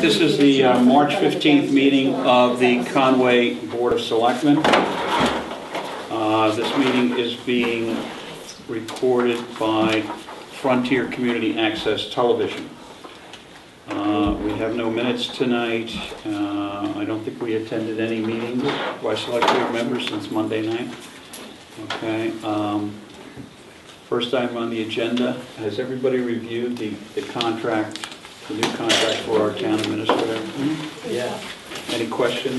this is the March 15th meeting of the Conway Board of Selectmen. This meeting is being recorded by Frontier Community Access Television. We have no minutes tonight. I don't think we attended any meetings by select board members since Monday night. Okay. First item on the agenda, has everybody reviewed the contract, the new contract for our town administrator? Mm-hmm. Yeah. Any questions?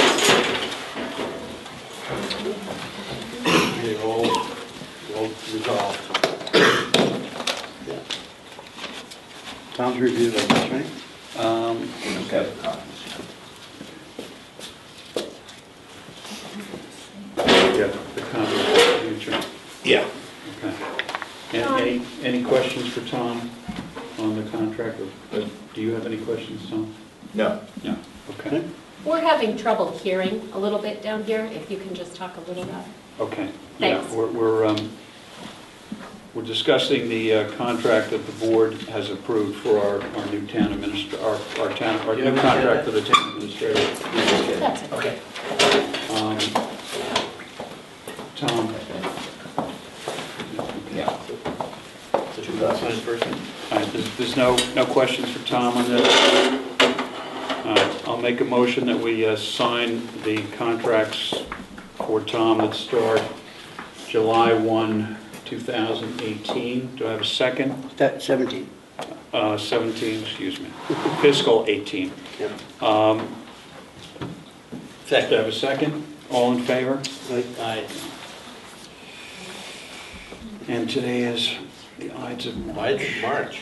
They're all resolved. Yeah. Tom's reviewed on this, right? Okay. Yeah, the contract future. Yeah. Okay. Any questions for Tom on the contract? Or do you have any questions, Tom? No. No. Okay. We're having trouble hearing a little bit down here. If you can just talk a little louder. Okay. Thanks. Yeah, we're discussing the contract that the board has approved for our new town administrator, our new contract for the town administrator. That's it. Okay. Tom. Yeah. So should we sign first? All right, there's no questions for Tom on this. I'll make a motion that we sign the contracts for Tom that start July 1, 2018. Do I have a second? 17. 17, excuse me. Fiscal 18. Yeah. Second. Do I have a second? All in favor? Aye. And today is the Ides of March. Ides of March.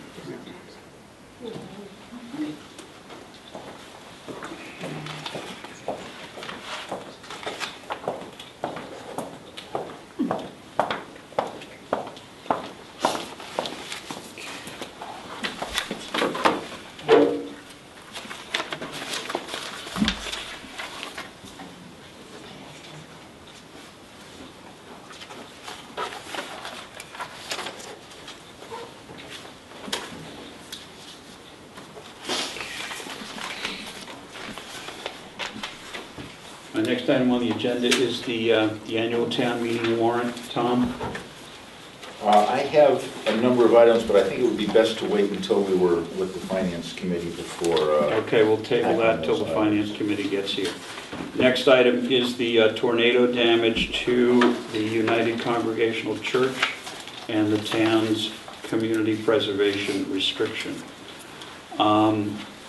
The next item on the agenda is the annual town meeting warrant. Tom? I have a number of items, but I think it would be best to wait until we were with the Finance Committee before... Okay, we'll table that until the Finance Committee gets here. Next item is the tornado damage to the United Congregational Church and the town's community preservation restriction. I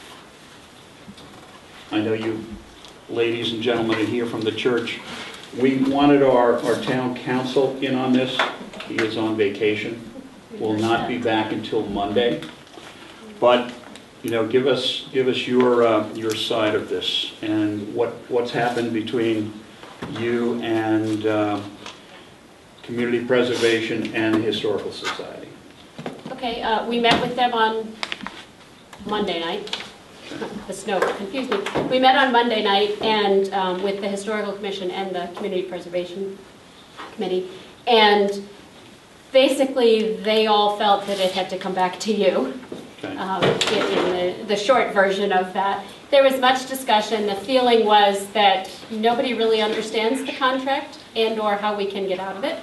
know you ladies and gentlemen are here from the church. We wanted our town council in on this. He is on vacation, will not be back until Monday. But, you know, give us your side of this and what's happened between you and Community Preservation and the Historical Society. Okay, we met with them on Monday night. The snow confused me. We met on Monday night and with the Historical Commission and the Community Preservation Committee, and basically they all felt that it had to come back to you. Okay. In the short version of that. There was much discussion. The feeling was that nobody really understands the contract and or how we can get out of it.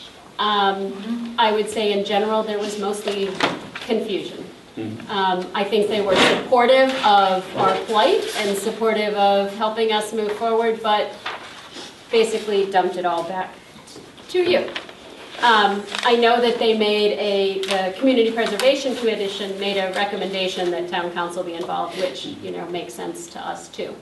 I would say in general there was mostly confusion. I think they were supportive of our plight and supportive of helping us move forward, but basically dumped it all back to you. I know that they made the Community Preservation Commission made a recommendation that town council be involved, which, you know, makes sense to us too.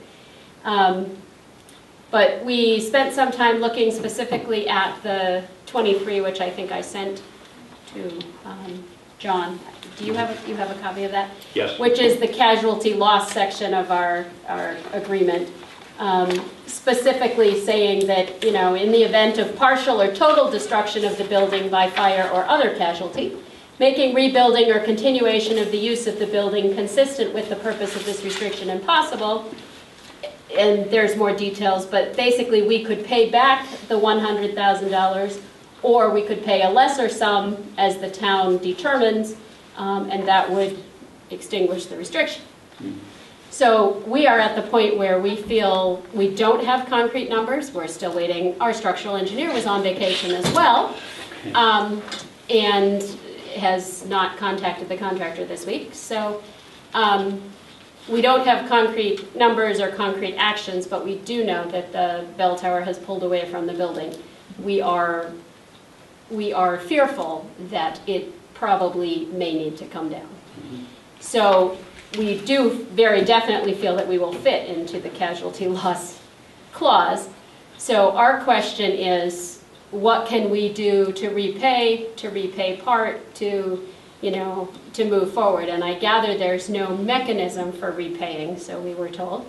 But we spent some time looking specifically at the 23, which I think I sent to John. Do you have a copy of that? Yes. Which is the casualty loss section of our agreement, specifically saying that, you know, in the event of partial or total destruction of the building by fire or other casualty, making rebuilding or continuation of the use of the building consistent with the purpose of this restriction impossible. And there's more details, but basically we could pay back the $100,000 or we could pay a lesser sum as the town determines, and that would extinguish the restriction. So we are at the point where we feel we don't have concrete numbers. We're still waiting. Our structural engineer was on vacation as well, and has not contacted the contractor this week. So we don't have concrete numbers or concrete actions, but we do know that the bell tower has pulled away from the building. We are fearful that it probably may need to come down. So we do very definitely feel that we will fit into the casualty loss clause. So our question is, what can we do to repay part, to move forward? And I gather there's no mechanism for repaying, so we were told.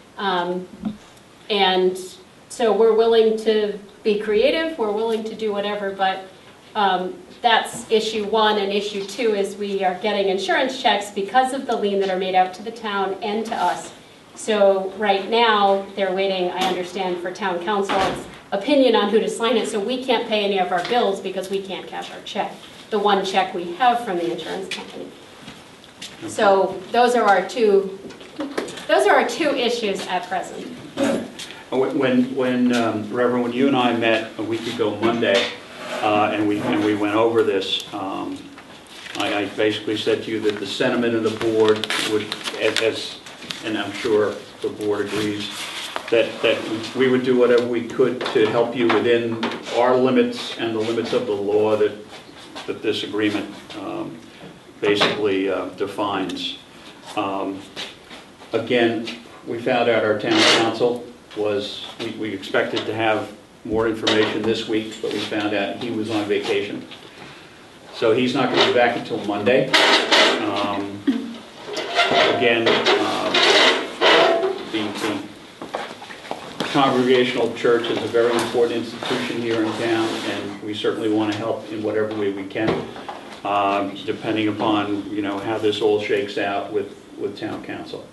And so we're willing to be creative, we're willing to do whatever, but that's issue one. And issue two is we are getting insurance checks because of the lien that are made out to the town and to us. So right now, they're waiting, I understand, for town council's opinion on who to sign it, so we can't pay any of our bills because we can't cash our check, the one check we have from the insurance company. So those are our two issues at present. When Reverend, when you and I met a week ago Monday, and we went over this, I basically said to you that the sentiment of the board would, and I'm sure the board agrees, that we would do whatever we could to help you within our limits and the limits of the law that this agreement basically defines. Again, we found out our town council was, we expected to have more information this week, but we found out he was on vacation. So he's not going to be back until Monday. Again, the Congregational Church is a very important institution here in town, and we certainly want to help in whatever way we can, depending upon how this all shakes out with town council.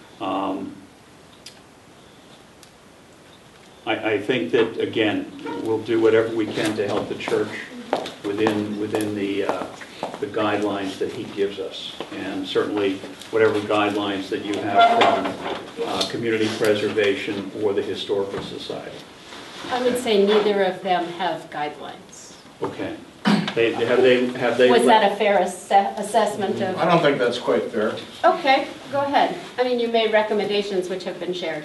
I think that, again, we'll do whatever we can to help the church within the guidelines that he gives us, and certainly whatever guidelines that you have from community preservation or the Historical Society. I would say neither of them have guidelines. Okay. Have they? Was that a fair assessment of? I don't think that's quite fair. Okay, go ahead. I mean, you made recommendations which have been shared.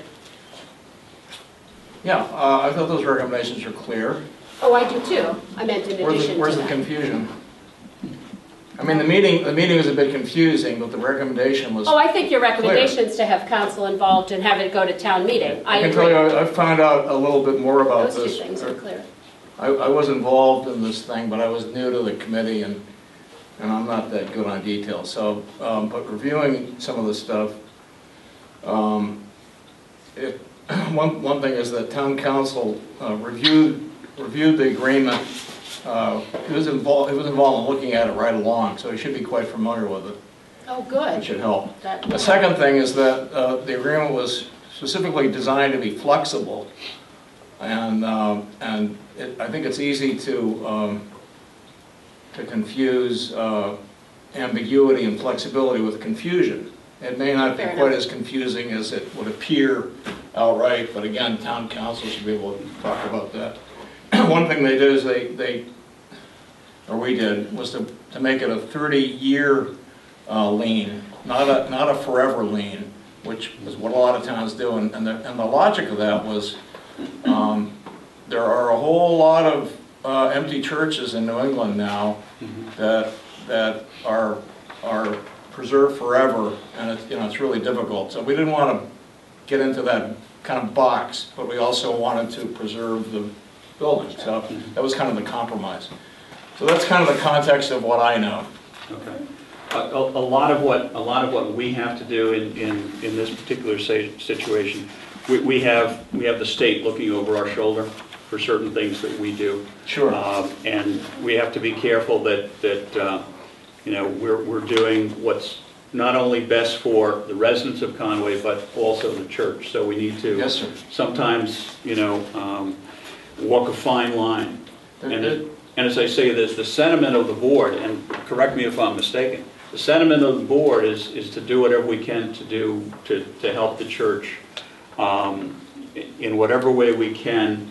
Yeah, I thought those recommendations are clear. Oh, I do too. I meant in addition Where's to the that. confusion? I mean, the meeting was a bit confusing, but the recommendation was. Oh, I think your recommendation is to have council involved and have it go to town meeting. I can tell you, I found out a little bit more about this. Those two things are clear. I was involved in this thing, but I was new to the committee, and I'm not that good on details. So, but reviewing some of the stuff, one thing is that town council reviewed the agreement. He was involved in looking at it right along, so he should be quite familiar with it. Oh, good. It should help. The second thing is that the agreement was specifically designed to be flexible, and I think it's easy to confuse ambiguity and flexibility with confusion. It may not be quite as confusing as it would appear outright, but again, town council should be able to talk about that. One thing they did is we did, was to make it a 30-year lien, not a forever lien, which is what a lot of towns do. And the logic of that was there are a whole lot of empty churches in New England now that are preserved forever, and it's really difficult. So we didn't want to get into that kind of box, but we also wanted to preserve the building. So that was kind of the compromise. So that's kind of the context of what I know. Okay. A lot of what we have to do in this particular situation, we have the state looking over our shoulder for certain things that we do. Sure. And we have to be careful that we're doing what's not only best for the residents of Conway, but also the church. So we need to sometimes, walk a fine line. And as I say, there's the sentiment of the board, and correct me if I'm mistaken, the sentiment of the board is to do whatever we can to help the church in whatever way we can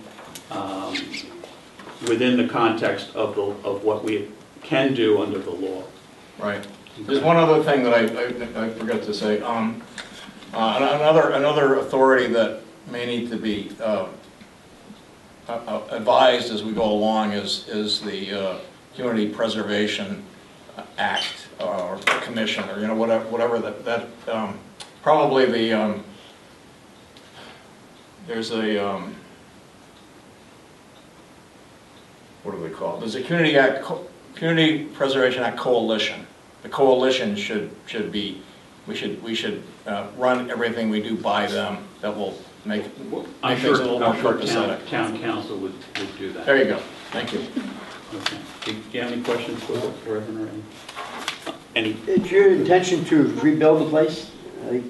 within the context of what we can do under the law. Right. There's one other thing that I forgot to say. Another authority that may need to be advised as we go along is the Community Preservation Act or Commission, or whatever that probably the there's a what do they call it? There's a Community Preservation Act Coalition. The coalition should be, we should run everything we do by them. That will make things a little more copacetic. Town council would do that. There you go. Thank you. Okay. Do you have any questions for the Reverend or any? It's your intention to rebuild the place? I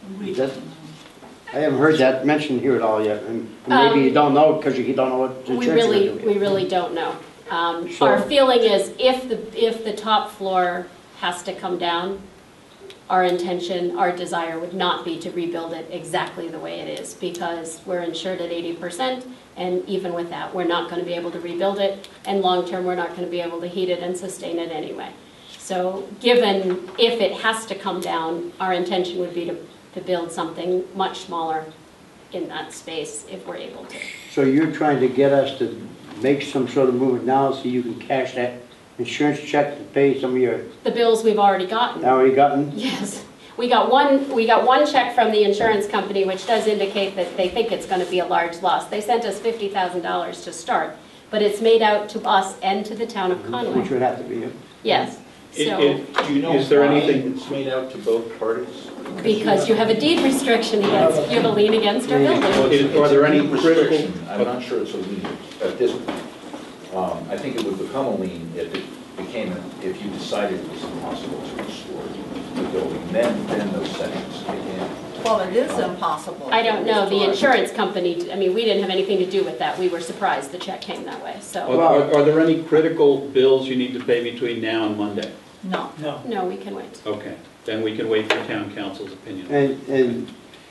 haven't heard that mentioned here at all yet, and maybe you don't know because you don't know what the church is doing. We really don't know. Sure. Our feeling is if the top floor has to come down, our intention, our desire would not be to rebuild it exactly the way it is, because we're insured at 80%, and even with that, we're not going to be able to rebuild it, and long-term, we're not going to be able to heat it and sustain it anyway. So given if it has to come down, our intention would be to build something much smaller in that space if we're able to. So you're trying to get us to make some sort of movement now so you can cash that insurance check to pay some of your The bills we've already gotten. already gotten? Yes. We got one check from the insurance company, which does indicate that they think it's going to be a large loss. They sent us $50,000 to start, but it's made out to us and to the town of Which Conway. would have to be. Yes. So, Do you know Is there why anything- it's made out to both parties? because you have a deed restriction against, you have a lien against our building. Are there any It's a critical? restriction. I'm not sure it's a lien at this point. I think it would become a lien if if you decided it was impossible to restore the building. Then those settings kick in. Well, it is impossible. I don't know, the to restore. insurance company, I mean, we didn't have anything to do with that. We were surprised the check came that way, so. Are there any critical bills you need to pay between now and Monday? No. No, we can wait. Okay, then we can wait for town council's opinion. And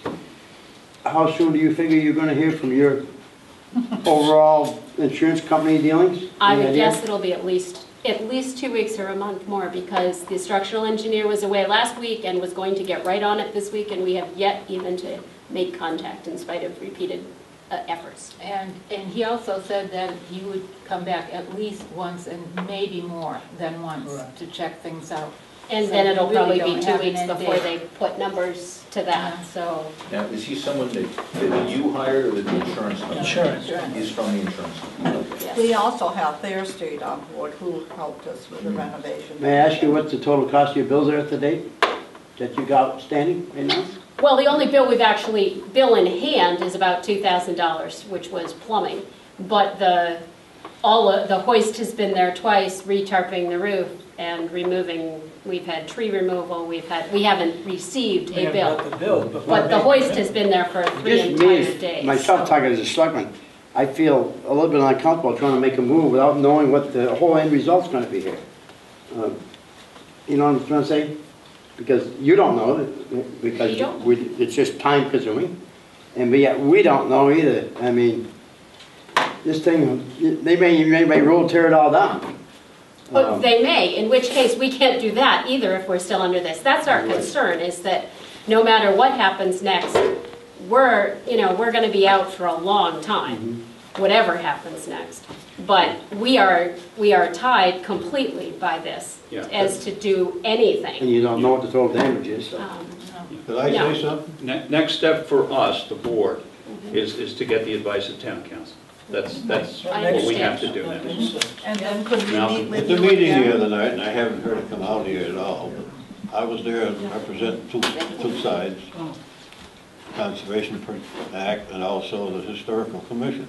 how soon do you figure you're going to hear from your overall insurance company dealings? I Any would idea? guess it'll be at least 2 weeks or a month more, because the structural engineer was away last week and was going to get right on it this week, and we have yet even to make contact in spite of repeated efforts. And he also said that he would come back at least once and maybe more than once to check things out. And So then it'll we really probably be don't 2 have an weeks end before date. they put numbers to that, so. Now, is he someone that you hired or that the insurance company? Insurance. He's from the insurance company. Yes. We also have Thayer Street on board, who helped us with the renovation. May I ask you what the total cost of your bills are to date that you got outstanding right now? Well, the only bill bill in hand is about $2,000, which was plumbing. But the hoist has been there twice, retarping the roof and removing, we've had tree removal, we haven't received a bill. But the hoist has been there for 3 Just entire me, days. myself talking as a selectman, I feel a little bit uncomfortable trying to make a move without knowing what the whole end result's going to be here. You know what I'm trying to say? Because you don't know, because We don't. it's just time consuming, and yet we don't know either. I mean, this thing, they may roll tear it all down. But they may, in which case we can't do that either if we're still under this. That's our Right. concern, is that no matter what happens next, we're going to be out for a long time, whatever happens next. But we are tied completely by this Yeah. as to do And anything. you don't know what the total damage is, so. Could I No. say something? Next step for us, the board, is to get the advice of town council. That's I what we have to understand. do next. And then could we Malcolm. meet with At you the meeting the again? other night, and I haven't heard it come out here at all, but I was there and represent two sides, Conservation Act and also the Historical Commission.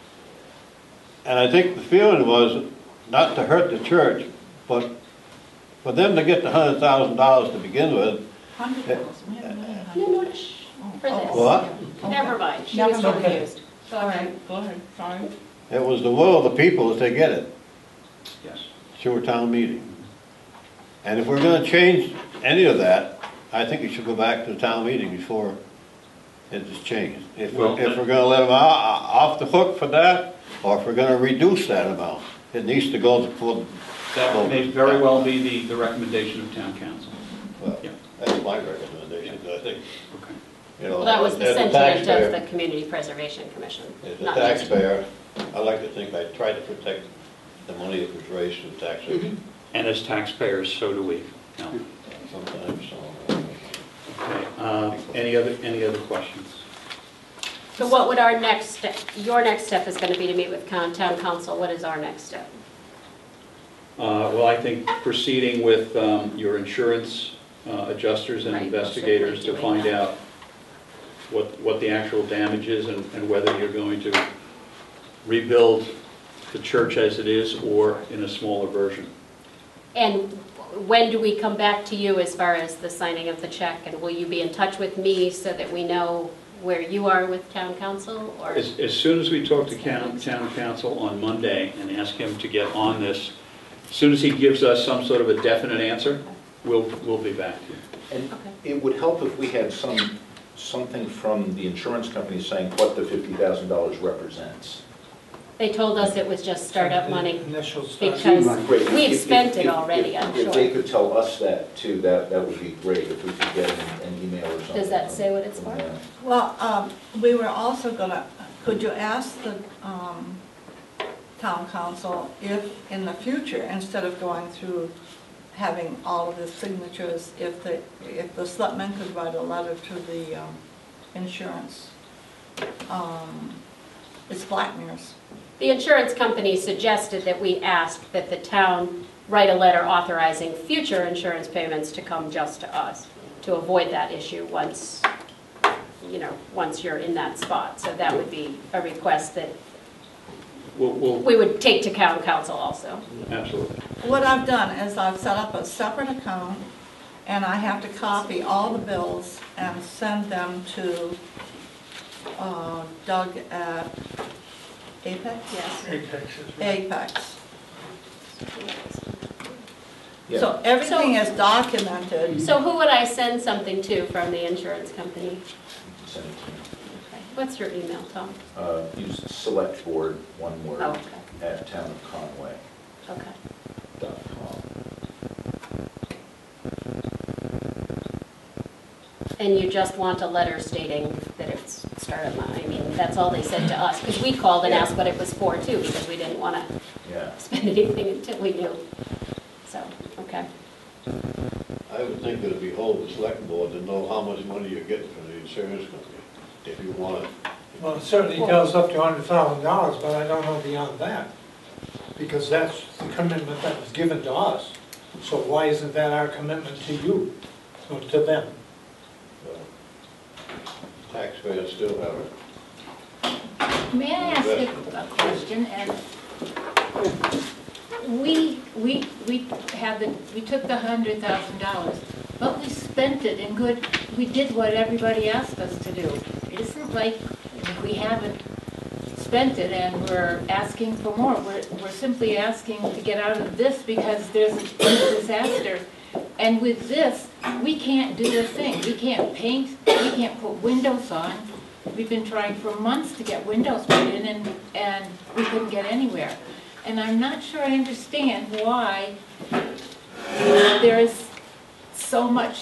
And I think the feeling was not to hurt the church, but for them to get the $100,000 to begin with. 100,000, we have a million. No, no, shh, for this. What? Never mind, she Never was mind. confused. All right, go ahead, sorry. It was the will of the people that they get it, Yes. Sewer Town meeting. And if we're gonna change any of that, I think it should go back to the town meeting before it is changed. If we're gonna let them off the hook for that, or if we're gonna reduce that amount, it needs to go to full. That may very well be the recommendation of town council. Well, Yeah. that's my recommendation, I think, Okay. you know. Well, that was the as a sentiment of taxpayer- the Community Preservation Commission. As a not yours. taxpayer, I like to think I try to protect the money that was raised through taxation. And as taxpayers, so do we. No. Sometimes, so. Okay. Any other questions? So what would our next step, your next step is going to be to meet with town council. What is our next step? Well, I think proceeding with your insurance adjusters and Right, investigators to certainly find doing that. out what the actual damage is and whether you're going to rebuild the church as it is or in a smaller version. And when do we come back to you as far as the signing of the check? And will you be in touch with me so that we know where you are with town council? Or As soon as we talk to town council on Monday and ask him to get on this, as soon as he gives us some sort of a definite answer, we'll be back to you. And Okay. it would help if we had something from the insurance company saying what the $50,000 represents. they told us it was just startup money Initial start. because Great. we've If- spent if- it already, I'm If they sure. could tell us that too, that would be great, if we could get an email or something. Does that say what it's for? from them. Well, we were also gonna, could you ask the town council if in the future, instead of going through having all of the signatures, if the selectmen could write a letter to the insurance, it's Blackmer's. The insurance company suggested that we ask that the town write a letter authorizing future insurance payments to come just to us, to avoid that issue once you're in that spot. So that would be a request that We'll we would take to town council also. absolutely. What I've done is I've set up a separate account, and I have to copy all the bills and send them to Doug at Apex? Yes. Apex is right. Apex. Yeah. So everything is documented. So who would I send something to from the insurance company? Send it to me. Okay. What's your email, Tom? Use Selectboard, one word, Oh, okay. at townofconway.com. Okay. And you just want a letter stating that it's startup money? I mean, that's all they said to us, because we called and asked what it was for too, because we didn't want to Yeah. spend anything until we knew. So, okay. I would think that it'd be whole the select board to know how much money you're getting from the insurance company, if you want it. Well, it certainly tells up to $100,000, but I don't know beyond that, because that's the commitment that was given to us. So why isn't that our commitment to you, or to them? Taxpayers still have it. May I ask a question? And we took the $100,000, but we spent it in good, we did what everybody asked us to do. It isn't like we haven't spent it and we're asking for more. We're simply asking to get out of this because there's a disaster. And with this, we can't do a thing. We can't paint, we can't put windows on. We've been trying for months to get windows put in and we couldn't get anywhere. And I'm not sure I understand why there is so much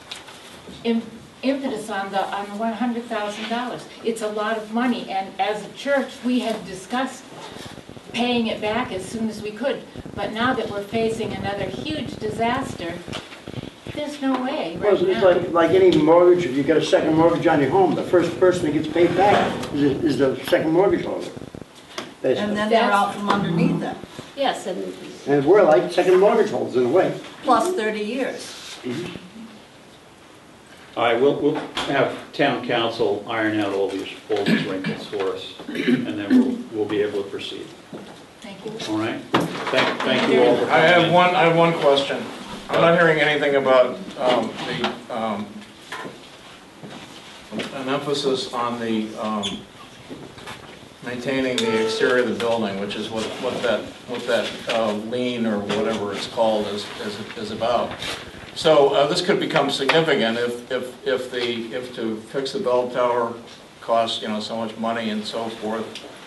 impetus on the $100,000. It's a lot of money, and as a church, we had discussed paying it back as soon as we could. But now that we're facing another huge disaster, there's no way Well, right it's now. like any mortgage, if you get a second mortgage on your home, the first person that gets paid back is the second mortgage holder, And basically. then they're out from underneath them, Yes, and And we're like second mortgage holders in a way. plus 30 years. All right, we'll have town council iron out all these wrinkles for us, and then we'll be able to proceed. Thank you. All right? Thank you all for coming in. I have one question. I'm not hearing anything about an emphasis on the maintaining the exterior of the building, which is what that lien or whatever it's called is about. So this could become significant if to fix the bell tower costs, so much money and so forth.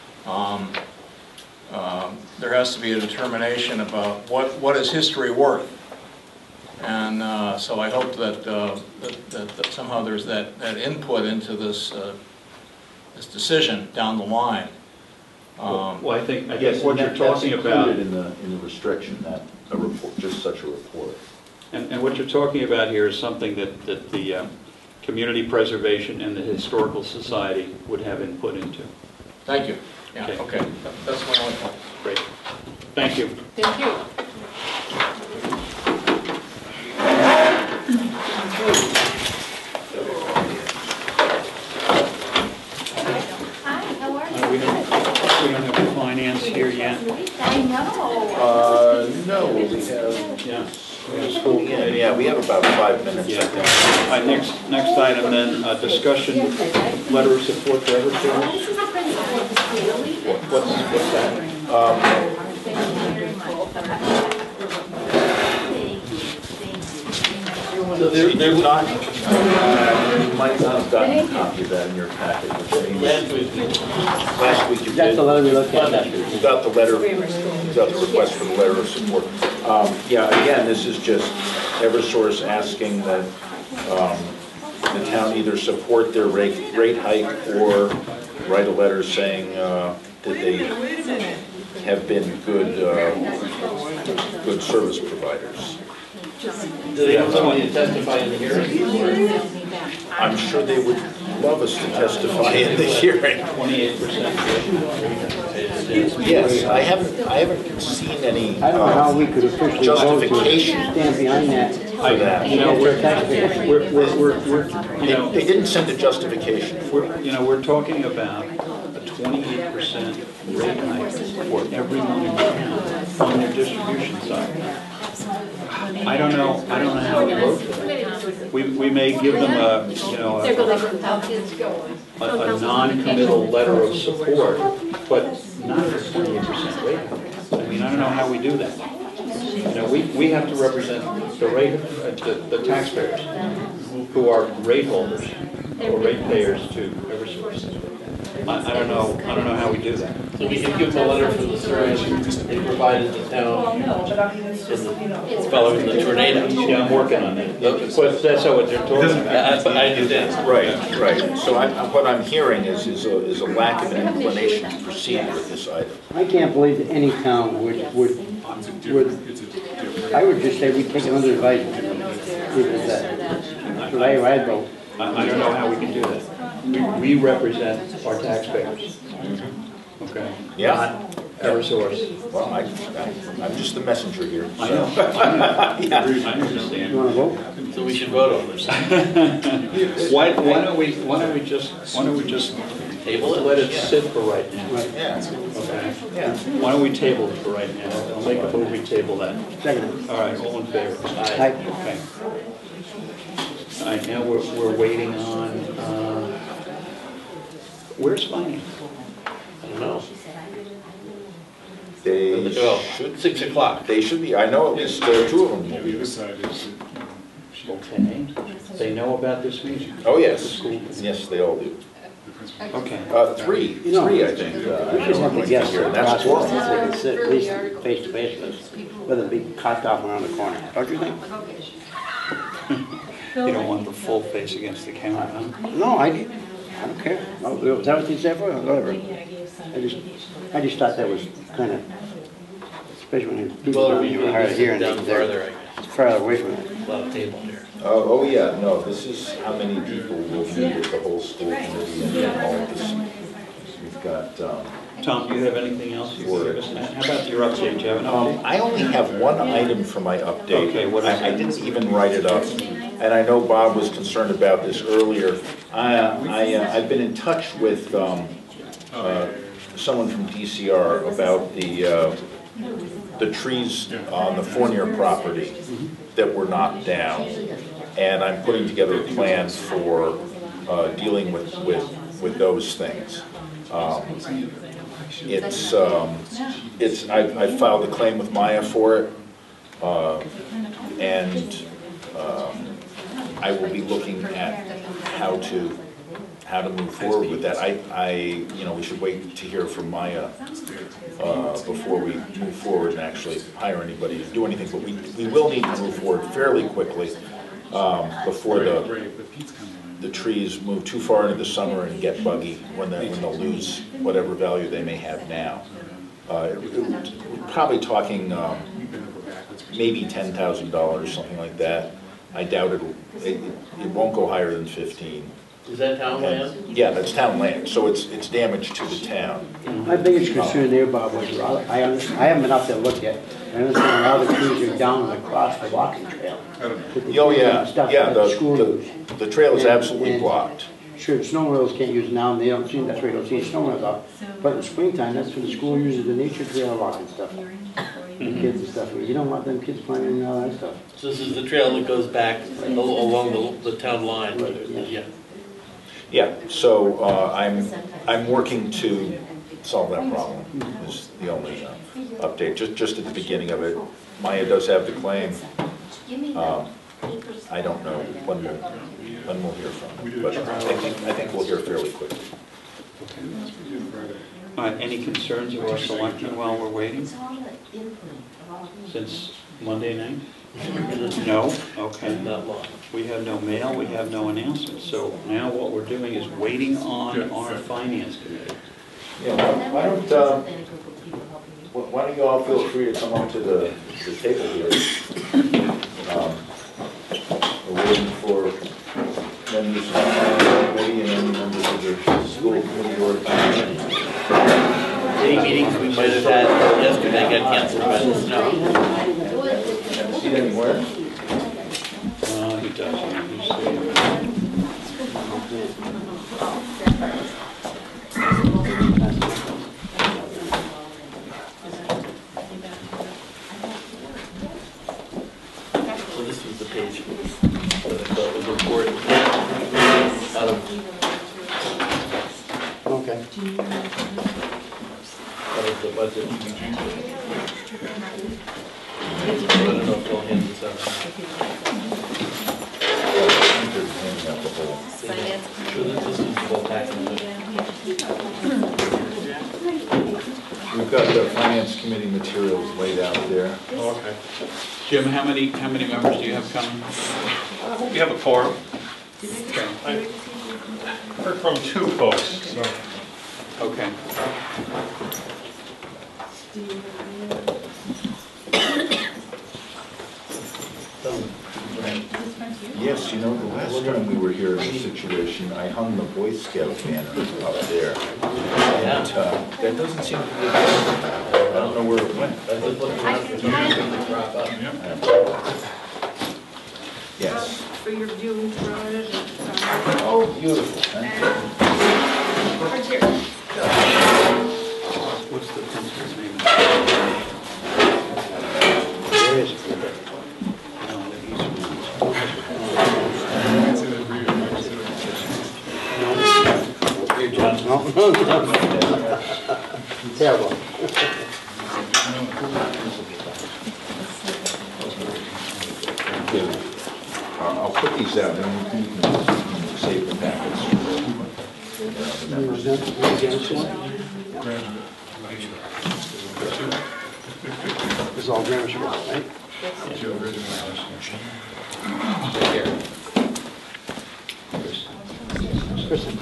There has to be a determination about what is history worth. And so I hope that somehow there's that input into this decision down the line. Well, I guess what you're That's talking about, included in the restriction, that a report, just such a report. and what you're talking about here is something that the Community Preservation and the Historical Society would have input into. Thank you. Yeah, Okay. okay. That's my only point. Great. Thank you. Thank you. Hi, how are you? We don't have the finance here yet. I know. No, we have, Yeah. We have school committee. yeah, we have about 5 minutes, I Yeah. think. All right, next item then, discussion, letter of support for Eversource. This is the principal of the school. What's that? So they're not, you might not have gotten a copy of that in your packet, which means last week you That's did. the letter we looked at. You got the letter, you got the request for the letter of support. Yeah, again, this is just Eversource asking that the town either support their rate hike or write a letter saying that they have been good service providers. Do they have someone to testify in the hearing? I'm sure they would love us to testify in the hearing. 28%. Yes, I haven't seen any I don't know how we could officially vote to justification stand behind that. for that. They didn't send a justification. We're talking about a 28% rate hike for everyone in town on their distribution side. I don't know how we vote for that. We may give them They're going a non-committal letter of support, but not a 28% rate hike. I mean, I don't know how we do that. We have to represent the taxpayers who are rate holders or rate payers to Eversource. I don't know how we do that. So we can give them a letter for the service they provided the town following the tornado. Yeah, I'm working on that. That's how they're talking about. I understand. Right. So what I'm hearing is a lack of an inclination to proceed with this item. I can't believe that any town would, I would just say we take it under advisement. Leave it at that. That's what I'd vote. I don't know how we can do that. We represent our taxpayers. Okay? Yeah. Not Eversource. Well, I'm just the messenger here. I know. I understand. You want to vote? So we should vote on this. Why don't we just Table it? let it sit for right now? Yeah. Okay? Yeah. Why don't we table it for right now? I'll make a move, we table that. Second. All right, all in favor? Aye. Okay. All right, now we're waiting on, where's finance? I don't know. They should. 6 o'clock. They should be. I know at least two of them will be. Okay, they know about this meeting? Oh, yes. Yes, they all do. Okay. Three, I think. We should have the guests here. That's four. They can sit at least face to face with us, rather than be cocked off around the corner. Don't you think? You don't want the full face against the camera, huh? No, I don't care. Oh, is that what you said for? Whatever. I just thought that was kind of, especially when people Well, around we you can are hard of hearing, down further, I they're farther away from it. guess. A lot of table here. Oh, yeah, no, this is how many people will meet with the whole school committee and all of this. We've got, Tom, do you have anything else you want to give us? How about your update? Do you have an update? I only have one item for my update. Okay, what is I it? didn't even write it up, and I know Bob was concerned about this earlier. I've been in touch with someone from DCR about the trees on the Fournier property that were knocked down, and I'm putting together a plan for dealing with those things. I filed a claim with Maya for it, and I will be looking at how to move forward with that. We should wait to hear from Maya before we move forward and actually hire anybody to do anything, but we will need to move forward fairly quickly before the trees move too far into the summer and get buggy when they'll lose whatever value they may have now. We're probably talking maybe $10,000, something like that. I doubt it won't go higher than 15. Is that town land? Yeah, that's town land, so it's damage to the town. My biggest concern there, Bob, was, I haven't been out there to look yet. I understand a lot of the trees are down and across the walking trail. Oh, yeah, the trail is absolutely blocked. Sure, the snow wheels can't use it now, and they don't see, that's why you don't see snow wheels out. But in springtime, that's when the school uses the nature trail walking stuff. The kids and stuff, you don't want them kids playing and all that stuff. So this is the trail that goes back along the town line? Yeah. Yeah, so I'm working to solve that problem, is the only update, just at the beginning of it. Maya does have the claim. I don't know when we'll hear from her, but I think we'll hear fairly quickly. Any concerns of our selectmen while we're waiting? Since Monday night? No? Okay. Not long. We have no mail, we have no announcement, so now what we're doing is waiting on our finance committee. Yeah, why don't you all feel free to come up to the table here? We're waiting for members of the committee and any members of the school committee or Any meetings we might have had yesterday got canceled by the snow. Haven't seen anywhere? He does, So this was the page that I thought was important. Out of the budget. I don't know if they'll hand this out. So this is the whole package. We've got the finance committee materials laid out there. Okay. Jim, how many members do you have coming? We have a quorum. I heard from 2 folks, so. Okay. Yes, the last time we were here in this situation, I hung the Boy Scout banner up there. And that doesn't seem to be, I don't know where it went. Yes. For your viewing tomorrow. Oh, beautiful, thank you. What's the principal's name? There is. Terrible. I'll put these out and you can save the packets. This is all grammar school, right? Kristen.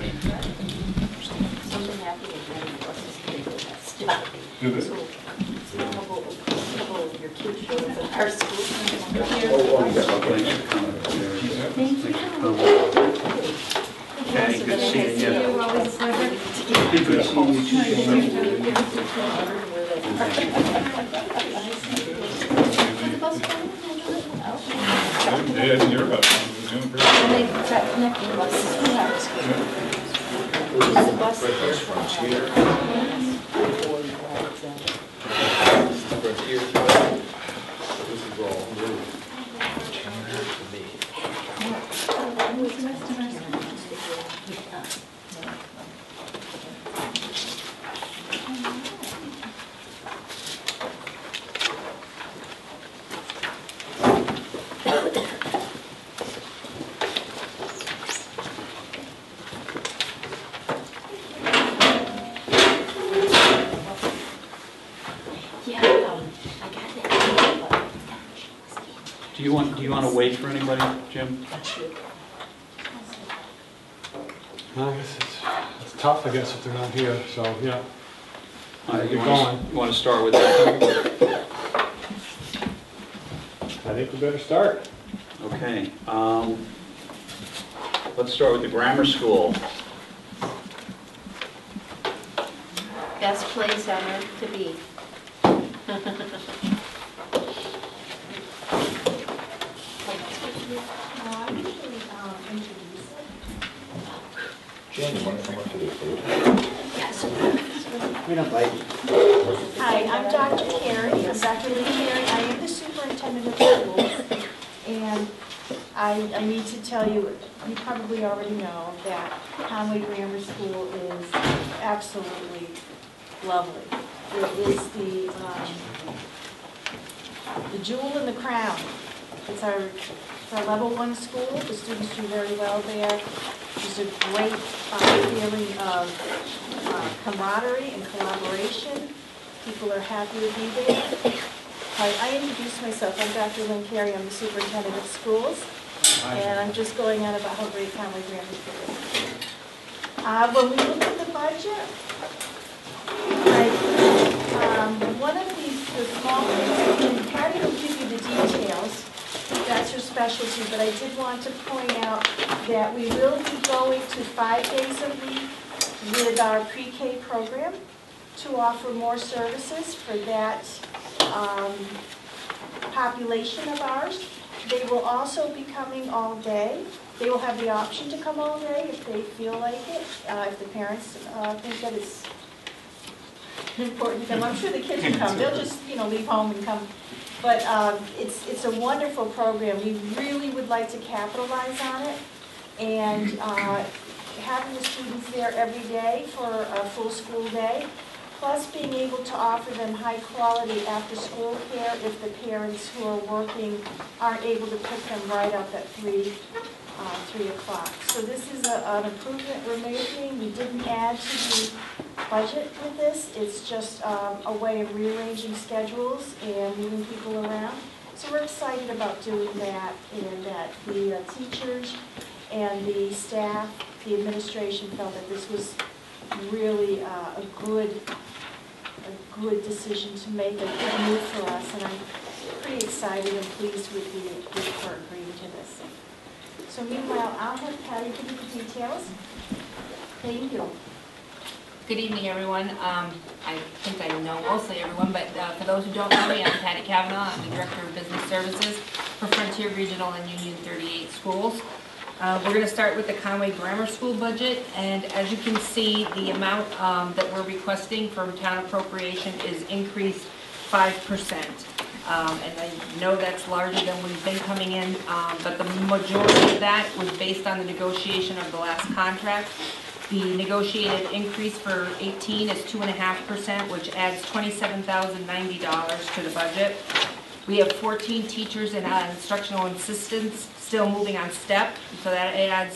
Okay, good seeing you. Always a pleasure. Good seeing you too. I didn't hear about it. Do you want to wait for anybody, Jim? I guess it's tough, I guess, if they're not here, so, yeah. All right, Get going. you want to start with that? I think we better start. Okay. Let's start with the grammar school. Best place on earth to be. Jen, you want to come up to the podium? We don't bite. Hi, I'm Dr. Carey, I'm Dr. Lee Carey, I am the superintendent of schools, and I need to tell you, you probably already know that Conway Grammar School is absolutely lovely. It is the jewel in the crown. It's our level 1 school, the students do very well there. There's a great feeling of camaraderie and collaboration. People are happy to be there. I introduced myself. I'm Dr. Lynn Carey. I'm the superintendent of schools. And I'm just going on about how great Conway Grammar School is. When we look at the budget, one of the small things, and Patty will give you the details, that's her specialty, but I did want to point out that we will be going to 5 days a week with our pre-K program to offer more services for that population of ours. They will also be coming all day. They will have the option to come all day if they feel like it, if the parents think that it's important to them. I'm sure the kids will come. They'll just, leave home and come. But it's a wonderful program. We really would like to capitalize on it, and having the students there every day for a full school day, plus being able to offer them high quality after school care if the parents who are working aren't able to pick them right up at 3 o'clock. So this is an improvement we're making. We didn't add to the budget with this. It's just a way of rearranging schedules and moving people around. So we're excited about doing that, and that the teachers and the staff, the administration felt that this was really a good decision to make, a good move for us, and I'm pretty excited and pleased with her agreeing to this. So meanwhile, I'll have Patty give you the details. Thank you. Good evening, everyone. I think I know mostly everyone, but for those who don't know me, I'm Patty Cavanaugh. I'm the Director of Business Services for Frontier Regional and Union 38 schools. We're going to start with the Conway Grammar School budget, and as you can see, the amount that we're requesting from town appropriation is increased 5%. And I know that's larger than we've been coming in, but the majority of that was based on the negotiation of the last contract. The negotiated increase for 18 is 2.5%, which adds $27,090 to the budget. We have 14 teachers and instructional assistants still moving on STEP, so that adds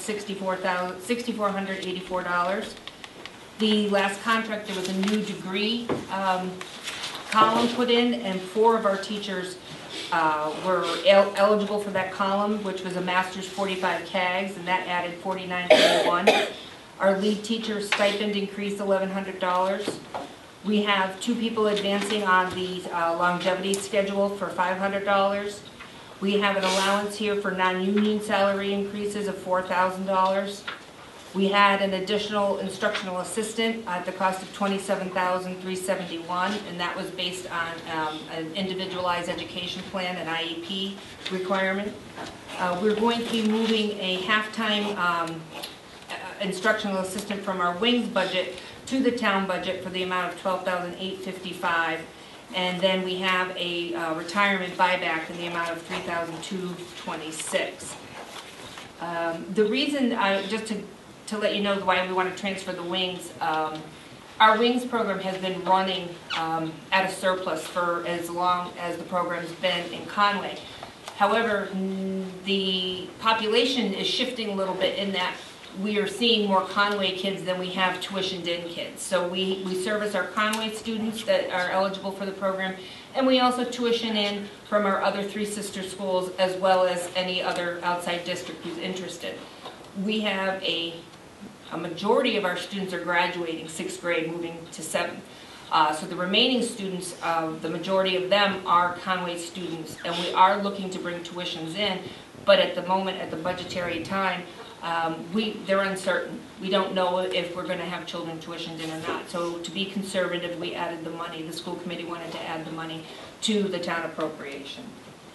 $6,484. The last contract, there was a new degree column put in, and 4 of our teachers were eligible for that column, which was a master's 45 CAGs, and that added $49.31. Our lead teacher stipend increased $1,100. We have 2 people advancing on the longevity schedule for $500. We have an allowance here for non-union salary increases of $4,000. We had an additional instructional assistant at the cost of $27,371, and that was based on an individualized education plan and IEP requirement. We're going to be moving a half-time instructional assistant from our wings budget to the town budget for the amount of $12,855, and then we have a retirement buyback in the amount of $3,226. The reason, just to let you know why we want to transfer the wings, our wings program has been running at a surplus for as long as the program's been in Conway. However, the population is shifting a little bit in that we are seeing more Conway kids than we have tuitioned in kids. So we service our Conway students that are eligible for the program, and we also tuition in from our other 3 sister schools, as well as any other outside district who's interested. We have a majority of our students are graduating 6th grade, moving to 7th. So the remaining students, the majority of them are Conway students, and we are looking to bring tuitions in, but at the moment, at the budgetary time, they're uncertain. We don't know if we're going to have children tuitioned in or not. So to be conservative, we added the money. The school committee wanted to add the money to the town appropriation.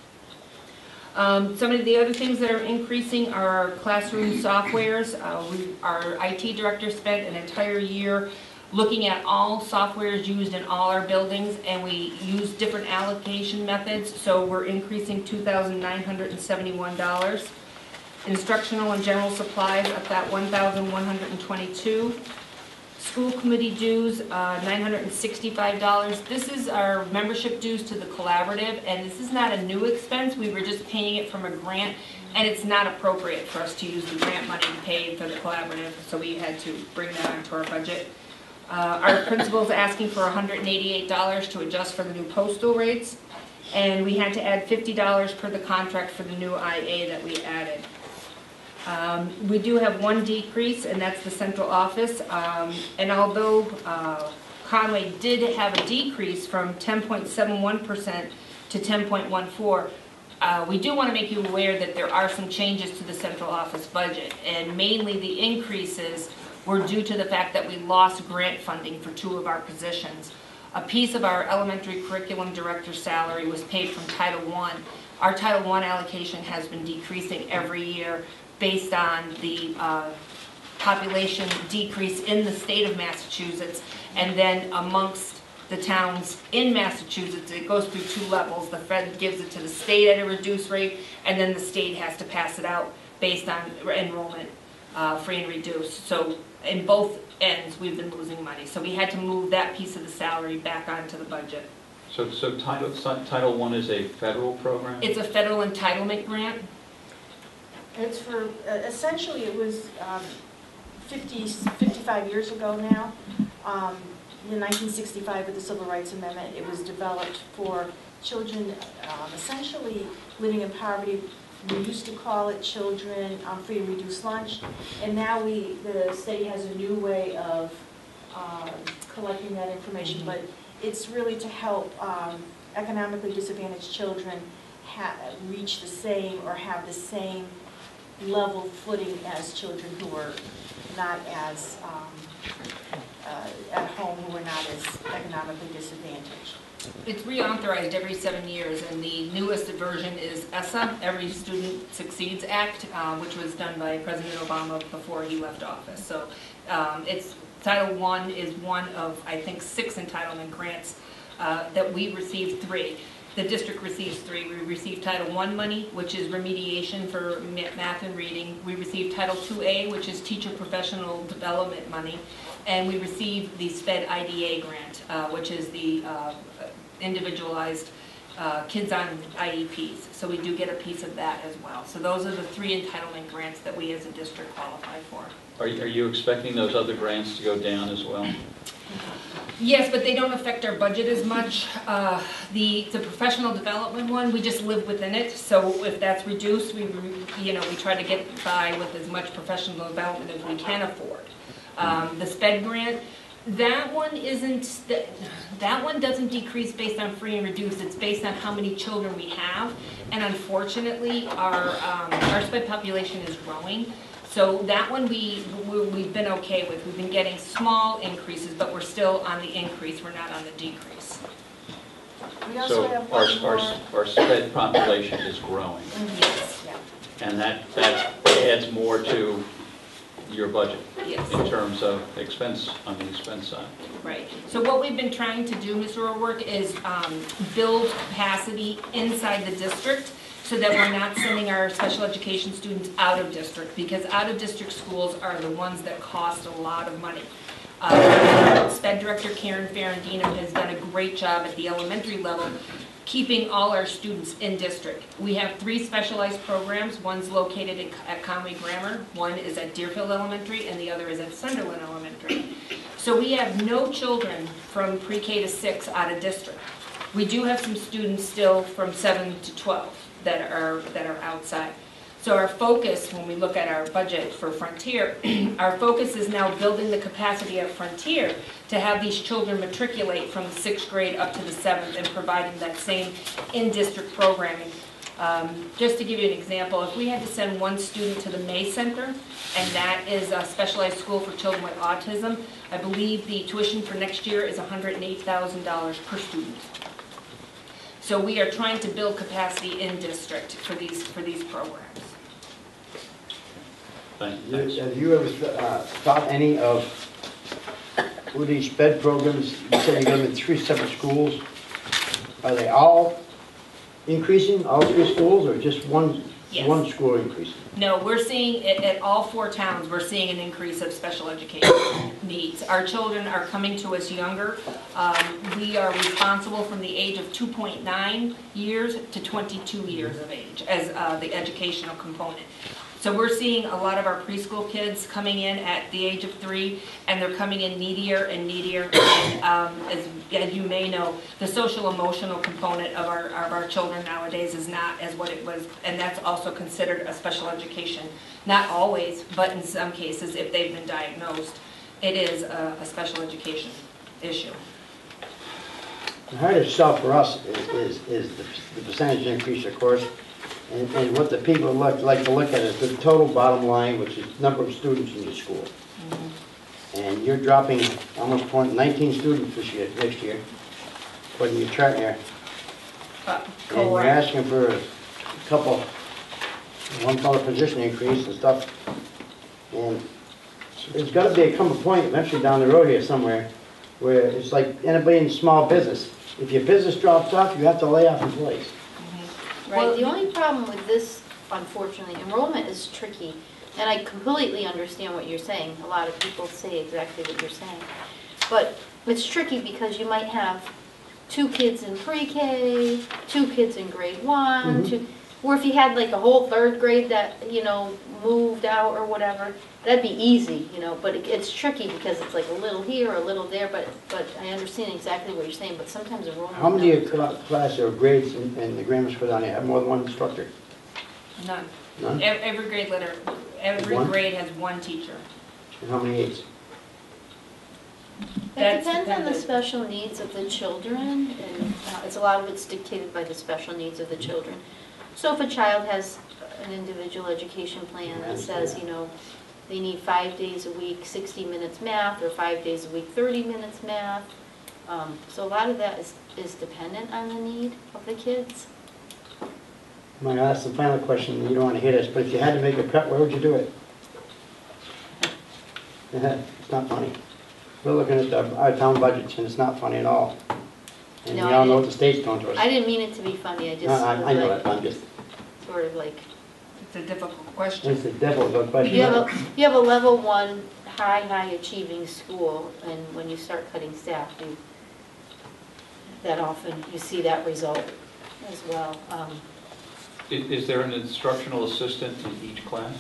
Some of the other things that are increasing are our classroom softwares. Our IT director spent an entire year looking at all softwares used in all our buildings, and we use different allocation methods, so we're increasing $2,971. Instructional and general supplies up that $1,122. School committee dues, $965. This is our membership dues to the collaborative, and this is not a new expense. We were just paying it from a grant, and it's not appropriate for us to use the grant money to pay for the collaborative, so we had to bring that onto our budget. Our principal's asking for $188 to adjust for the new postal rates, and we had to add $50 per the contract for the new IA that we added. We do have one decrease, and that's the central office, and although Conway did have a decrease from 10.71% to 10.14%, we do want to make you aware that there are some changes to the central office budget, and mainly the increases were due to the fact that we lost grant funding for 2 of our positions. A piece of our elementary curriculum director's salary was paid from Title I. Our Title I allocation has been decreasing every year based on the population decrease in the state of Massachusetts, and then amongst the towns in Massachusetts, it goes through 2 levels. The Fed gives it to the state at a reduced rate, and then the state has to pass it out based on enrollment, free and reduced. So in both ends, we've been losing money. So we had to move that piece of the salary back onto the budget. So Title I is a federal program? It's a federal entitlement grant. It's for, essentially it was 55 years ago now. In 1965 with the Civil Rights Amendment, it was developed for children essentially living in poverty. We used to call it children free and reduced lunch, and now the state has a new way of collecting that information, but it's really to help economically disadvantaged children reach the same or have the same level footing as children who are not as at home, who are not as economically disadvantaged. It's reauthorized every 7 years, and the newest version is ESSA, Every Student Succeeds Act, which was done by President Obama before he left office. So it's Title I is one of, I think, 6 entitlement grants that we received 3. The district receives 3. We received Title I money, which is remediation for math and reading. We received Title IIA, which is teacher professional development money. And we received the SPED IDA grant, which is the individualized kids on IEPs. So we do get a piece of that as well. So those are the 3 entitlement grants that we as a district qualify for. Are you expecting those other grants to go down as well? Yes, but they don't affect our budget as much. The professional development one, we just live within it. So if that's reduced, we try to get by with as much professional development as we can afford. The SPED grant, that one doesn't decrease based on free and reduced. It's based on how many children we have, and unfortunately, our SPED population is growing. So that one we've been okay with. We've been getting small increases, but we're still on the increase. We're not on the decrease. We also have one more. Our SPED population is growing, Yes. Yeah. and that adds more to your budget. Yes. In terms of expense, on the expense side. Right. So what we've been trying to do, Mr. O'Rourke, is build capacity inside the district so that we're not sending our special education students out of district, because out of district schools are the ones that cost a lot of money. SPED Director Karen Ferrandino has done a great job at the elementary level keeping all our students in district. We have 3 specialized programs. One's located at Conway Grammar, one is at Deerfield Elementary, and the other is at Sunderland Elementary. So we have no children from pre-K to 6 out of district. We do have some students still from 7 to 12 that are outside. So our focus, when we look at our budget for Frontier, our focus is now building the capacity at Frontier to have these children matriculate from the 6th grade up to the 7th and providing that same in-district programming. Just to give you an example, if we had to send one student to the May Center, and that is a specialized school for children with autism, I believe the tuition for next year is $108,000 per student. So we are trying to build capacity in district for these programs. Thanks. Have you ever thought any of, with these SPED programs, you said you got them in 3 separate schools, are they all increasing, all 3 schools, or just one school increasing? No, we're seeing at all 4 towns, we're seeing an increase of special education needs. Our children are coming to us younger. We are responsible from the age of 2.9 years to 22 years of age as the educational component. So we're seeing a lot of our preschool kids coming in at the age of 3, and they're coming in needier and needier. And as you may know, the social emotional component of our children nowadays is not as what it was, and that's also considered a special education. Not always, but in some cases, if they've been diagnosed, it is a special education issue. The hardest sell for us is the percentage increase, of course, and what the people like to look at is the total bottom line, which is number of students in your school. And you're dropping almost 19 students next year, putting your chart there. And you're asking for a couple, one color position increase and stuff. And there's got to come a point eventually down the road here somewhere where it's like anybody in small business. If your business drops off, you have to lay off employees. Right, the only problem with this, unfortunately, enrollment is tricky, and I completely understand what you're saying. A lot of people say exactly what you're saying. But it's tricky because you might have 2 kids in pre-K, 2 kids in grade 1, or if you had like a whole 3rd grade that, you know, moved out or whatever, that'd be easy, you know, but it's tricky because it's like a little here, a little there, but I understand exactly what you're saying, but sometimes enrollment... How many of your class or grades in the grammar school down here have more than one instructor? None. None? Every grade has 1 teacher. And how many aides? It depends on the special needs of the children, and it's a lot of it's dictated by the special needs of the children. So if a child has an individual education plan that says, you know, they need 5 days a week, 60 minutes math, or 5 days a week, 30 minutes math. So a lot of that is dependent on the need of the kids. I'm going to ask the final question, you don't want to hear this, but if you had to make a cut, where would you do it? It's not funny. We're looking at our town budgets, and it's not funny at all. And we all know what the state's doing to us. I didn't mean it to be funny, I just... I know that, I'm just... Sort of like... It's a difficult question. It's a difficult question. You have a level 1 high achieving school, and when you start cutting staff, that often you see that result as well. Is there an instructional assistant in each class?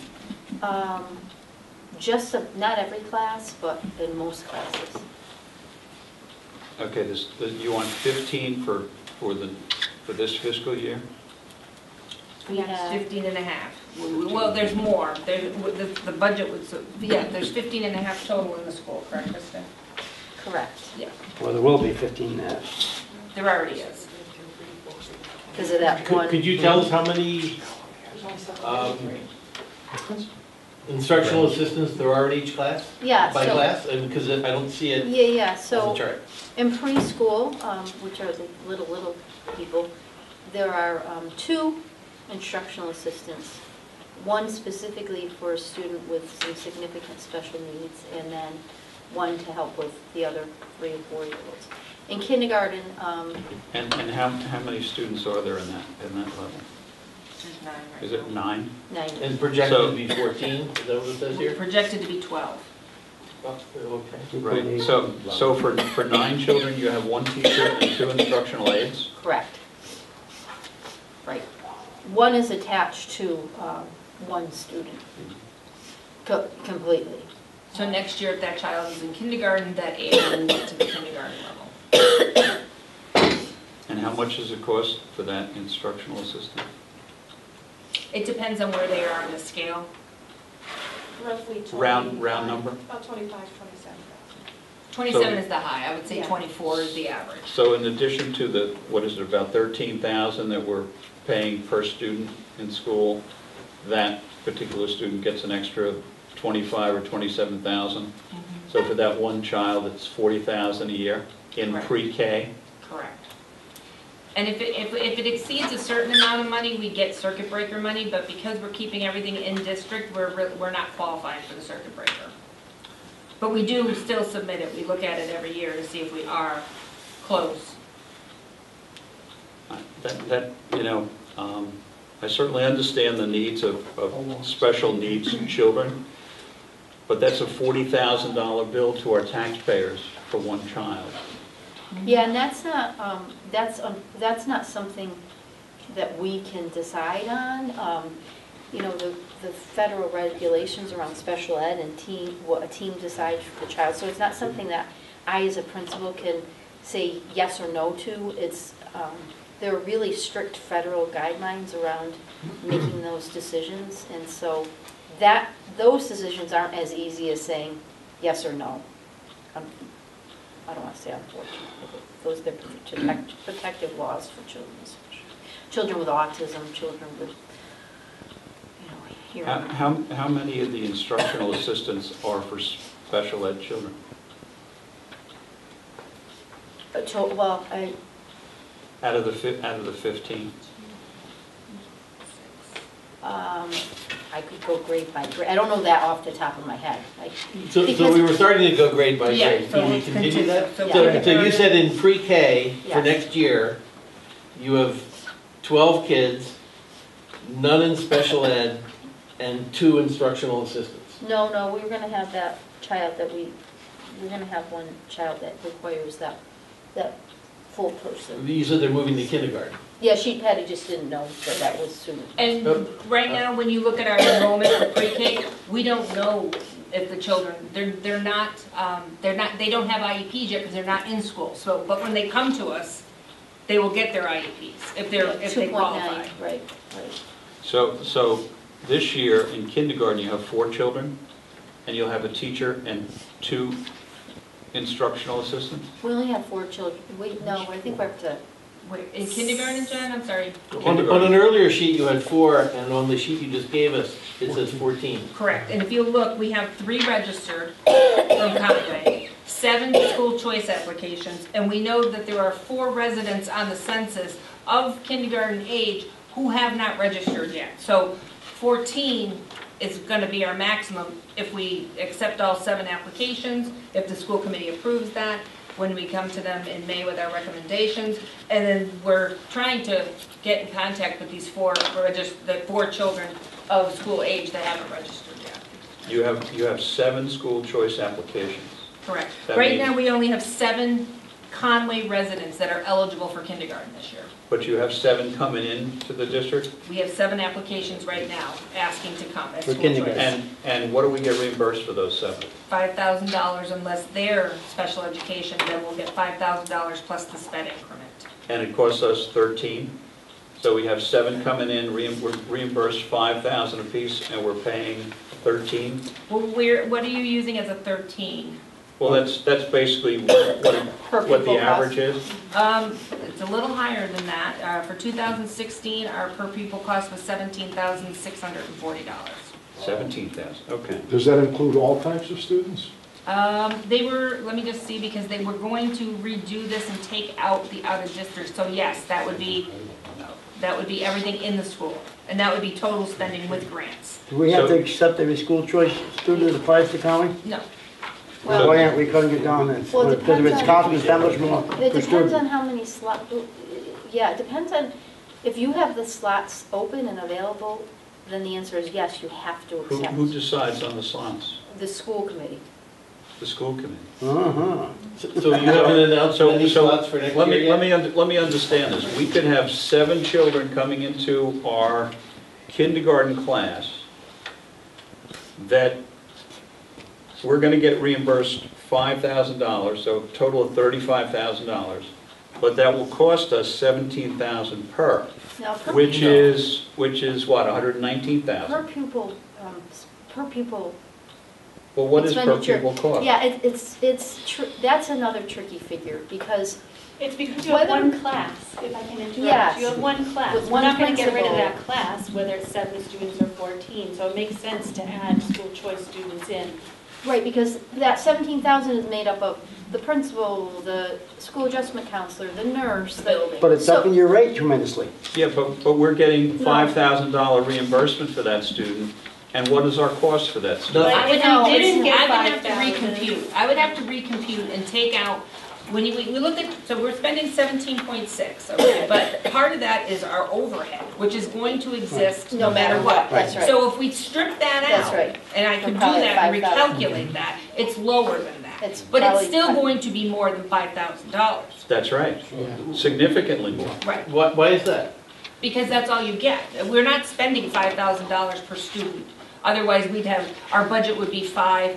Not every class, but in most classes. Okay, you want 15 for this fiscal year? Yes, 15 and a half. Well, there's more. The budget was, there's 15 and a half total in the school, correct, Krista? Correct. Yeah. Well, there will be 15 and a half. There already is. Because of that one. Could you tell us how many instructional assistants there are in each class? Yeah. By class? Because I don't see it Yeah, on so the chart. in preschool, which are the little people, there are 2 instructional assistants. One specifically for a student with some significant special needs, and then one to help with the other 3 and 4-year-olds. In kindergarten... And how many students are there in that level? There's 9 right Is it 9? 9. And projected to be 14, is that what it says here? Projected to be 12. Okay. Right, so for 9 children, you have 1 teacher and 2 instructional aides? Correct. Right. One is attached to one student completely. So next year, if that child is in kindergarten, that aid will move to the kindergarten level. And how much does it cost for that instructional assistant? It depends on where they are on the scale. Roughly 20. Round number? About 25, 27,000. 27 is the high, I would say Yeah. 24 is the average. So in addition to the, what is it, about 13,000 that we're paying per student in school, that particular student gets an extra 25 or 27,000. So for that one child, it's 40,000 a year in Correct. pre-K. Correct. And if it exceeds a certain amount of money, we get circuit breaker money, but because we're keeping everything in district, we're not qualifying for the circuit breaker. But we do still submit it, we look at it every year to see if we are close. I certainly understand the needs of special needs children, but that's a $40,000 bill to our taxpayers for one child. Yeah, and that's not something that we can decide on. You know, the federal regulations around special ed and what a team decides for the child. So it's not something that I as a principal can say yes or no to. It's, there are really strict federal guidelines around making those decisions. And so those decisions aren't as easy as saying yes or no. I don't want to say unfortunately, but those are protective laws for children. Children with autism, children with, hearing. How many of the instructional assistants are for special ed children? Well, Out of the 15? I could go grade by grade. I don't know that off the top of my head. So we were starting to go grade by grade. Can we continue that? So you said in pre-K for next year, you have 12 kids, none in special ed, and 2 instructional assistants. No, we were going to have that child we're going to have one child that requires that full person. You said they're moving to kindergarten. Yeah, Patty just didn't know that was soon. And right now, when you look at our enrollment for pre-K, we don't know if the children, they don't have IEPs yet because they're not in school. So, but when they come to us, they will get their IEPs if they qualify. Right. So this year in kindergarten, you have 4 children, and you'll have a teacher and 2 instructional assistants? We only have 4 children. I think we're up to... Wait, in kindergarten, Jen? I'm sorry. On an earlier sheet, you had 4, and on the sheet you just gave us, it says 14. Correct. And if you look, we have 3 registered from Conway, 7 school choice applications, and we know that there are 4 residents on the census of kindergarten age who have not registered yet. So 14 is going to be our maximum if we accept all 7 applications, if the school committee approves that, when we come to them in May with our recommendations. And then we're trying to get in contact with these 4 children of school age that haven't registered yet. You have 7 school choice applications. Correct. That Right means- now, we only have 7 Conway residents that are eligible for kindergarten this year. But you have 7 coming in to the district? We have 7 applications right now asking to come as For school kindergarten. choice. And what do we get reimbursed for those 7? $5,000 unless they're special education, then we'll get $5,000 plus the sped increment. And it costs us 13? So we have 7 coming in, we're reimbursed $5,000 apiece, and we're paying 13? Well, what are you using as a 13? Well, that's basically what the average is. It's a little higher than that. For 2016, our per pupil cost was $17,640. 17,000, okay. Does that include all types of students? Let me just see, because they were going to redo this and take out the out of district. So yes, that would be everything in the school. And that would be total spending with grants. Do we have to accept every school choice student that applies to Conway? No. Why aren't we cutting it down then? Well, it Because if it's depends costing us that much more It per depends student. on how many slots, it depends on, if you have the slots open and available, then the answer is yes, you have to Who accept. decides on the slots? The school committee. The school committee. Uh-huh. So you haven't announced any slots for next year yet? Let me understand this. We could have 7 children coming into our kindergarten class that we're going to get reimbursed $5,000, so a total of $35,000, but that will cost us $17,000 per, Now, which is what, $119,000? per pupil. Well, what is per expenditure. pupil cost? Yeah, that's another tricky figure, because It's because you have Whether- one class, if I can interrupt. Yes. You have one class. With We're one not going to get rid of principal. that class, whether it's 7 students or 14, so it makes sense to add school choice students in. right, because that 17,000 is made up of the principal, the school adjustment counselor, the nurse, the... But it's So- upping your rate tremendously. Yeah, but we're getting $5,000 reimbursement for that student, and what is our cost for that student? I would No, have, we didn't get I would have to 5,000. recompute. I would have to recompute and take out, when we look at, so we're spending 17.6, okay? But part of that is our overhead, which is going to exist no matter what. That's right. So if we strip that That's out, right. and I could do Probably that and 5,000. recalculate that, it's lower than that. It's But it's probably still five. going to be more than $5,000. That's right, significantly more. Right. Why is that? Because that's all you get. We're not spending $5,000 per student. Otherwise, we'd have, our budget would be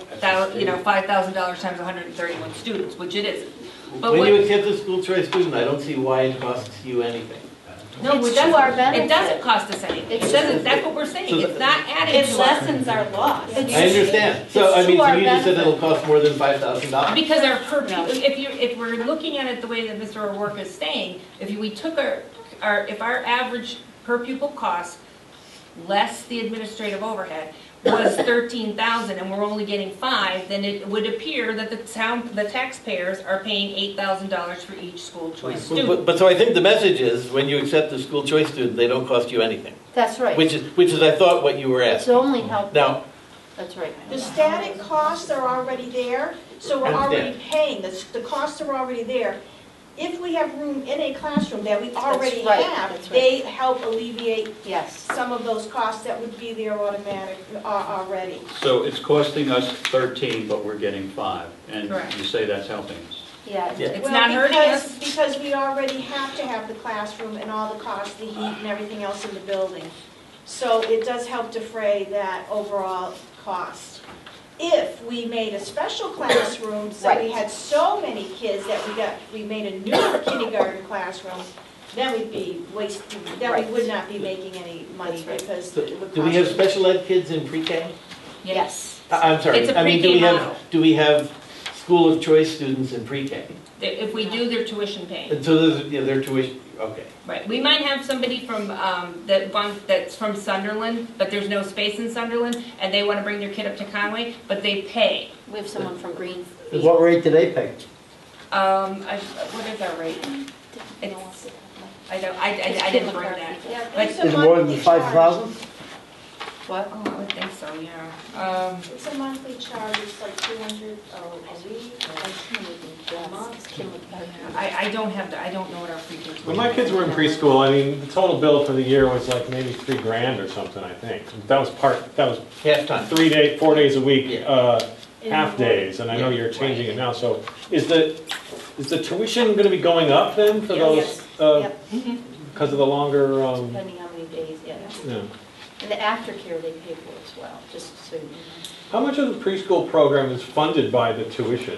$5,000 times 131 students, which it isn't. But When you what, accept a school choice student, I don't see why it costs you anything. no, It's it to our doesn't. benefit. It doesn't cost us anything. It It's- doesn't, that's what we're saying. So It's not adding It to our. lessens our loss. It's- I understand. So, it's I mean, to so our you just said benefit. it'll cost more than $5,000? Because our per, No. if we're looking at it the way that Mr. O'Rourke is saying, if we took if our average per pupil cost, less the administrative overhead, was 13,000 and we're only getting 5, then it would appear that the taxpayers are paying $8,000 for each school choice student. But so I think the message is, when you accept a school choice student, they don't cost you anything. That's right. Which is, I thought, what you were It's asking. only helpful. Now, That's right. The static costs are already there, so we're I understand. already paying, the costs are already there. If we have room in a classroom that we already right, have, that's right. they help alleviate Yes. some of those costs that would be there already. So it's costing us 13, but we're getting 5, and Correct. you say that's helping us. Yeah. Yeah. It's not hurting us. Because we already have to have the classroom and all the costs, the heat and everything else in the building. So it does help defray that overall cost. If we made a special classroom, so we Right. had so many kids that we made a new kindergarten classroom, then we'd be wasting, then Right. we would not be making any money That's right. because so it would do we have cost- special ed kids in pre-K? Yes. I'm sorry. It's a I mean, pre-K model. do we have school of choice students in pre-K? If we do, their tuition paying. And so their tuition, okay. Right, we might have somebody from, that's from Sunderland, but there's no space in Sunderland, and they want to bring their kid up to Conway, but they pay. We have someone from Greenfield. What rate do they pay? What is our rate? It's, I didn't bring that. Yeah, But- it's a Is it more than monthly 5,000? What? Oh, I would think so, yeah. It's a monthly charge, it's like 200 a week, a month. I don't have the, I don't know what our pre-K is. When my kids were in preschool, I mean, the total bill for the year was like maybe $3,000 or something, I think. That was Half-time. 4 days a week, Yeah. half days, and I know Yeah. you're changing it now, so is the tuition gonna be going up then for Yes. those, Yep. because of the longer, Depending how many days, yeah. yeah. And the aftercare they pay for as well, just so you know. How much of the preschool program is funded by the tuition?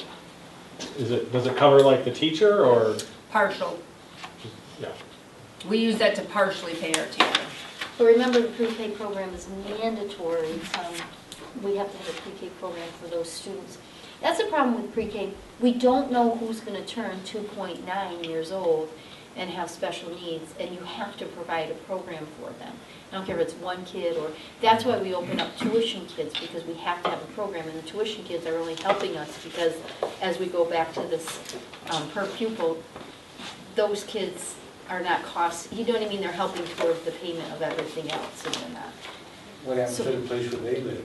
Does it cover like the teacher or, Partial. yeah? We use that to partially pay our teacher. But remember, the pre-K program is mandatory. We have to have a pre-K program for those students. That's the problem with pre-K. We don't know who's going to turn 2.9 years old and have special needs, and you have to provide a program for them. I don't care if it's one kid or, that's why we open up tuition kids, because we have to have a program, and the tuition kids are really helping us, because as we go back to this per pupil, those kids are not costs, you know what I mean, they're helping towards the payment of everything else, and they're not. What happens to the place where they live?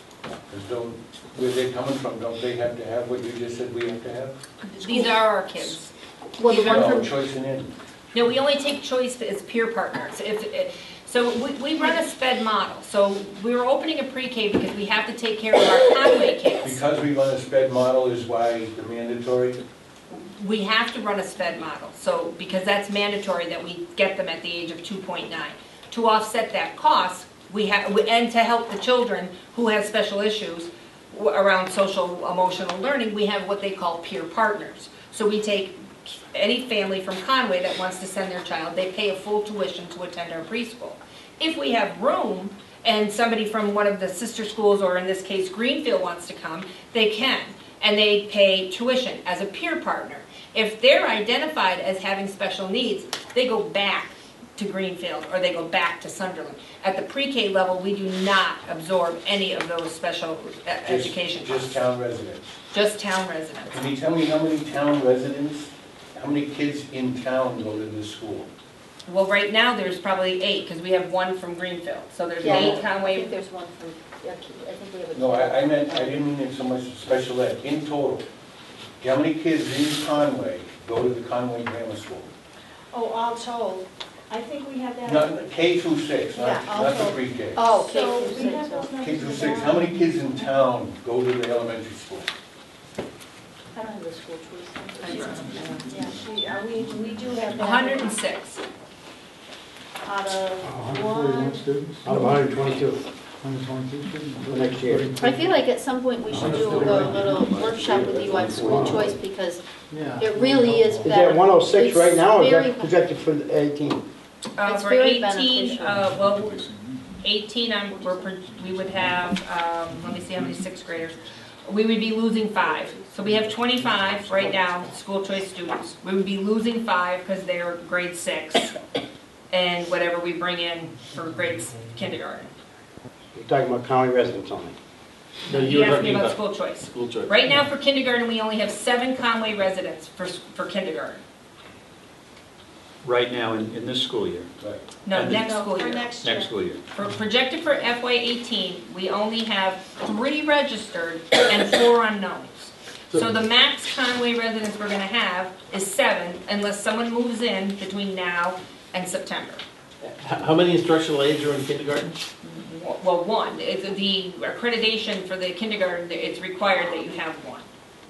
Where they're coming from, don't they have to have what you just said we have to have? These are our kids. Well, the one No, from, choice in in. No, we only take choice as peer partners. So we run a sped model. So we were opening a pre-K because we have to take care of our Conway kids. Because we run a sped model is why the mandatory? We have to run a sped model, so, because that's mandatory that we get them at the age of 2.9. To offset that cost, and to help the children who have special issues around social emotional learning, we have what they call peer partners. So we take any family from Conway that wants to send their child, they pay a full tuition to attend our preschool. If we have room and somebody from one of the sister schools, or in this case Greenfield, wants to come, they can, and they pay tuition as a peer partner. If they're identified as having special needs, they go back to Greenfield or they go back to Sunderland. At the pre-K level, we do not absorb any of those special education costs. Just town residents? Just town residents. Can you tell me how many town residents, how many kids in town go to this school? Well, right now, there's probably 8, because we have 1 from Greenfield. So there's Yeah, 8 I Conway. think there's one from, I think we have a. No, I didn't mean it so much special ed, in total. How many kids in Conway go to the Conway Grammar School? Oh, all told, I think we have that. Not K through 6, Yeah, not the also- pre-K. Oh, K So through we have 6. those numbers. K through 6, how many kids in town go to the elementary school? I don't have the school choice. Yeah, we do have that. 106. Out of 141 one. students? Out of 122 for next year. I feel like at some point we should do a little workshop with you on school choice, because it really is Is better. that 106 right now, or is It's that projected for 18? It's For very 18, beneficial. well, 18, we would have, let me see how many 6th graders. We would be losing 5. So we have 25 right now, school choice students. We would be losing 5 because they're grade 6, and whatever we bring in for grades kindergarten. You're talking about county residents only. No, You were asked me talking about school choice. School choice. Right now for kindergarten, we only have 7 Conway residents for kindergarten. Right now in this school year, No, And next No, school for year. next year. next school year. Projected for FY18, we only have 3 registered and 4 unknowns. So the max Conway residents we're gonna have is 7, unless someone moves in between now and September. How many instructional aides are in kindergarten? Well, 1. It's the accreditation for the kindergarten, it's required that you have 1.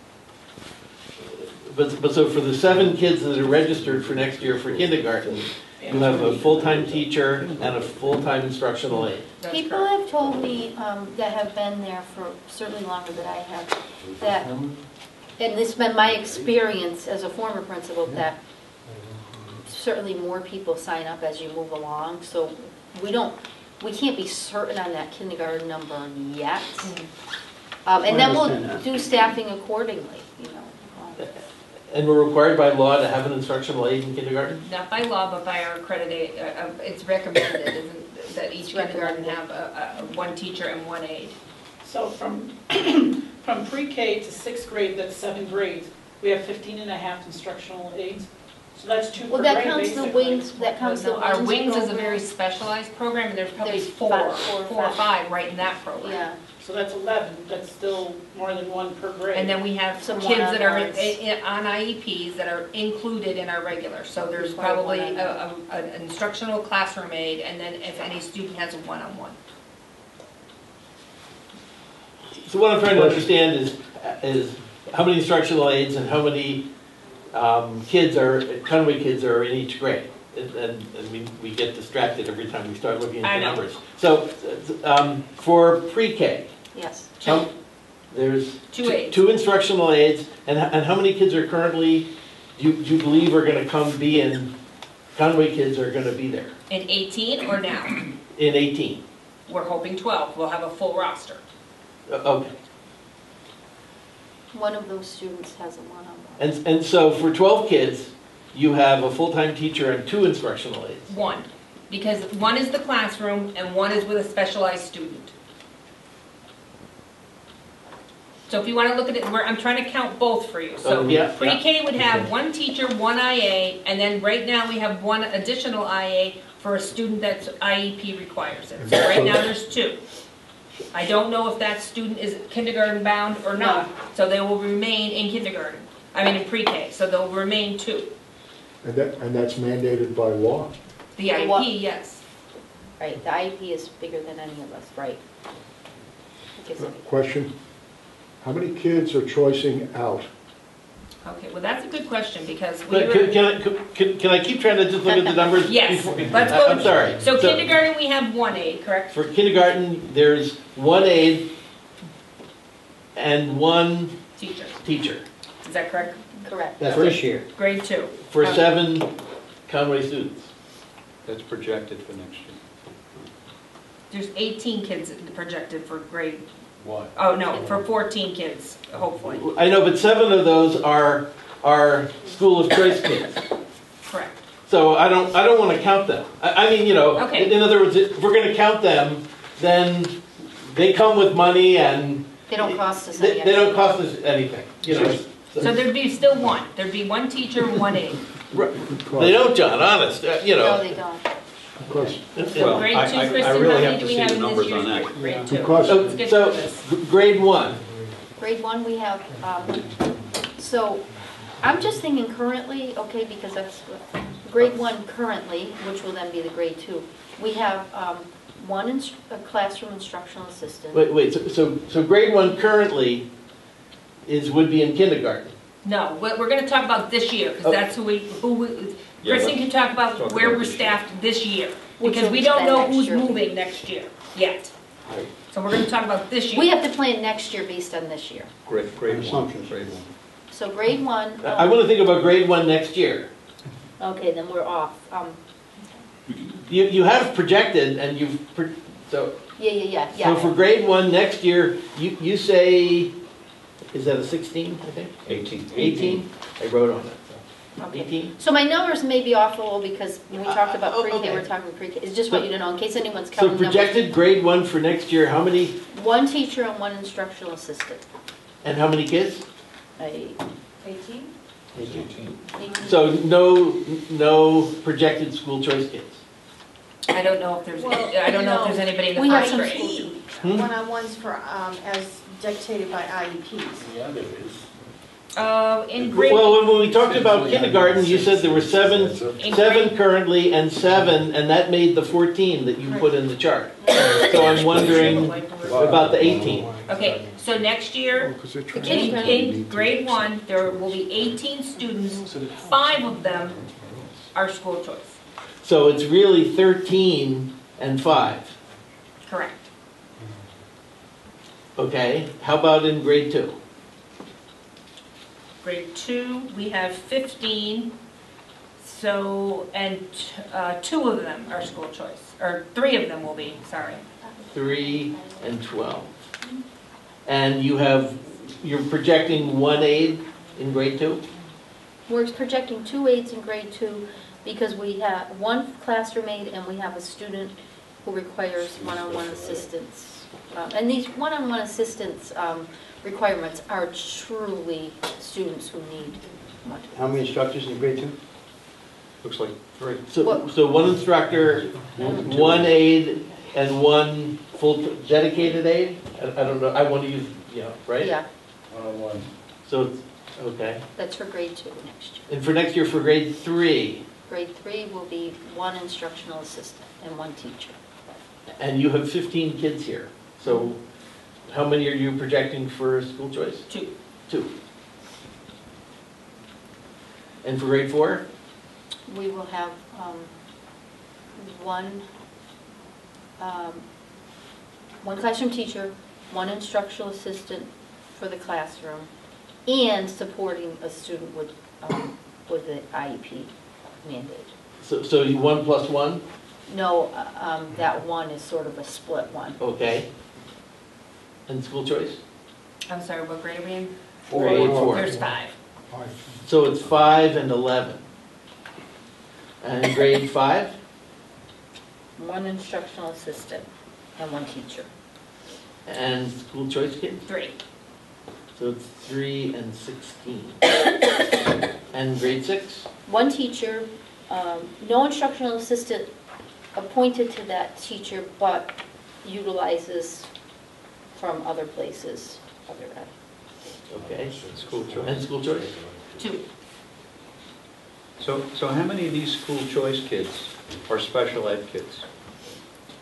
But so for the 7 kids that are registered for next year for kindergarten, you have a full-time teacher and a full-time instructional aide. That's People correct. have told me that have been there for certainly longer than I have, that, and this has been my experience as a former principal, that certainly more people sign up as you move along, so we can't be certain on that kindergarten number yet. And then we'll do staffing accordingly, you know. And we're required by law to have an instructional aide in kindergarten? Not by law, but by our it's recommended, isn't that each kindergarten have 1 teacher and 1 aide. So from pre-K to 6th grade, that's 7 grades, we have 15 and a half instructional aides. So that's 2 per Well, grade, that counts the basically. wings, that counts the Our wings is a program. very specialized program, and there's probably There's 4 4 or 5 right in that program. Yeah, So that's 11, that's still more than 1 per grade. And then we have some Some kids that are one-on-ones. on IEPs that are included in our regular. So there's Require probably one-on-one. an instructional classroom aide, and then if any student has a one-on-one. So what I'm trying to understand is how many instructional aides and how many Conway kids are in each grade? And we get distracted every time we start looking I at the know. numbers. So for pre-K, yes. there's 2 aides. 2 instructional aides, and how many kids are currently, do you believe are going to Conway kids are going to be there In 18 or now? in 18? We're hoping 12. We'll have a full roster. Okay. One of those students has a one-on-one. And so for 12 kids, you have a full-time teacher and 2 instructional aides. 1. Because 1 is the classroom and 1 is with a specialized student. So if you want to look at it, I'm trying to count both for you. So Yeah. pre-K would have 1 teacher, 1 IA, and then right now we have 1 additional IA for a student that's IEP requires it. So right now there's 2. I don't know if that student is kindergarten bound or not, so they will remain in kindergarten. In pre-K, so they'll remain 2. And that's mandated by law? The IEP, yes. Right, the IEP is bigger than any of us, right? I guess it- Question, how many kids are choicing out? Okay, well, that's a good question, because we But were... can I keep trying to just look at the numbers? Yes, before- let's go. I'm sorry. So kindergarten, we have 1 aide, correct? For kindergarten, there's 1 aide and 1 Teacher, teacher. is that correct? Correct. That's this year. Grade 2. For 7 Conway students. That's projected for next year. There's 18 kids projected for grade, What? oh, no, for 14 kids, hopefully. I know, but 7 of those are school of choice kids. Correct. So I don't want to count them. I mean, you know, Okay. in other words, if we're going to count them, then they come with money and They don't cost us they any. don't cost us anything, you know. So there'd be still 1. There'd be 1 teacher and 1 aide. They don't, John, honest, you No, know. they don't. Because, So grade 2, Kristen, how really many have do to we see have the in this numbers year's on that. grade 2? Because- Let's get So, to this. grade 1, Grade 1, we have, so I'm just thinking currently, okay, because that's what, grade 1 currently, which will then be the grade 2, we have a classroom instructional assistant. wait, so grade 1 currently would be in kindergarten. No, we're going to talk about this year, because that's Yeah, Kristen can talk about talk where about we're this staffed this year. Which Because will we don't spend know next who's year. moving next year yet. Right. So we're going to talk about this year. We have to plan next year based on this year. Grade 1. Assumptions. Grade 1. So grade 1. I want to think about grade 1 next year. Okay, then we're off. You have projected and so Yeah. so for grade 1 next year, you say, is that a 16, I think? 18. 18? I wrote on it. So. Okay. 18? So my numbers may be off a little because when we talked about pre-K, okay. we're talking pre-K. It's just what you to know, in case anyone's So counting numbers. projected grade 1 for next year, how many, 1 teacher and 1 instructional assistant. and how many kids? 18? 18. So no projected school choice kids. I don't know if there's, Well, I don't know if there's anybody in the we have first some grade. One-on-ones for, as dictated by IEPs. Yeah, there is. In grade, Well, when we talked about kindergarten, you said there were 7 currently and 7, and that made the 14 that you put in the chart. So I'm wondering about the 18. okay, so next year, because they're trying in grade 1, there will be 18 students, 5 of them are school choice. So it's really 13 and 5. Correct. Okay, how about in grade 2? Grade 2, we have 15, so, and 2 of them are school choice, or 3 of them will be, sorry. 3 and 12. And you're projecting 1 aide in grade 2? We're projecting 2 aides in grade 2 because we have 1 classroom aide and we have a student who requires one-on-one assistance. And these one-on-one assistance requirements are truly students who need much. How many instructors in grade 2? Looks like 3. So 1 instructor, 1 aide, and 1 full dedicated aide? I don't know, I want to use, right? Yeah, One-on-one. So, it's okay. that's for grade 2 next year. And for next year, for grade 3, Grade 3 will be 1 instructional assistant and 1 teacher. and you have 15 kids here. So how many are you projecting for school choice? 2. 2. And for grade 4? We will have one classroom teacher, 1 instructional assistant for the classroom, and supporting a student with the IEP mandate. So you 1 plus 1? No, that 1 is sort of a split one. Okay. And school choice? I'm sorry, what grade are we in? Grade 4. There's 5. So it's 5 and 11. And grade 5? 1 instructional assistant and 1 teacher. And school choice kids? 3. So it's 3 and 16. And grade 6? 1 teacher, no instructional assistant appointed to that teacher, but utilizes from other places, other ed. Okay. School choice. And school choice? 2. So how many of these school choice kids are special ed kids?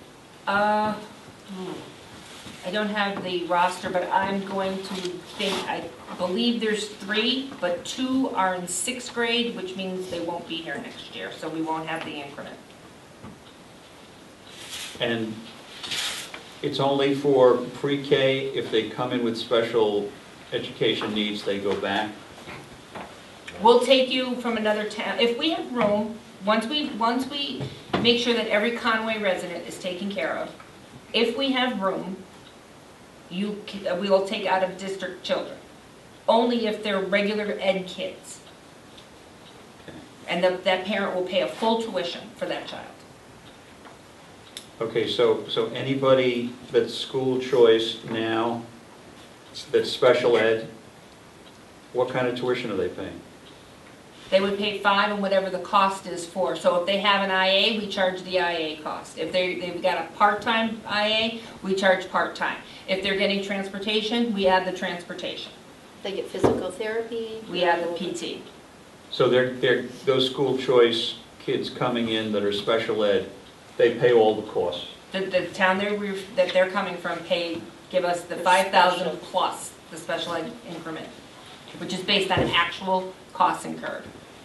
I don't have the roster, but I'm going to think, I believe there's 3, but 2 are in 6th grade, which means they won't be here next year, so we won't have the increment. And it's only for pre-K, if they come in with special education needs, they go back? We'll take you from another town, if we have room, once we make sure that every Conway resident is taken care of, if we have room, we will take out of district children, only if they're regular ed kids. And that parent will pay a full tuition for that child. Okay, so anybody that's school choice now, that's special ed, what kind of tuition are they paying? They would pay 5 and whatever the cost is for. So if they have an IA, we charge the IA cost. If they've got a part-time IA, we charge part-time. If they're getting transportation, we add the transportation. They get physical therapy? We add the PT. So those school choice kids coming in that are special ed, they pay all the costs? The town that they're coming from give us the 5,000 plus the special ed increment, which is based on actual costs incurred.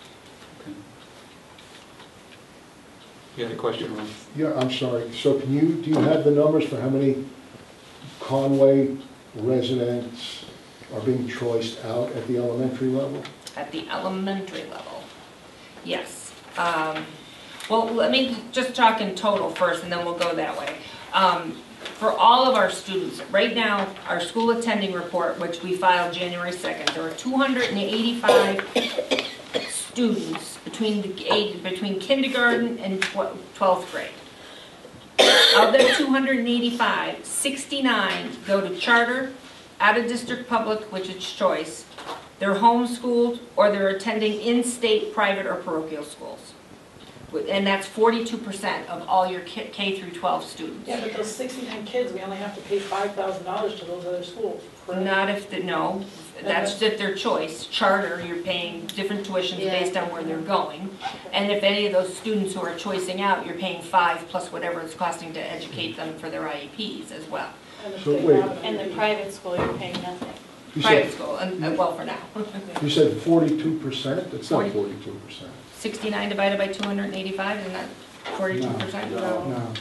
You had a question, Ron? Yeah, I'm sorry. So do you have the numbers for how many Conway residents are being choiced out at the elementary level? At the elementary level, yes. Well, let me just talk in total first, and then we'll go that way. For all of our students, right now, our school attending report, which we filed January 2nd, there are 285 students between kindergarten and 12th grade. Of the 285, 69 go to charter, out-of-district public, which is choice. They're homeschooled, or they're attending in-state private or parochial schools. And that's 42% of all your K through 12 students. Yeah, but those 69 kids, we only have to pay $5,000 to those other schools, correct? Not if, no, that's just their choice. Charter, you're paying different tuitions based on where they're going. And if any of those students who are choicing out, you're paying 5 plus whatever it's costing to educate them for their IEPs as well. And the private school, you're paying nothing. Private school, well, for now. You said 42%? That's not 42%. 69 divided by 285, isn't that 42%? No.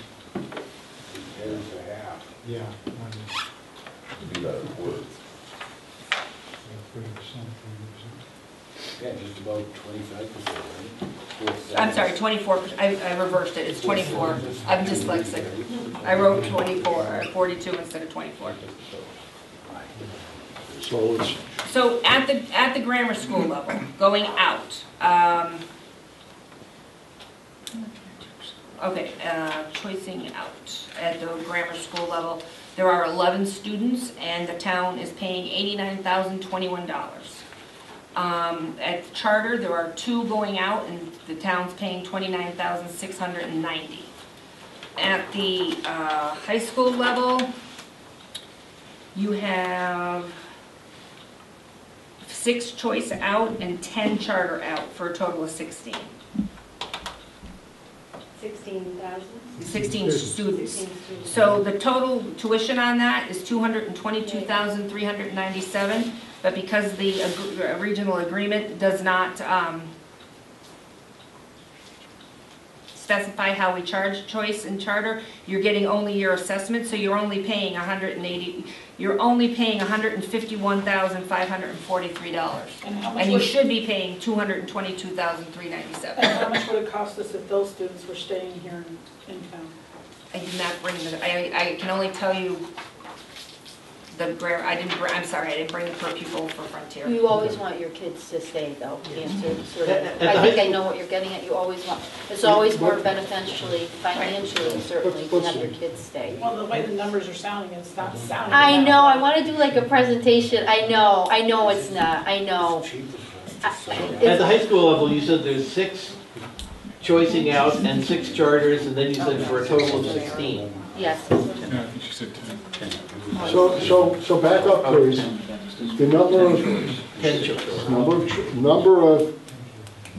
Yeah. Do that at work. Yeah, just about 25%, right? I'm sorry, 24%. I reversed it. It's 24. I'm dyslexic. I wrote 24 or 42 instead of 24. So at the grammar school level, going out. Okay, choicing out at the grammar school level, there are 11 students, and the town is paying $89,021. At charter, there are 2 going out, and the town's paying $29,690. At the high school level, you have 6 choice out and 10 charter out for a total of 16. 16,000? 16 students. So the total tuition on that is $222,397, but because the regional agreement does not specify how we charge choice and charter, you're getting only your assessment, so you're only paying $151,543. And you should be paying $222,397. And how much would it cost us if those students were staying here in town? I did not bring I can only tell you I'm sorry, I didn't bring the per pupil for Frontier. You always want your kids to stay, though. I think I know what you're getting at. You always want, it's always more beneficially, financially, certainly, to have your kids stay. Well, the way the numbers are sounding, it's not sounding. I know, I want to do like a presentation. I know it's not. I know. At the high school level, you said there's 6 choicing out and 6 charters, and then you said for a total of 16. Yes. Yeah, I think she said 10. So back up, please. The number of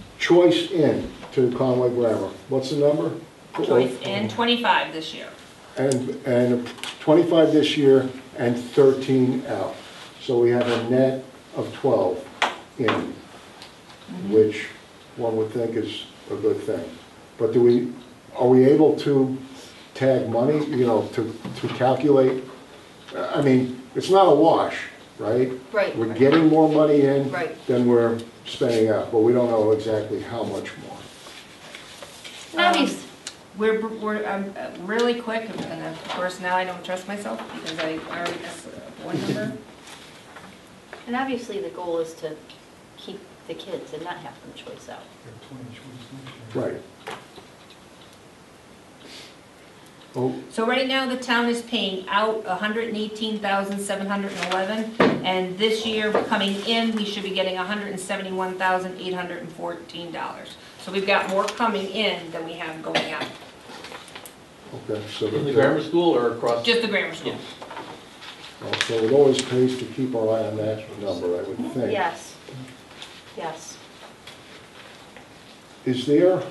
choice in to Conway Grammar. What's the number? Choice in 25 this year. and 25 this year and 13 out. So we have a net of 12 in, which one would think is a good thing. But are we able to tag money, you know, to calculate? I mean, it's not a wash, right? Right. We're getting more money in Right. than we're spending out, but we don't know exactly how much more. We're really quick, and of course now I don't trust myself because I already guessed one number. And obviously the goal is to keep the kids and not have them choice out. Right. Oh, So right now, the town is paying out $118,711, and this year, coming in, we should be getting $171,814. So we've got more coming in than we have going out. okay, so. In the grammar school or across? Just the grammar school. Well, so it always pays to keep our eye on that number, I would think. Yes. Yes. Is there,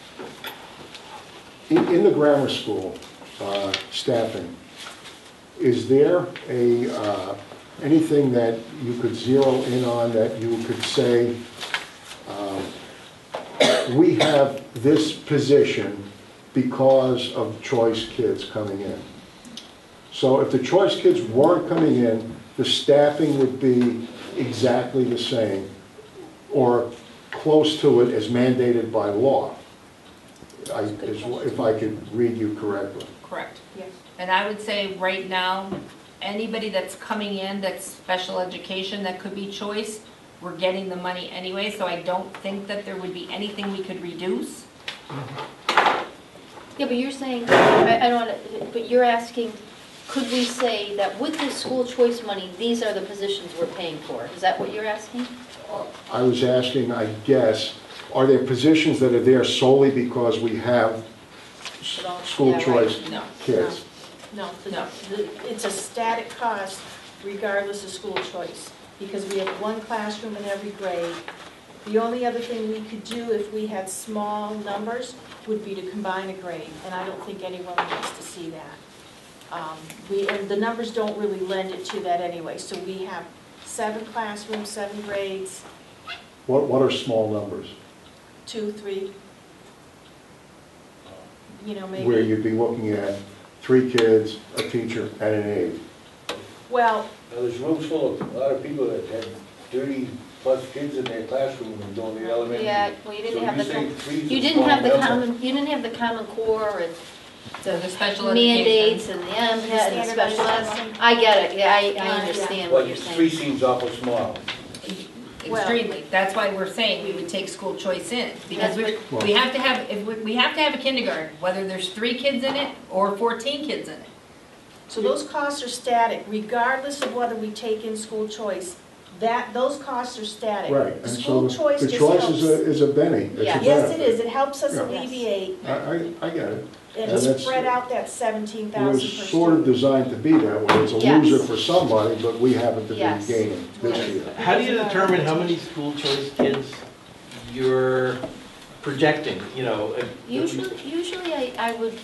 in the grammar school staffing, is there anything that you could zero in on that you could say, we have this position because of choice kids coming in? So if the choice kids weren't coming in, the staffing would be exactly the same or close to it as mandated by law, if I could read you correctly. Correct. Yes. And I would say right now, anybody that's coming in that's special education that could be choice, we're getting the money anyway, so I don't think that there would be anything we could reduce. Yeah, but you're saying, I don't want to, but you're asking, could we say that with this school choice money, these are the positions we're paying for? Is that what you're asking? I was asking, I guess, are there positions that are there solely because we have school Yeah, choice right. kids? No, it's a static cost regardless of school choice, because we have one classroom in every grade. The only other thing we could do if we had small numbers would be to combine a grade, and I don't think anyone wants to see that. And the numbers don't really lend it to that anyway, so we have 7 classrooms, 7 grades, What are small numbers? 2, 3, you know, maybe. Where you'd be looking at 3 kids, a teacher, and an aide. Well, Now, there's rooms full of, a lot of people that had 30-plus kids in their classroom and doing the elementary. Yeah, well, you didn't So have you the, say three's a you didn't small have the number. you didn't have the Common Core and The special mandates education. and the MPET and the special Standardized ed. I get it, yeah, I understand what Well, you're 3 saying. seems awful small. Extremely. That's why we're saying we would take school choice in, because That's we have to have, we have to have a kindergarten, whether there's 3 kids in it or 14 kids in it. so those costs are static, regardless of whether we take in school choice. Those costs are static. Right, The and so school choice the just choice helps. is a Benny. It's a Yeah. Yes, it benefit. is, it helps us Yeah. alleviate I get it. and And that's- spread out that It 17,000 was per sort of student. designed to be that way. It's a Yes. loser for somebody, but we happen to be Yes. gaining this year. How do you determine how many school choice kids you're projecting, you know? Usually I would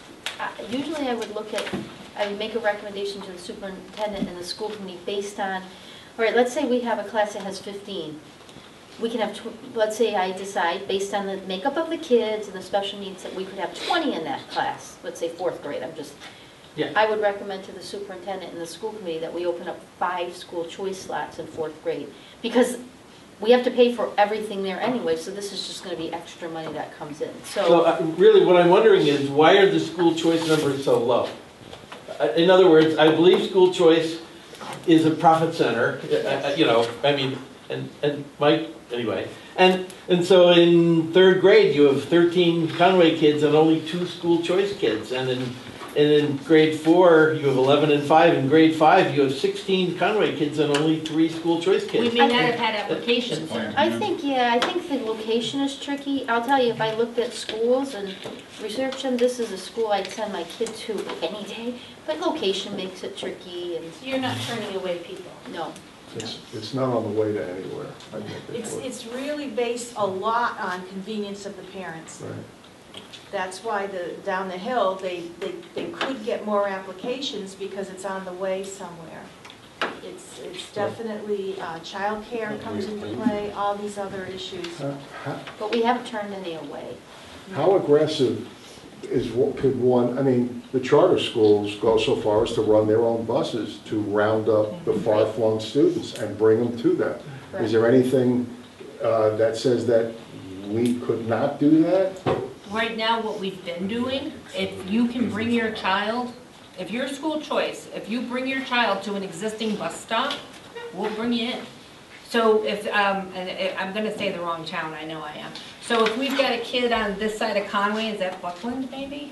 look at, I would make a recommendation to the superintendent and the school committee based on, all right, let's say we have a class that has 15. We can have, let's say I decide, based on the makeup of the kids and the special needs, that we could have 20 in that class, let's say 4th grade, Yeah. I would recommend to the superintendent and the school committee that we open up 5 school choice slots in 4th grade. Because we have to pay for everything there anyway, so this is just going to be extra money that comes in. So really what I'm wondering is, why are the school choice numbers so low? In other words, I believe school choice is a profit center, you know, I mean, and Mike, anyway. And so in 3rd grade, you have 13 Conway kids and only 2 school choice kids. And in grade 4, you have 11 and 5. In grade 5, you have 16 Conway kids and only 3 school choice kids. We may not have had applications. I think the location is tricky. I'll tell you, if I looked at schools and researched them, this is a school I'd send my kid to any day, but location makes it tricky and. You're not turning away people. No. It's not on the way to anywhere. I think It's really based a lot on convenience of the parents. Right. That's why down the hill, they could get more applications because it's on the way somewhere. It's definitely, childcare comes into play, all these other issues. But we haven't turned any away. How aggressive could one, I mean, the charter schools go so far as to run their own buses to round up the far-flung students and bring them to them. Is there anything that says that we could not do that? Right now, what we've been doing, if you can bring your child, if you're school choice, if you bring your child to an existing bus stop, we'll bring you in. So if, and I'm gonna say the wrong town, I know I am. So if we've got a kid on this side of Conway, is that Buckland maybe?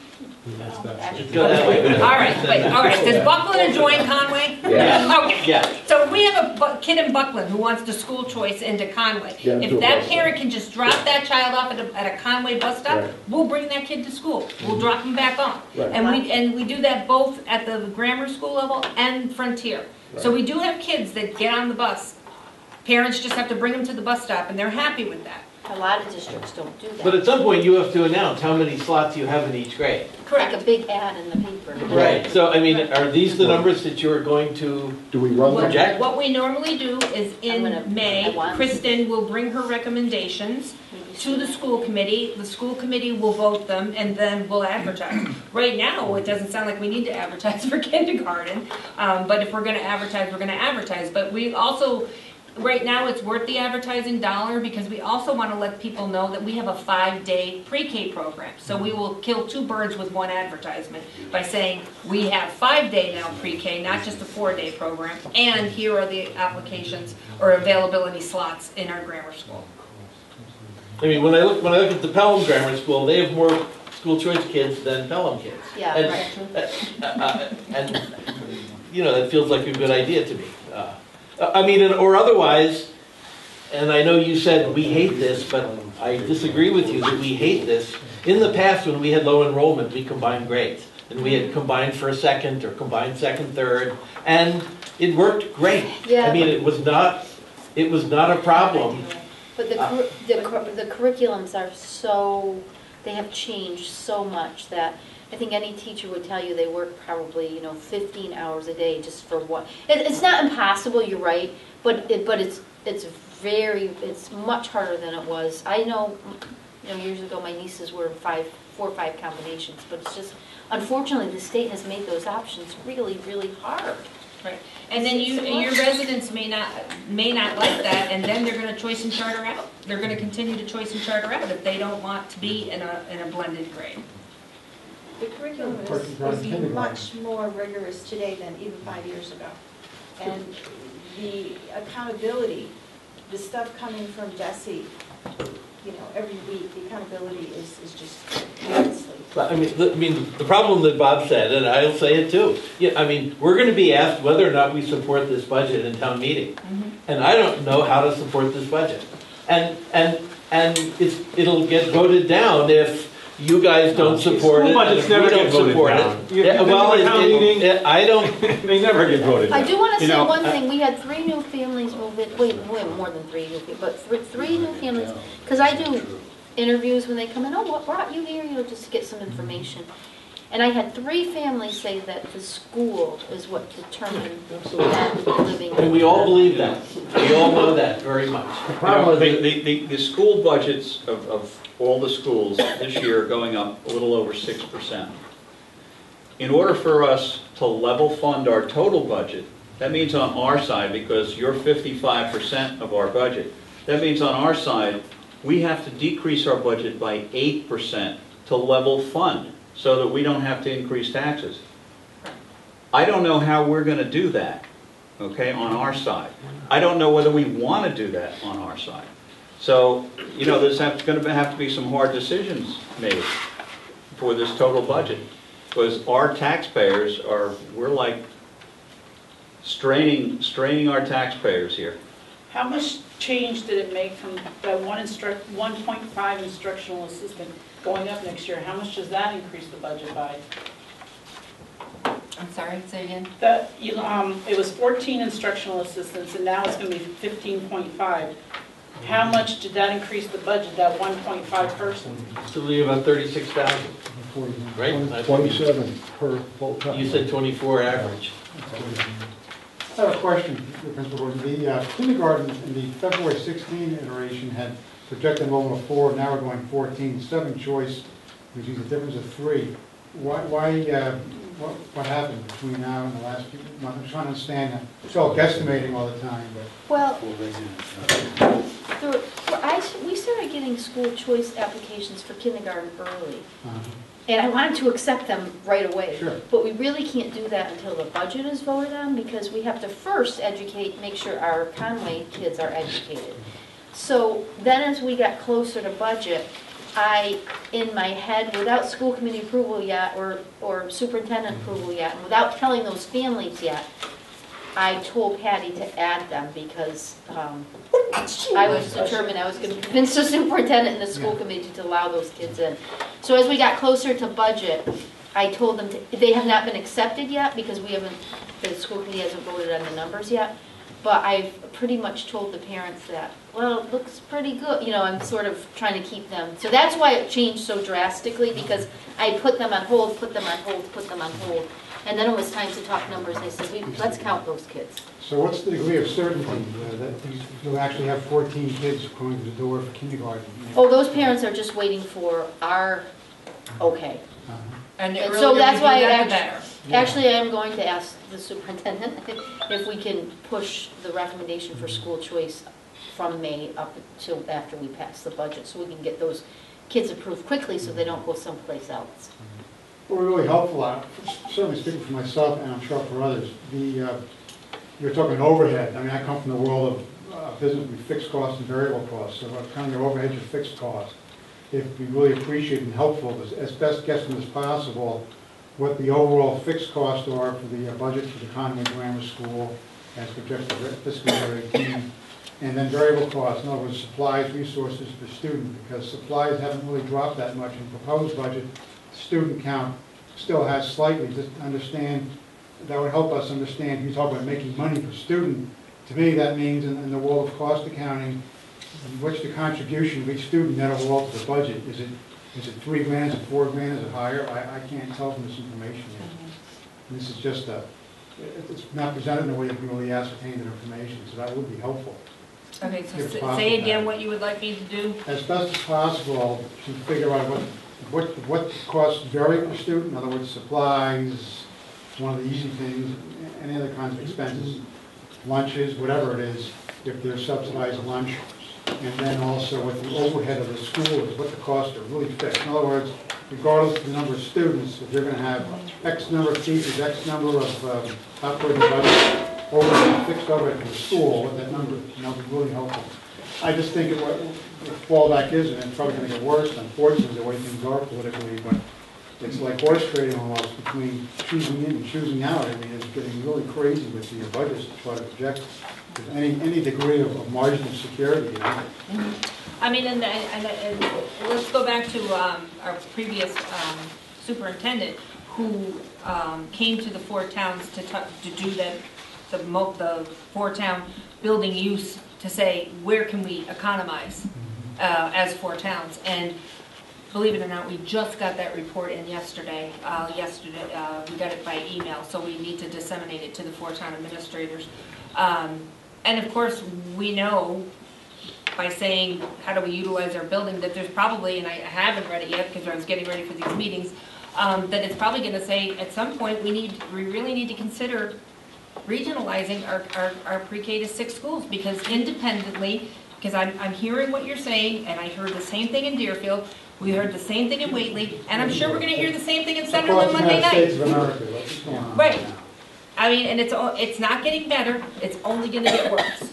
Go that way. All right, does Buckland adjoin Conway? Yes. Okay. Yes. So if we have a kid in Buckland who wants to school choice into Conway, Yeah, into if a that bus parent can just drop that child off at a Conway bus stop, Right. we'll bring that kid to school. We'll drop him back on. Right. And we do that both at the grammar school level and Frontier. So we do have kids that get on the bus. Parents just have to bring them to the bus stop and they're happy with that. A lot of districts don't do that. But at some point, you have to announce how many slots you have in each grade. Like a big ad in the paper. Right, so I mean, are these the numbers that you're going to Do we run that? project? What we normally do is in I May, want- Kristen will bring her recommendations to the school committee. The school committee will vote them and then we'll advertise. Right now, it doesn't sound like we need to advertise for kindergarten, but if we're gonna advertise, we're gonna advertise. But we also, right now, it's worth the advertising dollar because we also want to let people know that we have a 5-day pre-K program. So we will kill 2 birds with 1 advertisement by saying we have 5-day now pre-K, not just a 4-day program. And here are the applications or availability slots in our grammar school. I mean, when I look at the Pelham Grammar School, they have more school choice kids than Pelham kids. Yeah, And, and, you know, that feels like a good idea to me. I mean, or otherwise, and I know you said we hate this, but I disagree with you that we hate this. In the past, when we had low enrollment, we combined grades. And we had combined first, second, or combined second, third, and it worked great. Yeah. I mean, it was not a problem. But the curriculums are so, they have changed so much that I think any teacher would tell you they work probably, 15 hours a day just for what. It's not impossible, you're right, but it's much harder than it was. I know, years ago my nieces were 4 or 5 combinations, but it's just, unfortunately, the state has made those options really, really hard. Right. And then your residents may not like that, and then they're gonna choice and charter out. They're gonna continue to choice and charter out if they don't want to be in a blended grade. The curriculum is much more rigorous today than even 5 years ago. And the accountability, the stuff coming from DESE, every week, the accountability is just immensely. I mean, the problem that Bob said, and I'll say it too. Yeah, I mean, we're going to be asked whether or not we support this budget in town meeting, and I don't know how to support this budget, and it'll get voted down if you guys don't support it. School budgets never get voted down. I don't. They never get voted down. I do want to say one thing. We had 3 new families move in. Wait, more than 3 new people, but 3 new families. Because I do interviews when they come in. Oh, what brought you here? Just to get some information. And I had 3 families say that the school is what determined them living. And we all believe that. We all know that very much. The school budgets of all the schools this year are going up a little over 6%. In order for us to level fund our total budget, that means on our side, because you're 55% of our budget, that means on our side, we have to decrease our budget by 8% to level fund so that we don't have to increase taxes. I don't know how we're going to do that, okay, on our side. I don't know whether we want to do that on our side. So, there's going to have to be some hard decisions made for this total budget, because our taxpayers we're like straining our taxpayers here. How much change did it make from the 1.5 instructional assistant going up next year? How much does that increase the budget by? I'm sorry, say again? It was 14 instructional assistants, and now it's going to be 15.5. How much did that increase the budget, that 1.5 person? So we have about 36,000, right? 27 per full-time. You said 24 average. I have a question, Principal Gordon. The kindergarten in the February 16 iteration had projected enrollment of 4, now we're going 14, 7 choice, which is a difference of 3. What happened between now and the last few months? I'm trying to understand. It's all guesstimating all the time, but. Well, we started getting school choice applications for kindergarten early. And I wanted to accept them right away. Sure. But we really can't do that until the budget is voted on, because we have to first make sure our Conway kids are educated. So then as we got closer to budget, in my head, without school committee approval yet, or superintendent approval yet, and without telling those families yet, I told Patty to add them because I was determined I was going to convince the superintendent and the school committee to allow those kids in. So as we got closer to budget, I told them they have not been accepted yet because the school committee hasn't voted on the numbers yet. But I've pretty much told the parents that, well, it looks pretty good. You know, I'm sort of trying to keep them. So that's why it changed so drastically, because I put them on hold, put them on hold, put them on hold. And then it was time to talk numbers. I said, let's count those kids. So what's the degree of certainty that you'll actually have 14 kids going to the door for kindergarten? Oh, those parents are just waiting for our okay. And And so that's why better. actually I am going to ask the superintendent if we can push the recommendation for school choice from May up until after we pass the budget, so we can get those kids approved quickly so they don't go someplace else. Well, really helpful, certainly speaking for myself and I'm sure for others, you're talking overhead. I mean, I come from the world of business with fixed costs and variable costs, so kind of your overhead, your fixed costs. It'd be really appreciated and helpful, as best guessing as possible, what the overall fixed costs are for the budget for the Conway Grammar School as projected for fiscal year 18, and then variable costs, in other words, supplies, resources per student, because supplies haven't really dropped that much in proposed budget. Student count still has slightly. Just understand, that would help us understand. You talk about making money per student. To me, that means in the world of cost accounting, what's the contribution of each student net overall to the budget? Is it $3 grand? Is it $4 grand? Is it higher? I can't tell from this information yet. And this is just it's not presented in a way that can really ascertain the information, so that would be helpful. Okay, so say again what you would like me to do. As best as possible to figure out what costs vary per student. In other words, supplies, one of the easy things, any other kinds of expenses, lunches, whatever it is, if there's subsidized lunch, and then also what the overhead of the school is, what the costs are really fixed. In other words, regardless of the number of students, if you're going to have X number of teachers, X number of operating budget, overhead, fixed overhead for the school, what that number would be really helpful. I just think what the fallback is, and it's probably going to get worse, unfortunately, the way things are politically, but it's like horse trading almost between choosing in and choosing out. I mean, it's getting really crazy with the budgets to try to project any degree of margin of security. You know? I mean, and let's go back to our previous superintendent who came to the four towns to do the four-town building use to say, where can we economize as four towns? And believe it or not, we just got that report in yesterday. We got it by email, so we need to disseminate it to the four-town administrators. And of course, we know by saying, how do we utilize our building, that there's probably, and I haven't read it yet because I was getting ready for these meetings, that it's probably going to say at some point we really need to consider regionalizing our pre-K to 6 schools, because independently, because I'm hearing what you're saying, and I heard the same thing in Deerfield, we heard the same thing in Whately, and I'm sure we're going to hear the same thing in Sunderland Monday night. States of America, what's going on right. now? I mean, and it's not getting better, it's only going to get worse.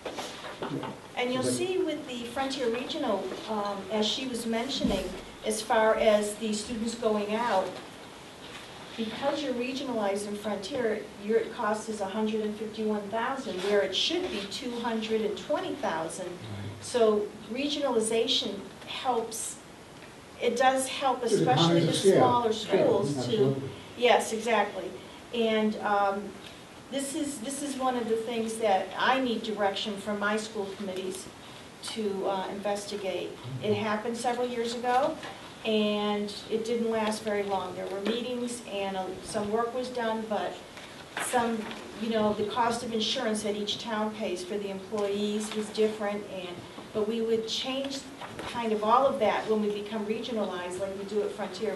And you'll see with the Frontier Regional, as she was mentioning, as far as the students going out, because you're regionalized in Frontier, your cost is $151,000, where it should be $220,000. So regionalization helps. It does help, especially the smaller schools, to. Yes, exactly. And this is one of the things that I need direction from my school committees, to investigate. It happened several years ago, and it didn't last very long. There were meetings and some work was done, but some, the cost of insurance that each town pays for the employees was different, but we would change kind of all of that when we become regionalized, like we do at Frontier.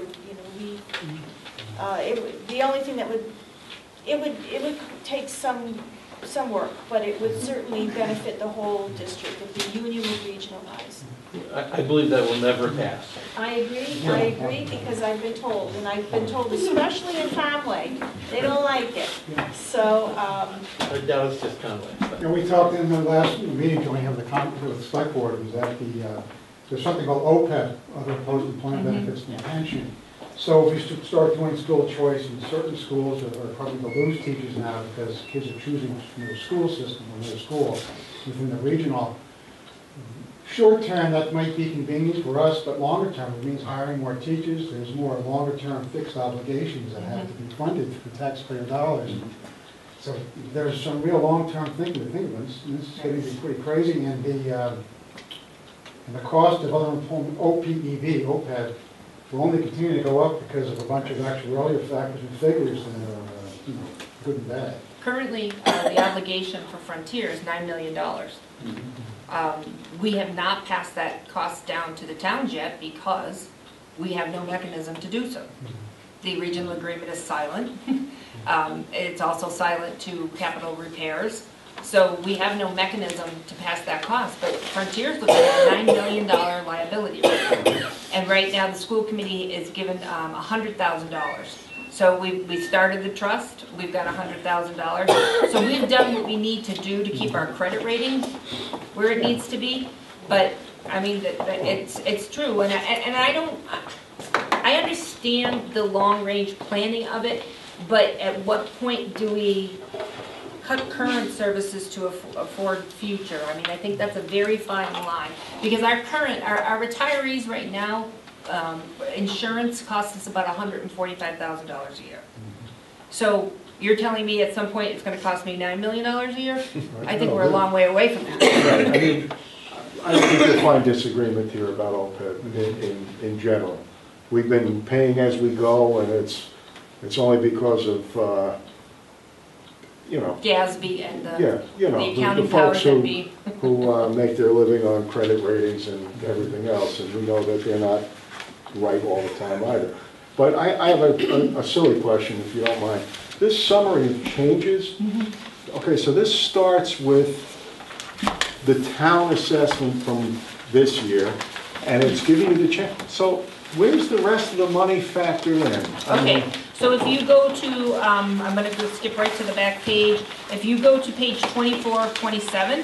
The only thing that it would take some work, but it would certainly benefit the whole district if the union would regionalize. I believe that will never pass. I agree, because I've been told, and I've been told, especially in Conway, they don't like it. So, I doubt it's just Conway. We talked in the last meeting when we have the select board, was that there's something called OPEB, other post-employment benefits and pension. So if we should start doing school choice in certain schools, are probably going to lose teachers now because kids are choosing from their school system or their school within the regional. Short term, that might be convenient for us, but longer term, it means hiring more teachers. There's more longer term fixed obligations that have to be funded through taxpayer dollars. So there's some real long-term thinking to think of this. And this is getting to be pretty crazy, and the cost of other employment, OPEB, will only continue to go up because of a bunch of actuarial factors and figures that are good and bad. Currently, the obligation for Frontier is $9 million. We have not passed that cost down to the towns yet because we have no mechanism to do so. The regional agreement is silent. It's also silent to capital repairs. So we have no mechanism to pass that cost, but Frontier's looking at a $9 million liability right now. And right now, the school committee is given $100,000. So we started the trust, we've got $100,000. So we've done what we need to do to keep our credit rating where it needs to be. But, I mean, it's true, and I understand the long-range planning of it, but at what point do we cut current services to afford future? I mean, I think that's a very fine line. Because our retirees right now, insurance costs us about $145,000 a year. So you're telling me at some point it's going to cost me $9 million a year? I think we're a long way away from that. Right. I mean, I don't think you'll find disagreement here about OPEB in general. We've been paying as we go, and it's only because of GASB and the accounting folks powers that be. who make their living on credit ratings and everything else, and we know that they're not right all the time either. But I have a silly question, if you don't mind. This summary of changes, okay, so this starts with the town assessment from this year, and it's giving you the change. So where's the rest of the money factored in? Okay, so if you go to, I'm going to skip right to the back page. If you go to page 24 of 27,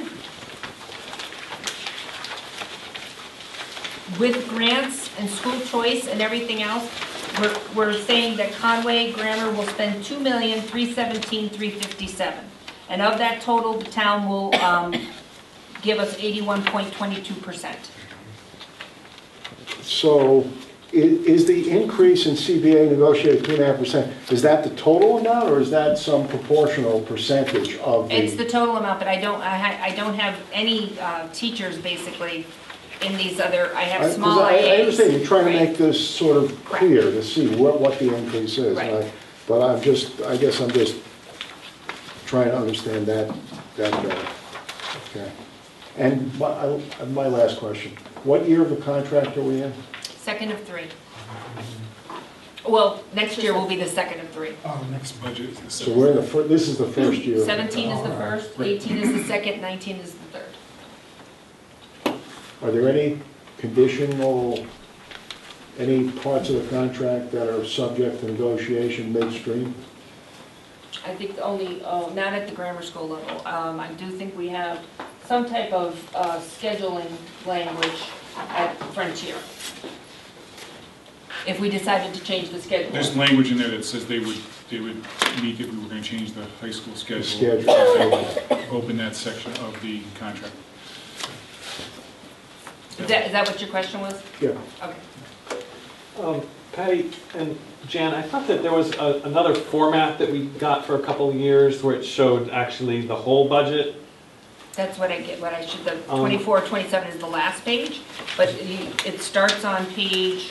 with grants and school choice and everything else, we're saying that Conway Grammar will spend $2,317,357, and of that total, the town will give us 81.22%. So is the increase in CBA negotiated 2.5%, is that the total amount, or is that some proportional percentage of the? It's the total amount, but I don't have any teachers basically in these other, I have small IAs. I understand you're trying to make this sort of clear to see what the increase is. Right. But I guess I'm just trying to understand that better. Okay. And my last question, what year of the contract are we in? Second of 3. Well, next year will be the second of 3. Next budget is the second. So we're in the this is the first year. 17 is the first, 18 is the second, 19 is the third. Are there any any parts of the contract that are subject to negotiation midstream? I think only, not at the grammar school level. I do think we have some type of scheduling language at Frontier. If we decided to change the schedule. There's language in there that says they would meet if we were going to change the high school schedule. They would open that section of the contract. Is that what your question was? Yeah. Okay. Patty and Jan, I thought that there was another format that we got for a couple of years where it showed actually the whole budget. That's what I get, what I should, the 24, 27 is the last page, but it starts on page,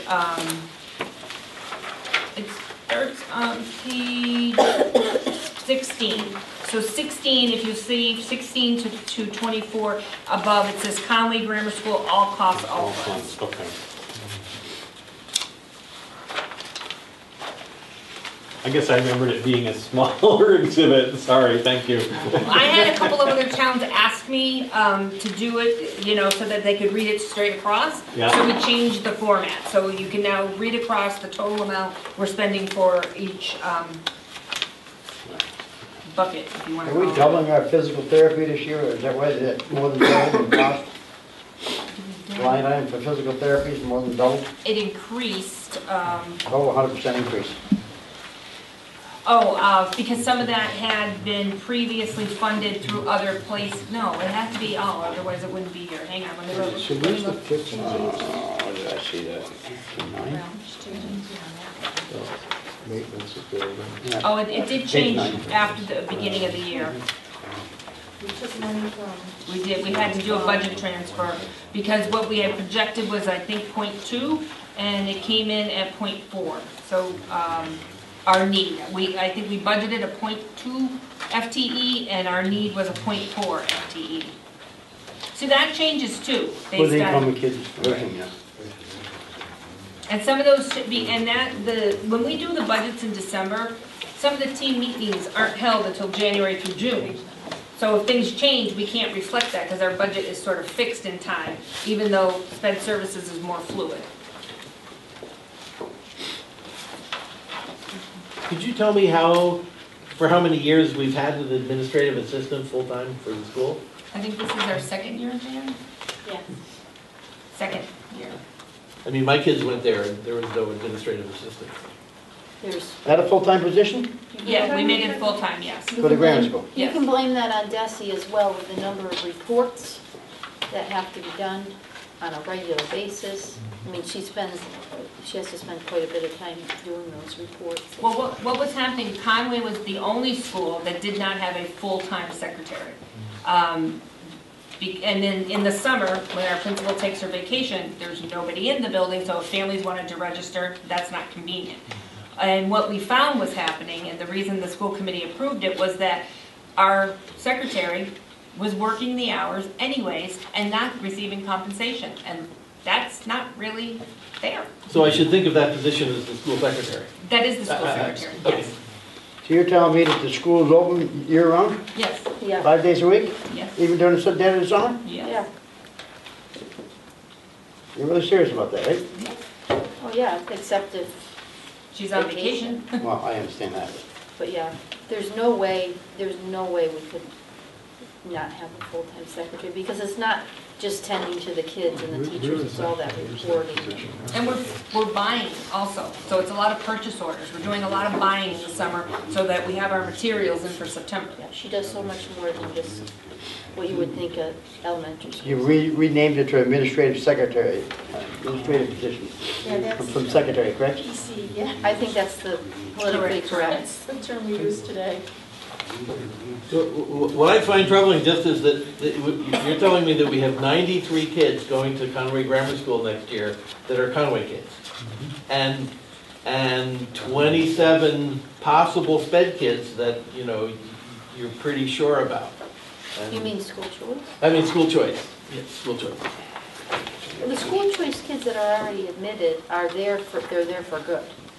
it starts on page 16. So 16, if you see 16 to 24 above, it says Conway Grammar School, all costs, all funds. Okay. I guess I remembered it being a smaller exhibit, sorry, thank you. I had a couple of other towns ask me to do it, you know, so that they could read it straight across. Yeah. So we changed the format, so you can now read across the total amount we're spending for each bucket, if you want to Are call we it. doubling our physical therapy this year, or is that why that more than doubled in cost? Line item for physical therapy is more than doubled? It increased, Oh, 100% increase. Because some of that had been previously funded through other places. No, it has to be all, otherwise it wouldn't be here. Hang on, let me look. So where's the fifth? Oh, did I see that? 9? Maintenance of building. Yeah. Oh, it did Page change 9. after the beginning of the year. We took money from. We did, we had to do a budget transfer, because what we had projected was, I think, .2, and it came in at .4. So, our need, I think we budgeted a .2 FTE, and our need was a .4 FTE. So that changes too, With based income on, of kids, everything, yeah. and some of those should be, and when we do the budgets in December, some of the team meetings aren't held until January through June. So if things change, we can't reflect that, because our budget is sort of fixed in time, even though sped services is more fluid. Could you tell me for how many years we've had an administrative assistant full-time for the school? I think this is our second year, Jan? Yes. Second year. I mean, my kids went there and there was no administrative assistant. Is that a full-time position? Yeah, we made it full-time, yes. For the grammar school? You can blame that on Desi as well, with the number of reports that have to be done on a regular basis. I mean, she has to spend quite a bit of time doing those reports. Well, what was happening, Conway was the only school that did not have a full-time secretary. And then in the summer, when our principal takes her vacation, there's nobody in the building, so if families wanted to register, that's not convenient. And what we found was happening, and the reason the school committee approved it, was that our secretary was working the hours anyways and not receiving compensation. And that's not really fair. So I should think of that position as the school secretary? That is the school secretary, yes. So you're telling me that the school is open year-round? Yes. Yeah. 5 days a week? Yes. Even during the dead of the summer? Yes. Yeah. You're really serious about that, right? Oh, yeah, except if, She's on vacation. Well, I understand that. but yeah, there's no way we could not have a full-time secretary, because it's not just tending to the kids and the teachers, it's all that reporting. And we're buying also, so it's a lot of purchase orders. We're doing a lot of buying in the summer so that we have our materials in for September. Yeah, she does so much more than just what you would think of elementary school. You renamed it to administrative secretary, administrative position. Yeah, that's. From secretary, correct? PC, yeah. I think that's the politically correct. That's the term we use today. So what I find troubling just is that you're telling me that we have 93 kids going to Conway Grammar School next year that are Conway kids. And 27 possible sped kids that, you know, you're pretty sure about. You mean school choice? I mean school choice. Yes, school choice. Well, the school choice kids that are already admitted are they're there for good.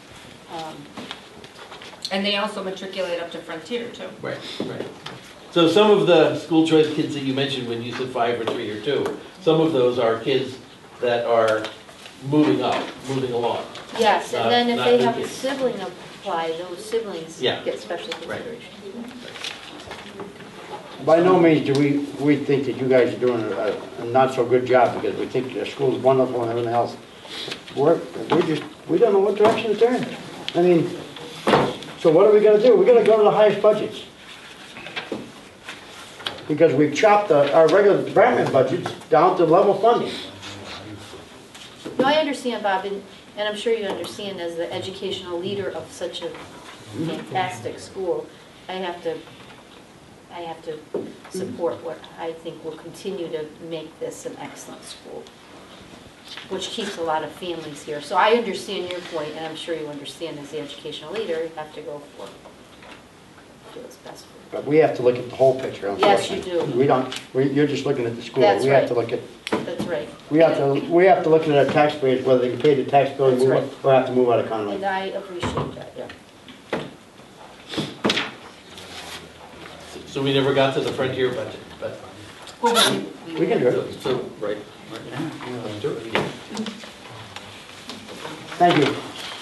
And they also matriculate up to Frontier too. Right, right. So some of the school choice kids that you mentioned when you said 5 or 3 or 2, some of those are kids that are moving up, moving along. Yes, and then if they have a kids. sibling apply, those siblings Yeah. get special consideration. By no means do we think that you guys are doing a not so good job, because we think the school's wonderful and everything else. We don't know what direction to turn. I mean, so what are we gonna do? We're gonna go to the highest budgets. Because we've chopped our regular department budgets down to level funding. No, I understand, Bob, and I'm sure you understand, as the educational leader of such a fantastic school, I have I have to support what I think will continue to make this an excellent school, which keeps a lot of families here. So I understand your point, and I'm sure you understand as the educational leader, you have to go for what's best for you. But we have to look at the whole picture, Yes, unfortunately. you do. We don't, you're just looking at the school. That's We have right. to look at, That's right. we have to look at our taxpayers, whether they can pay the tax bill and That's move, right. or have to move out of Conway. And I appreciate that, yeah. So we never got to the Frontier budget, but. We can do it. So, right now, let's do it. Thank you.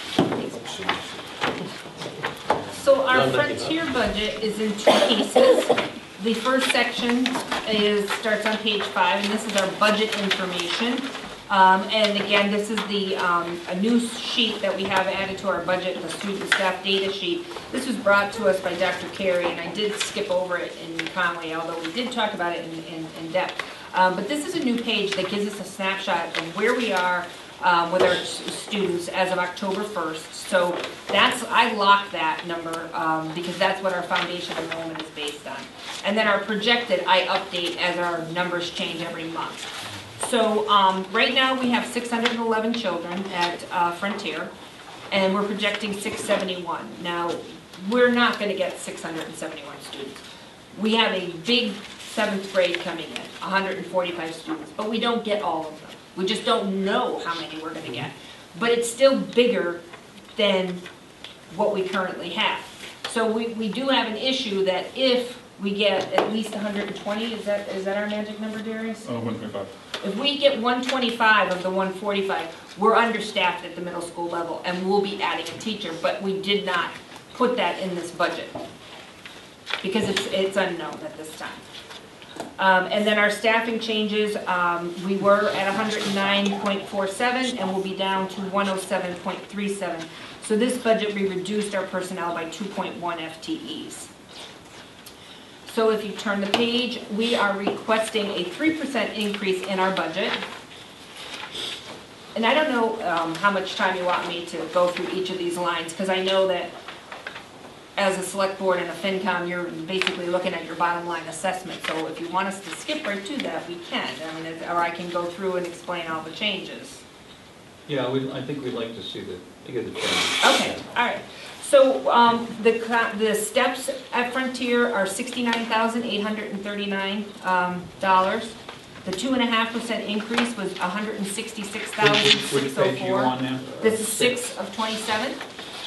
So our No, thank you. Frontier budget is in two pieces. The first section starts on page 5, and this is our budget information. And again, this is a new sheet that we have added to our budget, the student staff data sheet. This was brought to us by Dr. Carey, and I did skip over it in Conway, although we did talk about it in depth. But this is a new page that gives us a snapshot of where we are with our students as of October 1st. So I locked that number because that's what our foundation enrollment is based on. And then our projected, I update as our numbers change every month. So right now we have 611 children at Frontier, and we're projecting 671. Now, we're not going to get 671 students. We have a big 7th grade coming in, 145 students, but we don't get all of them. We just don't know how many we're going to get. But it's still bigger than what we currently have. So we do have an issue that if we get at least 120, is that our magic number, Darius? 1.5. If we get 125 of the 145, we're understaffed at the middle school level, and we'll be adding a teacher, but we did not put that in this budget because it's unknown at this time. And then our staffing changes, we were at 109.47 and we'll be down to 107.37. So this budget, we reduced our personnel by 2.1 FTEs. So if you turn the page, we are requesting a 3% increase in our budget. And I don't know how much time you want me to go through each of these lines, because I know that as a select board and a FinCom, you're basically looking at your bottom line assessment. So if you want us to skip right to that, we can. I mean, or I can go through and explain all the changes. Yeah, I think we'd like to see the change. Okay, all right. So the steps at Frontier are $69,839. The 2.5% increase was $166,604. Which page are you on now? This is 6 of 27.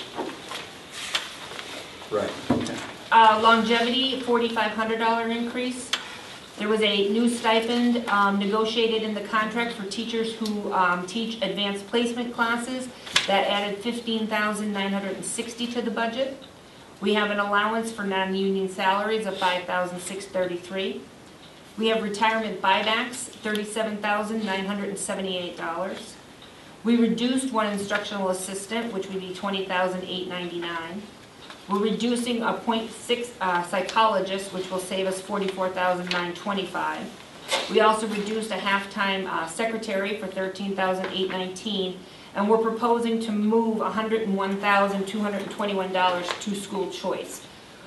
Right, okay. Longevity, $4,500 increase. There was a new stipend negotiated in the contract for teachers who teach advanced placement classes. That added $15,960 to the budget. We have an allowance for non-union salaries of $5,633. We have retirement buybacks, $37,978. We reduced one instructional assistant, which would be $20,899. We're reducing a 0.6 psychologist, which will save us $44,925. We also reduced a half-time secretary for $13,819, and we're proposing to move $101,221 to school choice.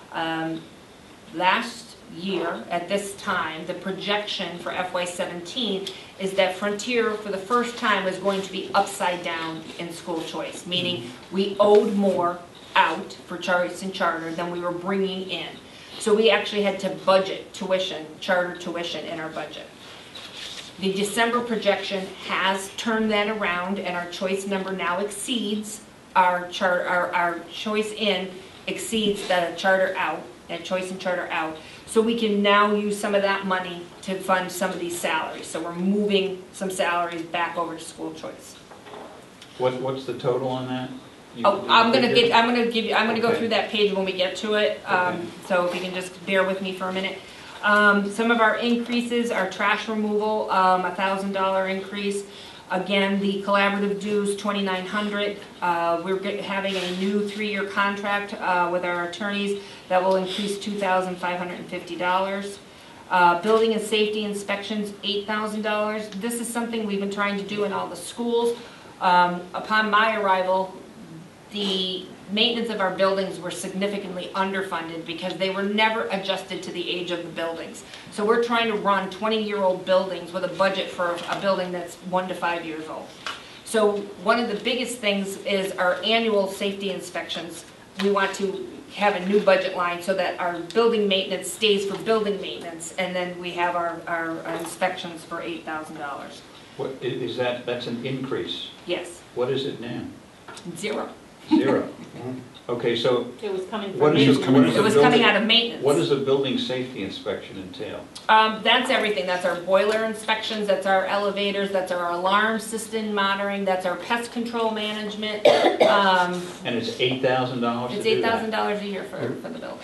Last year, at this time, the projection for FY17 is that Frontier, for the first time, is going to be upside down in school choice, meaning we owed more out for choice and charter than we were bringing in. So we actually had to budget tuition, charter tuition in our budget. The December projection has turned that around, and our choice number now exceeds our choice in exceeds the charter out, and choice and charter out. So we can now use some of that money to fund some of these salaries. So we're moving some salaries back over to school choice. What's the total on that? I'm gonna go through that page when we get to it. So if you can just bear with me for a minute. Some of our increases are trash removal, $1,000 increase. Again, the collaborative dues, $2,900. We're having a new 3-year contract with our attorneys that will increase $2,550. Building and safety inspections, $8,000. This is something we've been trying to do in all the schools. Upon my arrival, the maintenance of our buildings were significantly underfunded because they were never adjusted to the age of the buildings. So we're trying to run 20-year-old buildings with a budget for a building that's 1 to 5 years old. So one of the biggest things is our annual safety inspections. We want to have a new budget line so that our building maintenance stays for building maintenance, and then we have our inspections for $8,000. What, is that, that's an increase? Yes, What is it now? 0. 0. Okay, so It was coming what from is maintenance. It was coming out of maintenance. What does a building safety inspection entail? That's everything. That's our boiler inspections, that's our elevators, that's our alarm system monitoring, that's our pest control management. And it's $8,000 It's to do that? $8,000 a year for the building.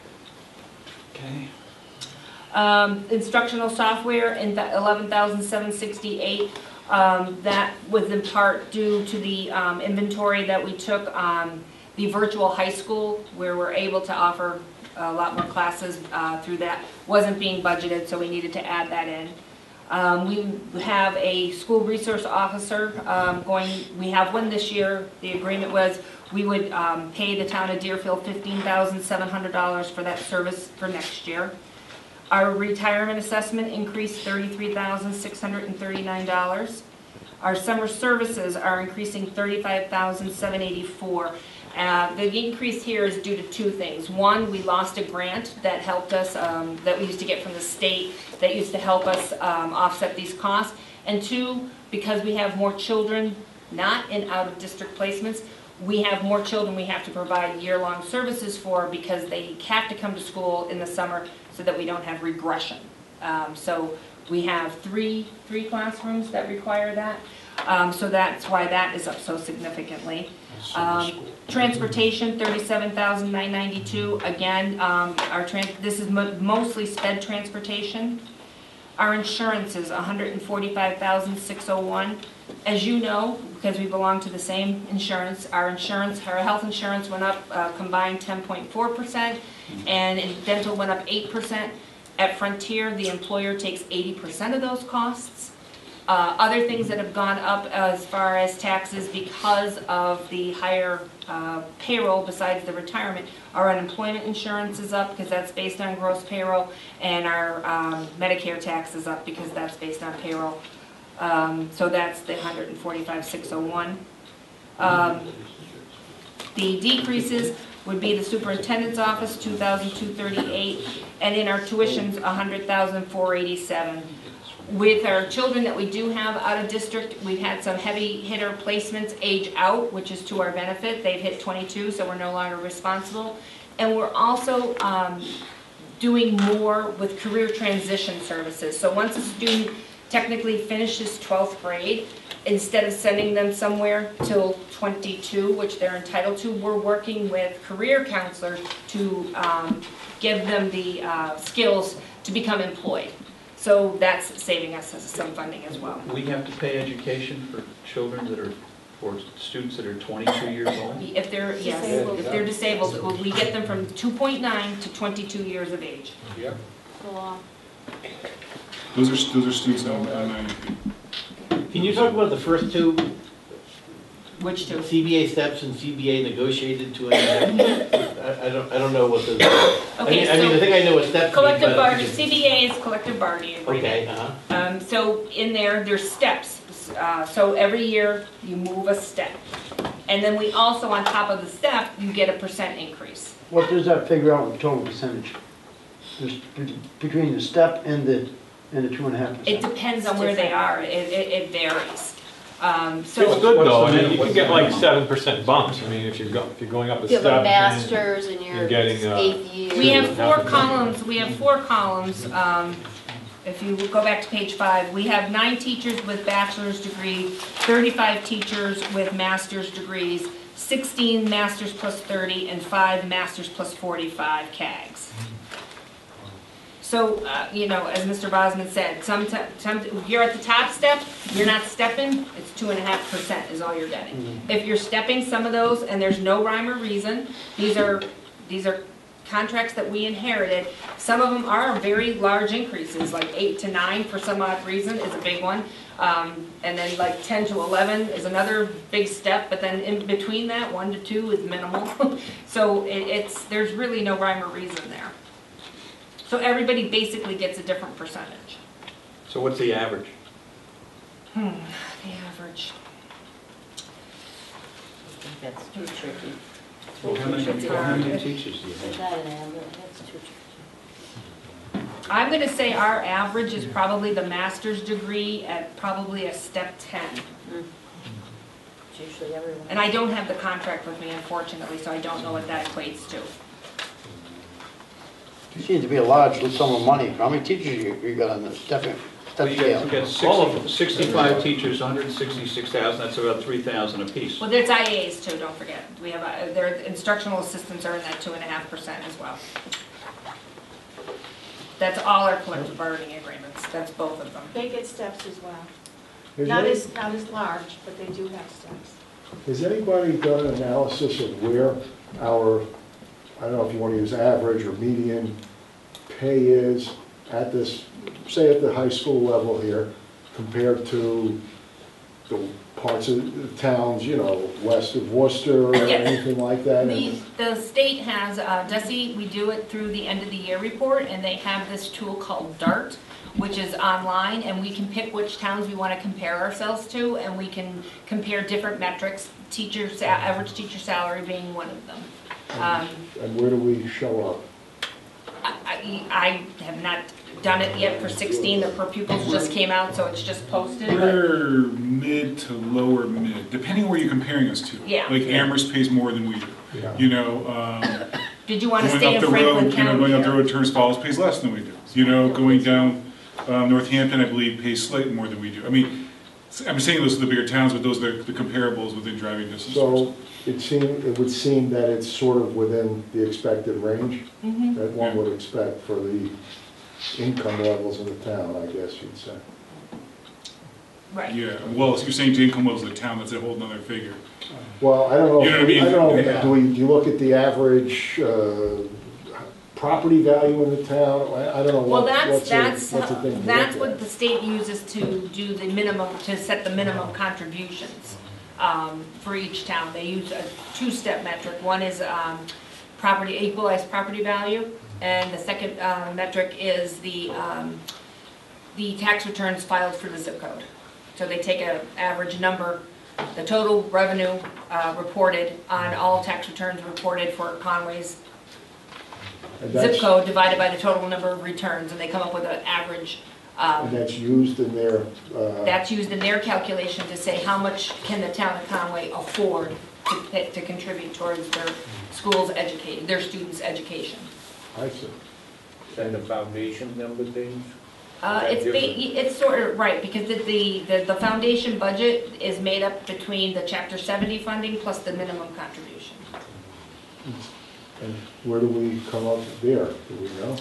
Okay. Instructional software, in $11,768. That was in part due to the inventory that we took on the virtual high school, where we're able to offer a lot more classes through that. Wasn't being budgeted, so we needed to add that in. We have a school resource officer we have one this year. The agreement was we would pay the town of Deerfield $15,700 for that service for next year. Our retirement assessment increased $33,639. Our summer services are increasing $35,784. The increase here is due to 2 things. One, we lost a grant that helped us, that we used to get from the state, that used to help us offset these costs. And 2, because we have more children not in out-of-district placements, we have more children we have to provide year-long services for because they have to come to school in the summer so that we don't have regression. So we have three classrooms that require that. So that's why that is up so significantly. Transportation, $37,992. Again, this is mostly sped transportation. Our insurance is $145,601. As you know, because we belong to the same insurance, our health insurance went up combined 10.4%, and dental went up 8%. At Frontier, the employer takes 80% of those costs. Other things that have gone up as far as taxes because of the higher payroll besides the retirement, our unemployment insurance is up because that's based on gross payroll, and our Medicare tax is up because that's based on payroll. So that's the $145,601. The decreases would be the superintendent's office, $2,238, and in our tuitions, $100,487. With our children that we do have out of district, we've had some heavy hitter placements age out, which is to our benefit. They've hit 22, so we're no longer responsible. And we're also doing more with career transition services. So once a student technically finishes 12th grade, instead of sending them somewhere till 22, which they're entitled to, we're working with career counselors to give them the skills to become employed. So that's saving us some funding as well. We have to pay education for children that are, or students that are 22 years old? If they're, yes, if they're disabled, we get them from 2.9 to 22 years of age. Yep. Those are students on IEP. Can you talk about the first 2? Which 2? CBA steps and CBA negotiated 2.5. I don't know what those are. Okay, I mean, I think I know what steps collective mean, bargaining, CBA is collective bargaining agreement. Okay, So in there's steps. So every year you move a step. And then we also, on top of the step, you get a % increase. What does that figure out in total percentage? Between the step and the 2.5%? It depends on where they are. It varies. It's good though. I mean, you can get like 7% bumps. I mean, if you're going up a You have step. a master's and you're getting 8th year. We have 4 columns. We have 4 columns. If you go back to page 5, we have 9 teachers with bachelor's degree, 35 teachers with master's degrees, 16 masters plus 30, and 5 masters plus 45 CAGs. So, you know, as Mr. Bosman said, if you're at the top step, you're not stepping, it's 2.5% is all you're getting. If you're stepping some of those and there's no rhyme or reason, these are contracts that we inherited, some of them are very large increases, like 8 to 9 for some odd reason is a big one. And then like 10 to 11 is another big step, but then in between that, 1 to 2 is minimal. So there's really no rhyme or reason there. So everybody basically gets a different percentage. So what's the average? The average. I think that's too tricky. Well, how many teachers do you Is have? that an average? That's too tricky. I'm going to say our average is probably the master's degree at probably a step 10. It's usually everyone. And I don't have the contract with me, unfortunately, so I don't know what that equates to. It seems to be a large sum of money. How many teachers you got on the step You scale? got 65 teachers, 166,000, that's about 3,000 apiece. Well, there's IAs too, don't forget. We have, their instructional assistants are in that 2.5% as well. That's all our collective bargaining agreements, that's both of them. They get steps as well. Has Not any- as large, but they do have steps. Has anybody done an analysis of where our, I don't know if you want to use average or median pay is at this, say at the high school level here, compared to the parts of the towns, you know, west of Worcester or Yes. anything like that? The state has, DESE, we do it through the end of the year report, and they have this tool called DART, which is online, and we can pick which towns we want to compare ourselves to, and we can compare different metrics, average teacher salary being one of them. And where do we show up? I have not done it yet for 16, the per pupils just came out, so it's just posted. but- We're mid to lower mid, depending where you're comparing us to. Yeah. Like Amherst pays more than we do. Yeah. You know, Did you want to going stay up in the Franklin road, County? going up the or- road, Turner's Falls pays less than we do. You know, going down Northampton, I believe, pays slightly more than we do. I mean, I'm saying those are the bigger towns, but those are the comparables within driving distance. So it would seem that it's sort of within the expected range that one would expect for the income levels in the town, I guess you'd say. Right. Yeah, well, if you're saying to income levels of the town, that's a whole nother figure. Well, I don't know. You know what I mean? I don't know, Yeah. do you look at the average property value in the town? I don't know Well, what's that's the thing to that's look what at. the state uses to do the minimum, to set the minimum contributions for each town. They use a two-step metric. One is equalized property value, and the second metric is the tax returns filed for the zip code. So they take an average number, the total revenue reported on all tax returns reported for Conway's And zip that's- code divided by the total number of returns, and they come up with an average. And that's used in their, That's used in their calculation to say how much can the town of Conway afford to contribute towards their schools' education, their students' education. I see. And the foundation number things? It's sort of, right, because the foundation budget is made up between the Chapter 70 funding plus the minimum contribution. And where do we come up there? Do we know?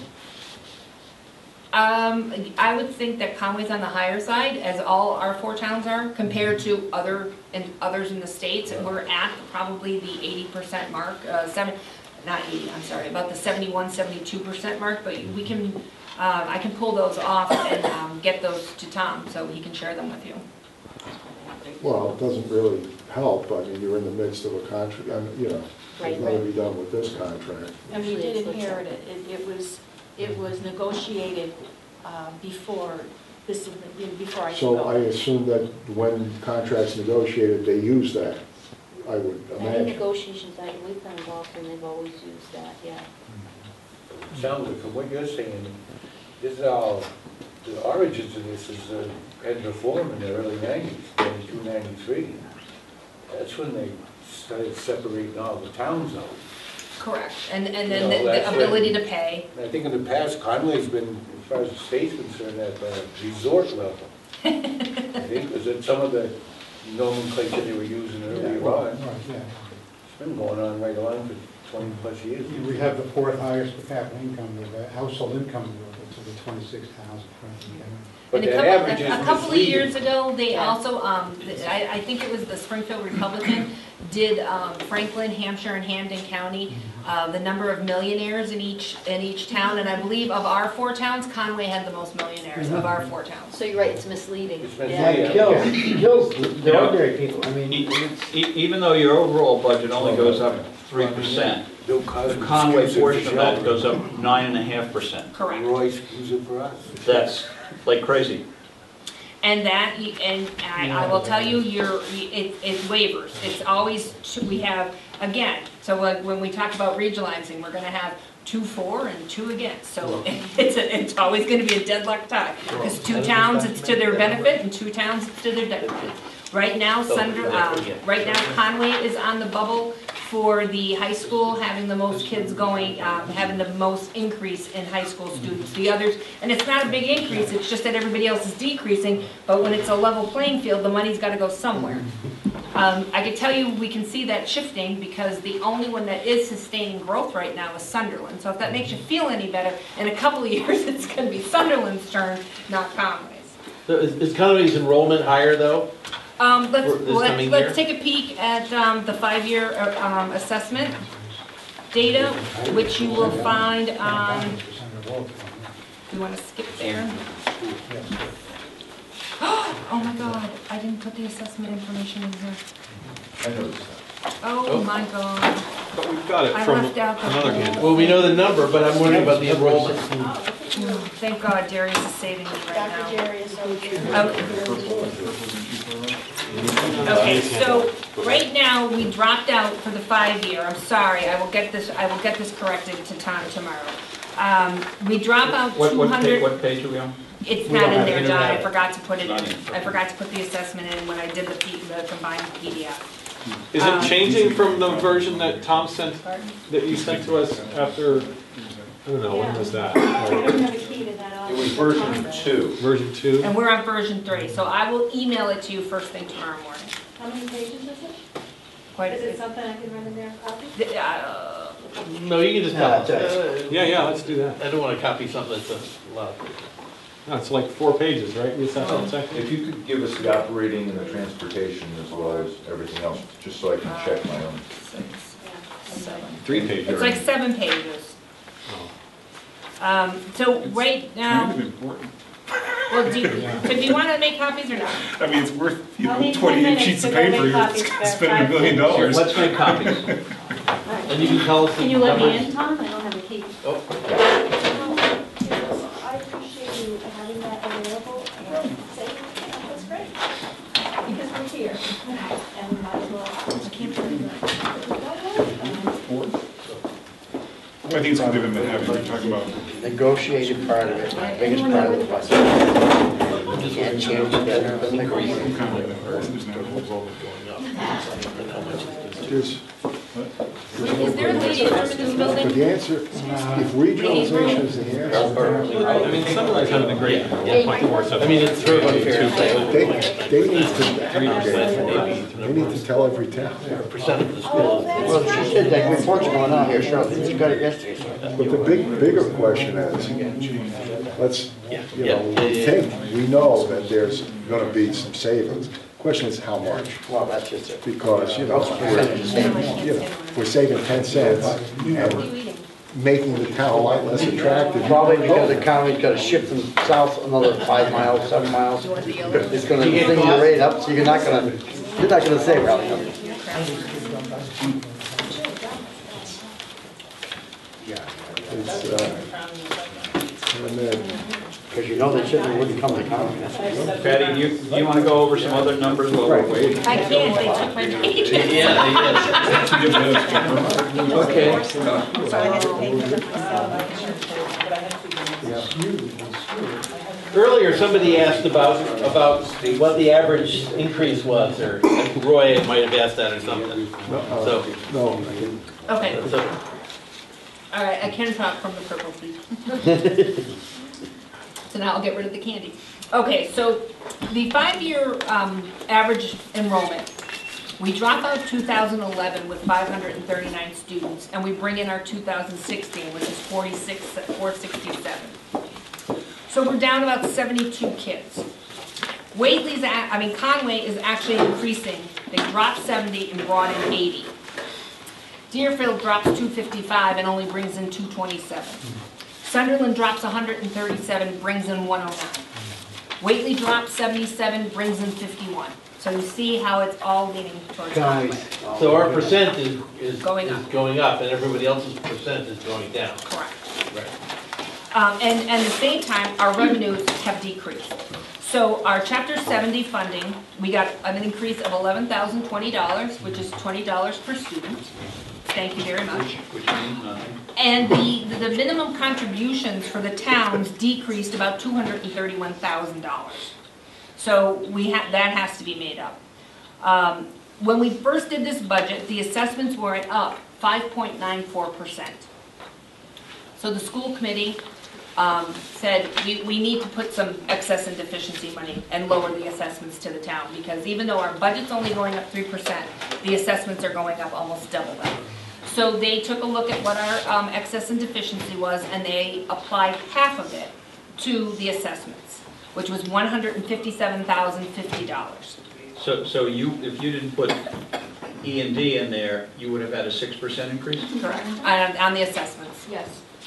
I would think that Conway's on the higher side, as all our 4 towns are, compared to others in the states. We're at probably the 80% mark, not 80, I'm sorry, about the 71, 72% mark, but we can, I can pull those off and get those to Tom, so he can share them with you. Well, it doesn't really help. I mean, you're in the midst of a contract, you know, Right, there's nothing to right. be done with this contract. And we did inherit it. It was negotiated before before I took So I over. assume that when contracts negotiated, they use that, I would Any imagine. negotiations that we've been involved in, they've always used that, yeah. Sounds like from what you're saying, this is all, the origins of this is had reform in the early 90s, 92, 93. That's when they started separating all the towns out. Correct, and You then know, the that's ability when- to pay. I think in the past, Conway's been, as far as the state's concerned, at the resort level. I think, was it some of the nomenclature they were using earlier on? Right, yeah. It's been going on right along for 20-plus years. We have the fourth highest per capita income, the household income to the 26,000. But And that average is a couple of misleading. years ago, they also, I think it was the Springfield Republican, did Franklin, Hampshire, and Hampden County, the number of millionaires in each town, and I believe of our 4 towns, Conway had the most millionaires of our 4 towns. So you're right, it's misleading. It's Yeah, misleading. it kills the ordinary people. I mean, Even though your overall budget only goes up 3%, Bill the Cosby Conway skews it portion for of that Sheldon. goes up 9.5%. Correct. Roy skews it for us. That's like crazy. And that, and I will tell you, it wavers. It's always, we have, again, so like when we talk about regionalizing, we're gonna have 2 for and 2 against. So it's always gonna be a deadlock tie. Because 2 towns, it's to their benefit, and 2 towns, it's to their detriment. Right now, Conway is on the bubble for the high school, having the most kids going, having the most increase in high school students. The others, and it's not a big increase, it's just that everybody else is decreasing, but when it's a level playing field, the money's gotta go somewhere. I can tell you, we can see that shifting because the only one that is sustaining growth right now is Sunderland. So if that makes you feel any better, in a couple of years, it's gonna be Sunderland's turn, not Conway's. So is Conway's enrollment higher though? Let's take a peek at the 5-year assessment data, which you will find on, you want to skip there? Oh my God, I didn't put the assessment information in here. I noticed that. Oh my God. But we've got it I from left out the another whole- hand. Well, we know the number, but I'm wondering about the enrollment. Thank God Darius is saving me right now. Dr. Darius, Okay, so right now, we dropped out for the 5-year. I'm sorry, I will get this corrected to Tom tomorrow. We drop out 200. What page are we on? It's We not don't in have there, it. John, I forgot to put it in. Not in. I forgot to put the assessment in when I did the combined PDF. Is it changing from the version that Tom sent, that you sent to us after, I don't know, when was that? I don't have a key to that It was office. version 2. Version 2? And we're on version 3, so I will email it to you first thing tomorrow morning. How many pages is it? Quite Is a it something I can run in there and copy? No, you can just tell us. Yeah, let's do that. I don't want to copy something that's a lot. No, it's like 4 pages, right? The assessment section? If you could give us the operating and the transportation as well as everything else, just so I can check my own. 3 pages. It's like 7 pages. So right now, Kind of important. well, do you want to make copies or not? I mean, it's worth, I'll need 10 28 minutes sheets to of go make paper, you're copies for spending $1 million. Here, let's make copies. And you can tell us the Can you let me numbers. in, Tom? I don't have a key. Oh, I appreciate you having that available. That's great. Because we're here. And we might as well. I can't tell you. I think it's good to have, you're talking about. negotiated part of it, the biggest part of the budget. You can't change that. I'm kind of with that. There's, Is there a lady in this but building? the answer, if regionalization is the answer, I mean, Sunderland's having a great 1.47. I mean, it's very unfair to say. they need to aggregate, they need to tell every town. Percent of the school. Well, she said that report's going on here, Shirley, you got it yesterday. But the bigger question is, let's, you know, we think, we know that there's gonna be some savings. Question is how much? Well, that's just it. Because, you know, we're saving 10 cents and making the town a lot less attractive. Probably because the county's gotta shift them south another 5 miles, 7 miles. It's gonna bring your rate up, so you're not gonna save really. Because you know they shouldn't, wouldn't come to county. Patty, do you want to go over some other numbers while we're waiting? I can't, they took my pages. Okay. So I had to pay for the Earlier, somebody asked about what the average increase was, or Roy might have asked that or something. So, No. Okay, so all right, I can talk from the purple seat. So now I'll get rid of the candy. Okay, so the 5-year average enrollment We drop out 2011 with 539 students, and we bring in our 2016, which is 467. So we're down about 72 kids. Conway is actually increasing. They dropped 70 and brought in 80. Deerfield drops 255 and only brings in 227. Sunderland drops 137, brings in 109. Whately drops 77, brings in 51. So you see how it's all leaning towards Conway. So our percent is going up, and everybody else's percent is going down. Correct. Right. And at the same time, our revenues have decreased. So our Chapter 70 funding, we got an increase of $11,020, which is $20 per student. Thank you very much. And the minimum contributions for the towns decreased about $231,000. So that has to be made up. When we first did this budget, the assessments were up 5.94%. So the school committee said we need to put some excess and deficiency money and lower the assessments to the town, because even though our budget's only going up 3%, the assessments are going up almost double that. So they took a look at what our excess and deficiency was, and they applied half of it to the assessments, which was $157,050. So if you didn't put E&D in there, you would have had a 6% increase? Correct, on the assessments. Yes.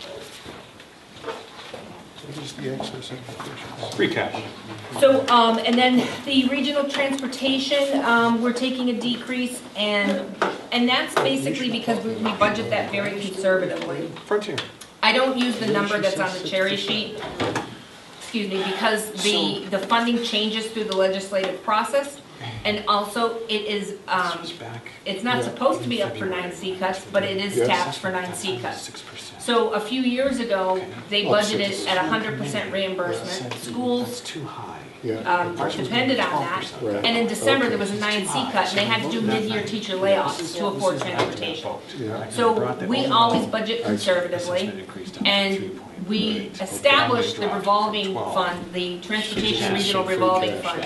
What is the excess and deficiency? Free cash. So, and then the regional transportation, we're taking a decrease, and that's basically because we budget that very conservatively. Frontier. I don't use the number that's on the cherry sheet, excuse me, because the funding changes through the legislative process, and also it is, it's not supposed to be up for 9C cuts, but it is tapped for 9C cuts. So a few years ago, they budgeted at 100% reimbursement. Schools depended on that. And in December, there was a 9C cut, and they had to do mid-year teacher layoffs to afford transportation. So we always budget conservatively, and we established the revolving fund, the Transportation Regional Revolving Fund,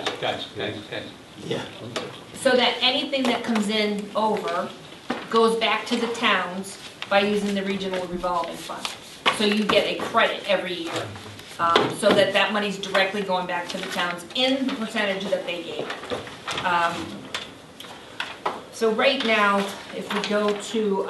so that anything that comes in over goes back to the towns by using the regional revolving fund. So you get a credit every year, so that money's directly going back to the towns in the percentage that they gave it. So right now, if we go to,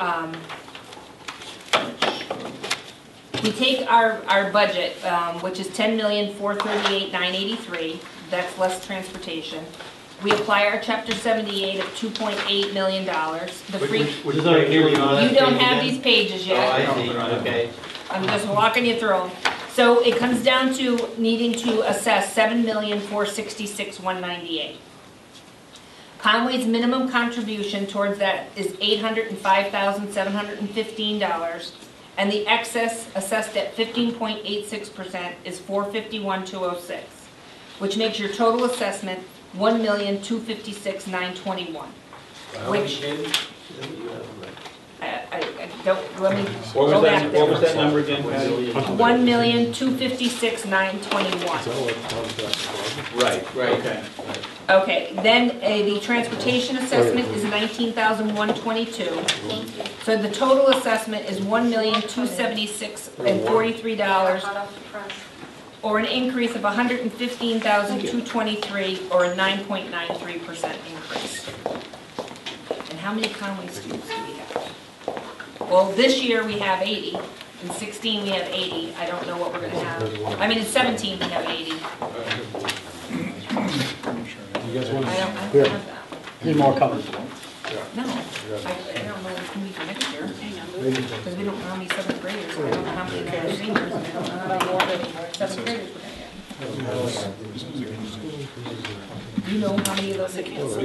we take our budget, which is $10,438,983, that's less transportation. We apply our Chapter 78 of $2.8 million. Which is our yearly audit. You don't have these pages yet. Oh, I see, okay. I'm just walking you through them. So it comes down to needing to assess $7,466,198. Conway's minimum contribution towards that is $805,715, and the excess assessed at 15.86% is $451,206, which makes your total assessment $1,256,921. Which I don't, let me go back there. What was that number again? $1,256,921. Right, okay. Okay, then the transportation assessment is $19,122. So the total assessment is $1,276,043, or an increase of $115,223, or a 9.93% increase. And how many Conway students do we have? Well, this year we have 80. In 16 we have 80. I don't know what we're going to have. I mean, in 17 we have 80. You guys want I don't have that. Need more coming. No, I don't know what's going to be for next year. Because we don't know how many 7th graders, I don't know how many seniors, and I don't know how many 7th graders we're going to get. Do you know how many of those are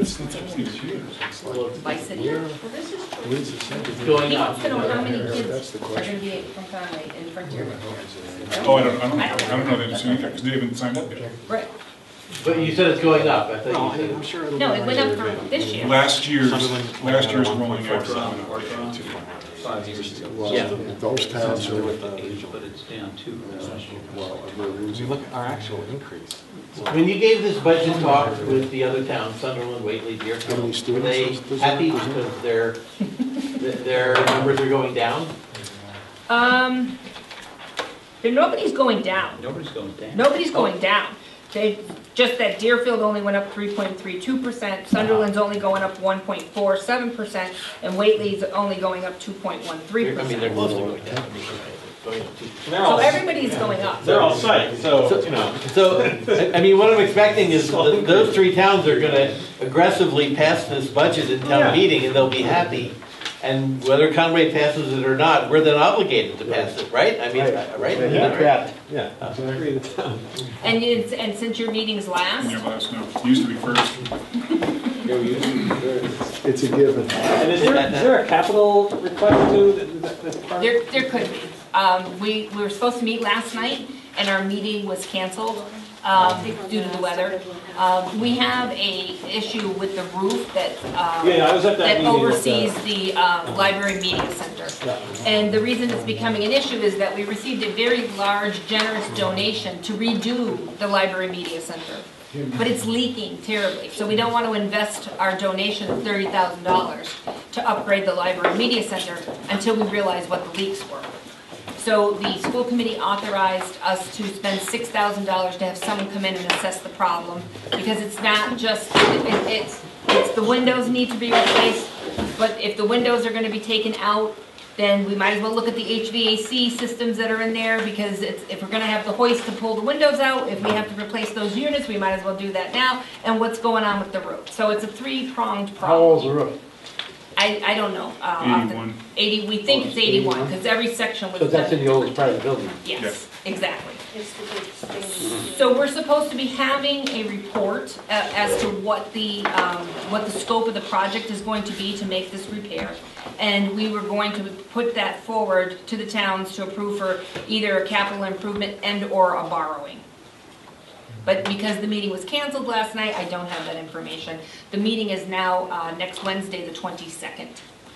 by city? It's going He up. wants to know how many kids are going to be from Conway in Frontier. Oh, I don't know the answer either, because they haven't signed up yet. Right. But you said it's going up, I No, thought you I'm said. sure it'll. No, be it went up higher. for this year. Last year's Sunderland, rolling average. 5 years ago. Well, Yeah. those towns are, But it's down too. well, we're If you losing. look at our actual increase. When you gave this budget talk with the other towns, Sunderland, Whately, How Deerfield, many were students they does that happy represent? because their numbers are going down? Nobody's going down. Nobody's going down. Nobody's going down. They, just that Deerfield only went up 3.32%, Sunderland's only going up 1.47%, and Whately's only going up I mean, 2.13%. they're mostly going down. Going up too. So everybody's going up. They're all psyched, so, you know. So, I mean, what I'm expecting is those three towns are gonna aggressively pass this budget in Yeah. town meeting, and they'll be happy. And whether Conway passes it or not, we're then obligated to pass it, right? I mean, right? Yeah, agree with that. And since your meetings last, Yeah, last, no, it used to be first. It's a given. And is there a capital request too that's part of? there could be. We were supposed to meet last night, and our meeting was canceled due to the weather. We have a issue with the roof that, Yeah, I was at that meeting with oversees the library media center. And the reason it's becoming an issue is that we received a very large, generous donation to redo the library media center. But it's leaking terribly, so we don't want to invest our donation of $30,000 to upgrade the library media center until we realize what the leaks were. So the school committee authorized us to spend $6,000 to have someone come in and assess the problem, because it's not just, it's the windows need to be replaced, but if the windows are gonna be taken out, then we might as well look at the HVAC systems that are in there, because if we're gonna have the hoist to pull the windows out, if we have to replace those units, we might as well do that now, and what's going on with the roof. So it's a three-pronged problem. How old's the roof? I don't know. 81. 80, we think it's 81, because every section was. So that's in the oldest part of the building? Yes, exactly. It's the big thing. So we're supposed to be having a report as to what the scope of the project is going to be to make this repair. And we were going to put that forward to the towns to approve for either a capital improvement and/or a borrowing. But because the meeting was canceled last night, I don't have that information. The meeting is now next Wednesday, the 22nd.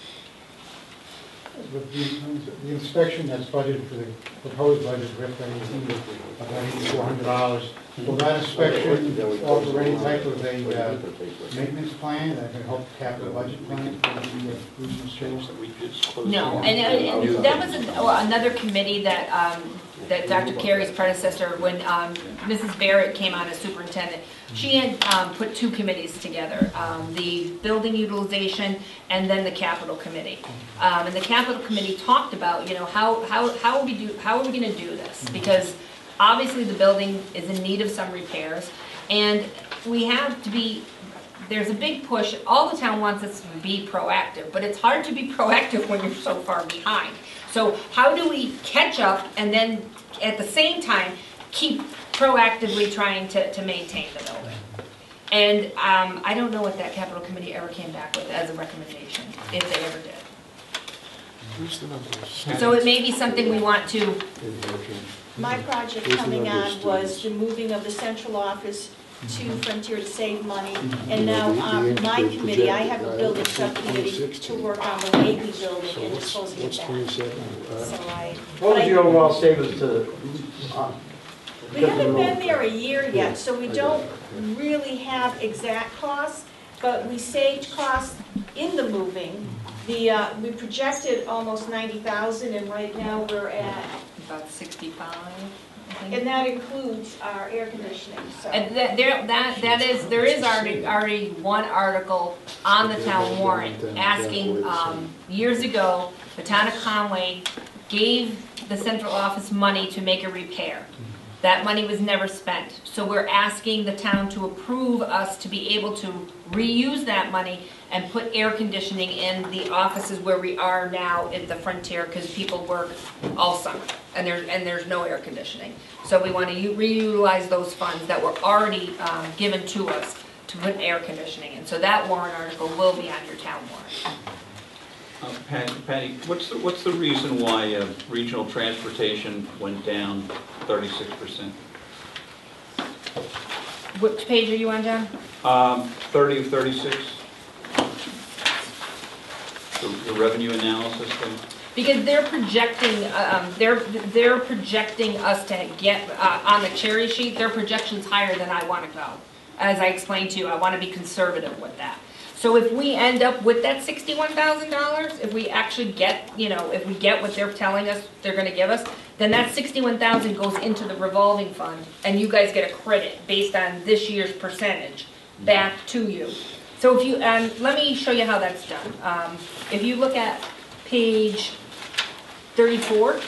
The inspection that's budgeted for the proposed budget for FY18 is about $8,400. Will that inspection offer any type of a maintenance plan that can help cap the budget plan for the improvements changed? No, and that was another committee that Dr. Carey's predecessor, when Mrs. Barrett came on as superintendent, she had put two committees together, the building utilization and then the capital committee. And the capital committee talked about, you know, how are we going to do this? Because obviously the building is in need of some repairs, and we have to be. There's a big push. All the town wants us to be proactive, but it's hard to be proactive when you're so far behind. So how do we catch up and then at the same time keep proactively trying to maintain the building? And I don't know what that capital committee ever came back with as a recommendation, if they ever did. So it may be something we want to. My project coming on was the moving of the central office to Frontier to save money, and now my committee, I have a building subcommittee to work on the Whately building and disposing of that. So What was your overall savings to? We haven't been there a year yet, so we don't really have exact costs, but we saved costs in the moving. We projected almost 90,000, and right now we're at About 65. and that includes our air conditioning, so. And there is already one article on the town warrant asking, years ago, the town of Conway gave the central office money to make a repair. That money was never spent. So we're asking the town to approve us to be able to reuse that money and put air conditioning in the offices where we are now at the Frontier, because people work all summer and there's no air conditioning. So we want to reutilize those funds that were already given to us to put air conditioning in. So that warrant article will be on your town warrant. Patty, what's the reason why regional transportation went down 36%? Which page are you on, John? 30 of 36. The revenue analysis thing. Because they're projecting, they're projecting us to get, on the cherry sheet, their projection's higher than I want to go. As I explained to you, I want to be conservative with that. So if we end up with that $61,000, if we actually get, if we get what they're telling us they're going to give us, then that $61,000 goes into the revolving fund, and you guys get a credit based on this year's percentage back to you. So if you, let me show you how that's done. If you look at page 34.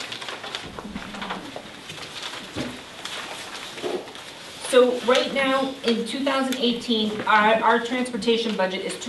So right now, in 2018, our transportation budget is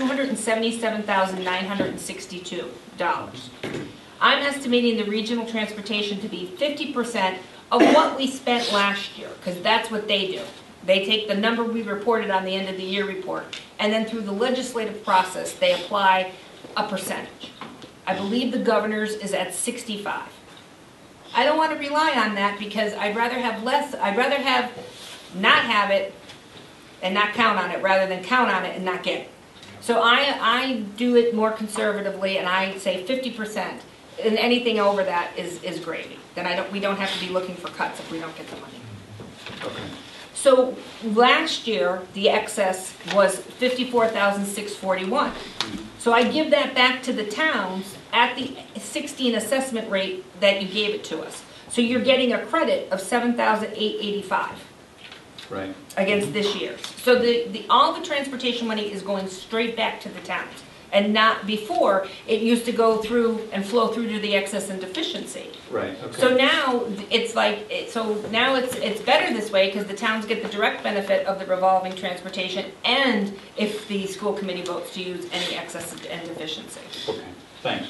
$277,962. I'm estimating the regional transportation to be 50% of what we spent last year, because that's what they do. They take the number we reported on the end of the year report, and then through the legislative process, they apply a percentage. I believe the governor's is at 65. I don't want to rely on that because I'd rather have less, I'd rather not have it and not count on it rather than count on it and not get it. So I do it more conservatively, and I say 50%, and anything over that is gravy. Then we don't have to be looking for cuts if we don't get the money. Okay. So last year, the excess was $54,641. So I give that back to the towns at the 16 assessment rate that you gave it to us. So you're getting a credit of $7,885. Right. Against this year's. So all the transportation money is going straight back to the towns. And not before, it used to go through and flow through to the excess and deficiency. Right, okay. So now it's like, now it's better this way because the towns get the direct benefit of the revolving transportation, and if the school committee votes to use any excess and deficiency. Okay, thanks.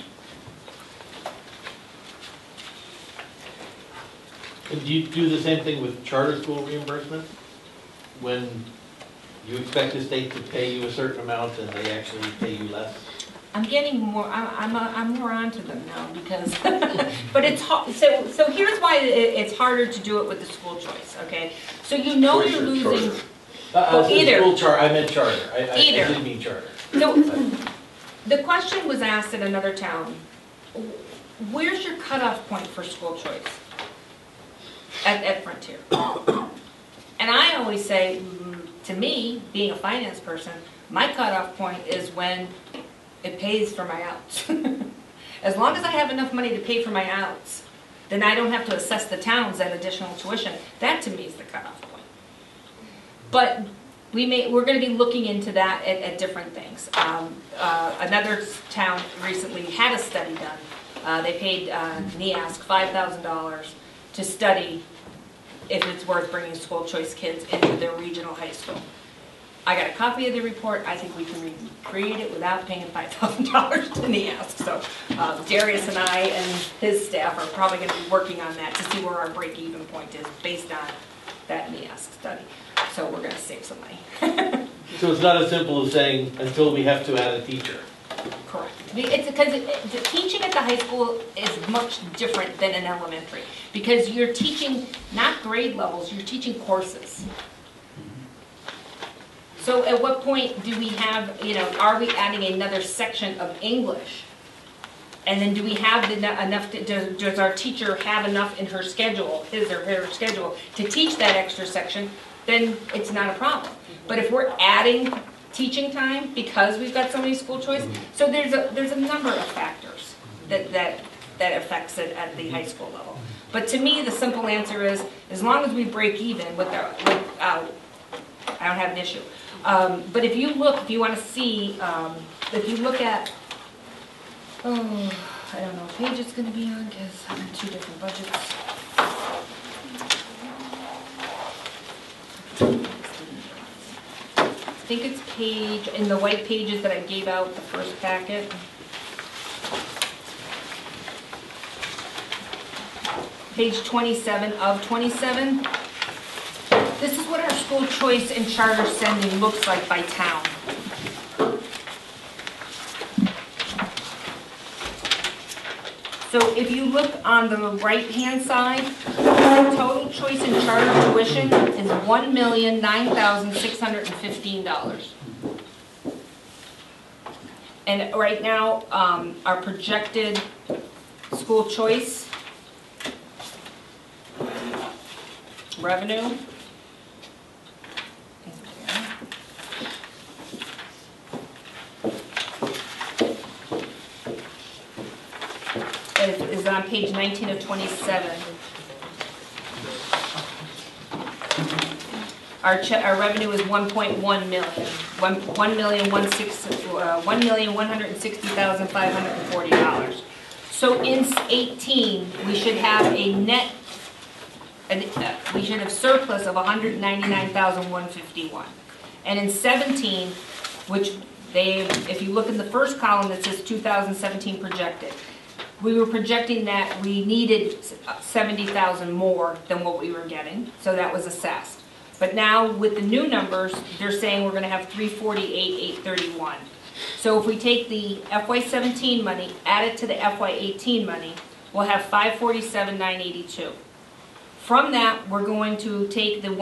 And do you do the same thing with charter school reimbursement? When you expect the state to pay you a certain amount and they actually pay you less? I'm getting more, I'm more onto them now because, but it's hard. So here's why it's harder to do it with the school choice, okay? So you're losing, either. School charter, I meant charter. Either. I didn't mean charter. So the question was asked at another town, where's your cutoff point for school choice at Frontier? And I always say, to me, being a finance person, my cutoff point is when it pays for my outs. As long as I have enough money to pay for my outs, then I don't have to assess the towns that additional tuition. That to me is the cutoff point. But we're going to be looking into that at different things. Another town recently had a study done. They paid NEASC $5,000 to study if it's worth bringing school choice kids into their regional high school. I got a copy of the report. I think we can recreate it without paying $5,000 to NEASC. So Darius and I and his staff are probably going to be working on that to see where our break-even point is based on that NEASC study. So we're going to save some money. So it's not as simple as saying, until we have to add a teacher. Correct. It's because the teaching at the high school is much different than in elementary, because you're teaching not grade levels, you're teaching courses. So at what point do we have, are we adding another section of English? And then do we have enough, does our teacher have enough in her schedule, his or her schedule, to teach that extra section? Then it's not a problem. But if we're adding teaching time because we've got so many school choice, so there's a number of factors that affects it at the high school level. But to me, the simple answer is, as long as we break even I don't have an issue. But if you want to see, if you look at, I don't know what page it's going to be on because I'm in two different budgets. I think it's page, in the white pages that I gave out the first packet. Page 27 of 27. This is what our school choice and charter sending looks like by town. So if you look on the right-hand side, total choice in charter tuition is $1,009,615. And right now, our projected school choice revenue is on page 19 of 27. Our revenue is 1.1 million, $1,160,540. So in 18, we should have a net, we should have surplus of 199,151. And in 17, which if you look in the first column that says 2017 projected, we were projecting that we needed 70,000 more than what we were getting, so that was assessed. But now with the new numbers, they're saying we're going to have 348,831. So if we take the FY17 money, add it to the FY18 money, we'll have 547,982. From that, we're going to take the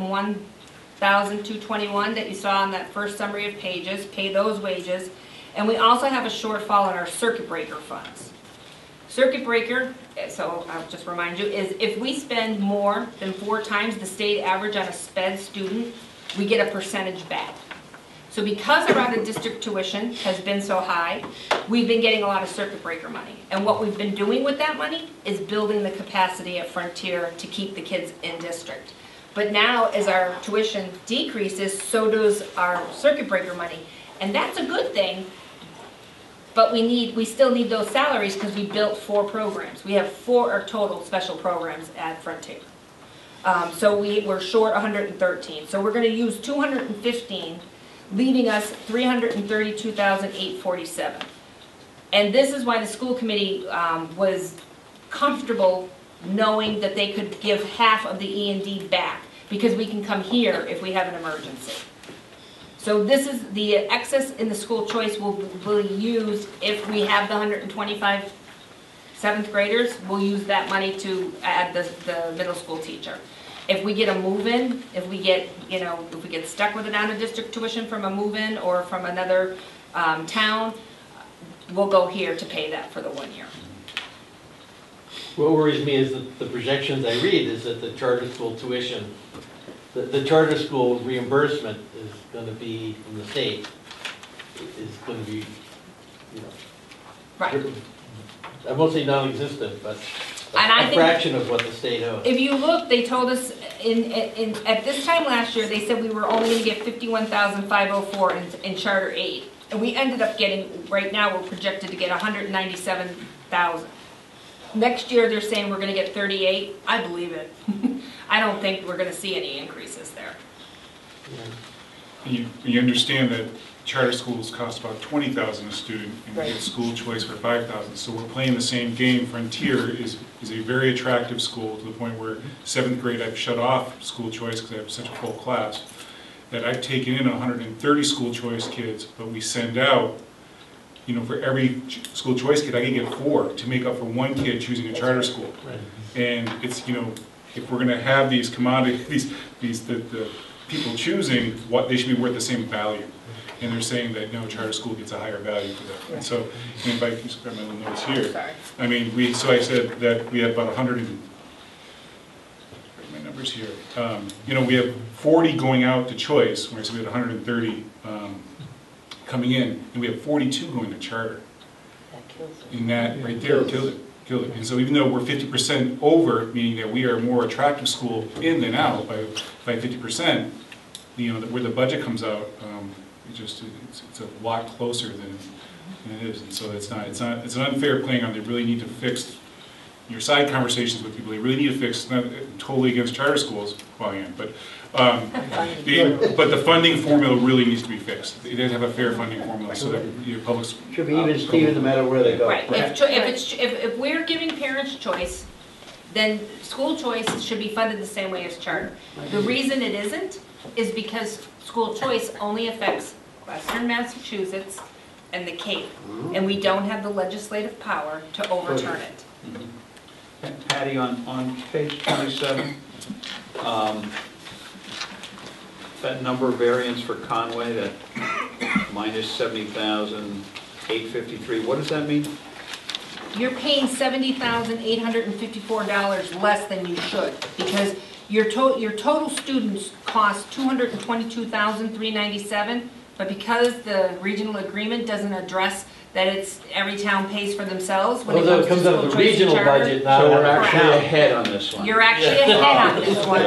101,221 that you saw on that first summary of pages, pay those wages, and we also have a shortfall in our circuit breaker funds. Circuit breaker, so I'll just remind you, is if we spend more than 4 times the state average on a SPED student, we get a percentage back. So because our out-of-district tuition has been so high, we've been getting a lot of circuit breaker money. And what we've been doing with that money is building the capacity at Frontier to keep the kids in district. But now as our tuition decreases, so does our circuit breaker money. And that's a good thing. But we still need those salaries because we built 4 programs. We have 4 total special programs at Frontier. So we're short 113. So we're going to use 215, leaving us 332,847. And this is why the school committee was comfortable knowing that they could give half of the E&D back, because we can come here if we have an emergency. So this is the excess in the school choice will be used if we have the 125 7th graders. We'll use that money to add the middle school teacher. If we get a move-in, if we get stuck with an out-of-district tuition from a move-in or from another town, we'll go here to pay that for the 1 year. What worries me is that the projections I read is that the charter school tuition, the charter school reimbursement is going to be from the state, is going to be, right. I won't say non-existent, but a fraction of what the state owes. If you look, they told us at this time last year, they said we were only going to get 51,504 in charter aid. And we ended up getting, right now we're projected to get 197,000. Next year they're saying we're going to get 38. I believe it. I don't think we're going to see any increases there. You understand that charter schools cost about $20,000 a student, and you get school choice for $5,000. So we're playing the same game. Frontier is a very attractive school to the point where 7th grade I've shut off school choice because I have such a full class that I've taken in 130 school choice kids, but we send out, for every school choice kid I can get 4 to make up for 1 kid choosing a charter school. Right. And it's if we're going to have these commodities, the people choosing, what they should be worth the same value. And they're saying that no, charter school gets a higher value for that. And so, if I can just grab my little notes here. Sorry. I mean, so I said that we have about 100 my numbers here. We have 40 going out to choice, where I said we had 130 coming in, and we have 42 going to charter. That kills it. And that right there killed it. And so even though we're 50% over, meaning that we are a more attractive school in than out by 50%, where the budget comes out, it's a lot closer than it is. And so it's an unfair playing on. They really need to fix your side conversations with people. They really need to fix, not totally against charter schools, well, I am, but the funding formula really needs to be fixed. They have a fair funding formula so that public should be even Steven no matter where they go. Right. If we're giving parents choice, then school choice should be funded the same way as charter. The reason it isn't is because school choice only affects Western Massachusetts and the Cape, and we don't have the legislative power to overturn it. Patty, on page 27, that number variance for Conway, that minus 70,853, what does that mean? You're paying $70,854 less than you should, because your total students cost $222,397, but because the regional agreement doesn't address that it's every town pays for themselves when it Although comes it to comes out school of the choice and regional charter. budget, not So out we're of the actually town. ahead on this one. You're actually ahead on this one.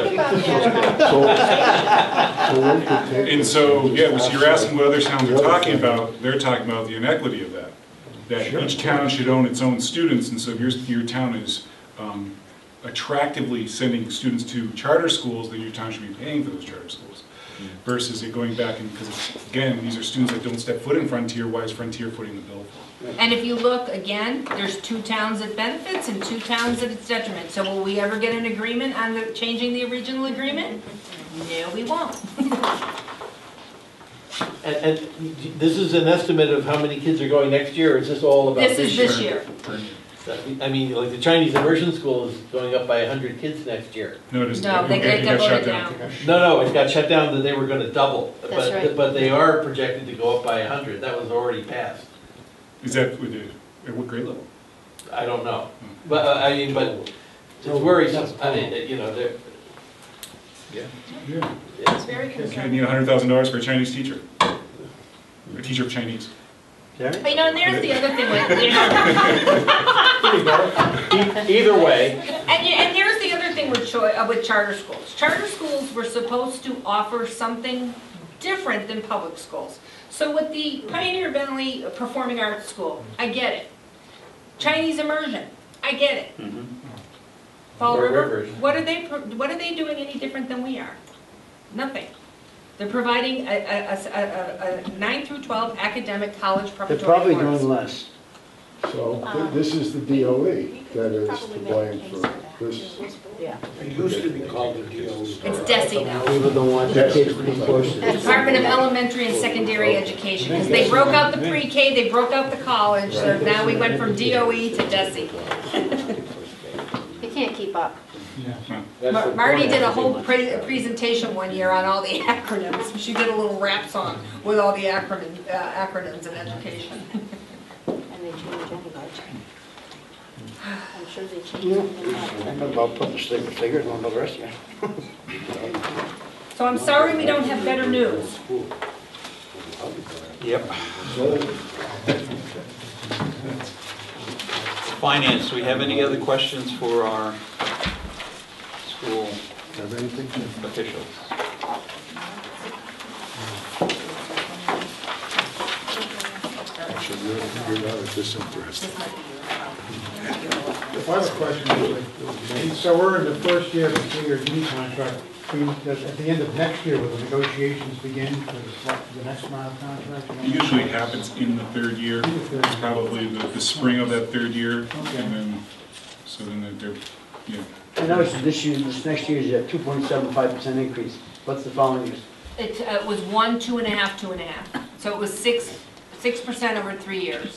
And so, yeah, so you're asking what other towns are talking about, they're talking about the inequity of that. That each town should own its own students, and so if your town is attractively sending students to charter schools, then your town should be paying for those charter schools. Versus it going back, and because again, these are students that don't step foot in Frontier, why is Frontier footing the bill for? And if you look, again, there's 2 towns that benefits and 2 towns that it's detriment. So will we ever get an agreement on changing the original agreement? No, we won't. And this is an estimate of how many kids are going next year, or is this all about This this is year? this year. I mean, like the Chinese immersion school is going up by 100 kids next year. No, it No, they got shut down. No, it got shut down that they were gonna double. That's right. But they are projected to go up by 100, that was already passed. Is that with at what grade level? I don't know. But, I mean, but it's worrisome, I mean, you know, they're. Yeah. It's very You concerning. need $100,000 for a Chinese teacher. A teacher of Chinese. But, you know, and there's the other thing with, Either way. And here's the other thing with charter schools. Charter schools were supposed to offer something different than public schools. So with the Pioneer Valley Performing Arts School, I get it. Chinese immersion, I get it. Fall Or River, Rivers. what are they doing any different than we are? Nothing. They're providing a 9 through 12 academic college They're preparatory probably course. doing less. So this is the DOE that is to blame for this. It used to be called the DOE. It's DESE now. People don't want their kids to be close to this. Department of Elementary and Secondary Education, because they broke out the pre-K, they broke out the college, so now we went from DOE to DESE. You can't keep up. Marty did a whole presentation one year on all the acronyms. She did a little rap song with all the acronyms in education. And they change anybody. I'm sure they change. Yeah, I'm about putting the figures on the rest of you. So I'm sorry we don't have better news. Yep. Finance, do we have any other questions for our school officials? If I have a question, so we're in the first year of the 3-year D contract. At the end of next year, will the negotiations begin for the next round of contract? Usually it happens in the third year. It's probably the spring of that third year. And then, so then they're, yeah. I noticed this next year is a 2.75% increase. What's the following year? It was 1, 2.5, 2.5. So it was 6% over 3 years.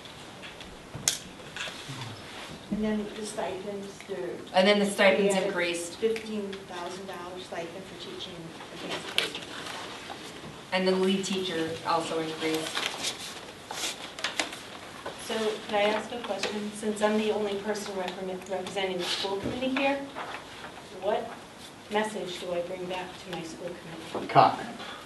And then the stipends, And then the stipends we had increased. $15,000 stipend for teaching advanced placement. And the lead teacher also increased. So could I ask a question? Since I'm the only person representing the school committee here, what message do I bring back to my school committee? Cut.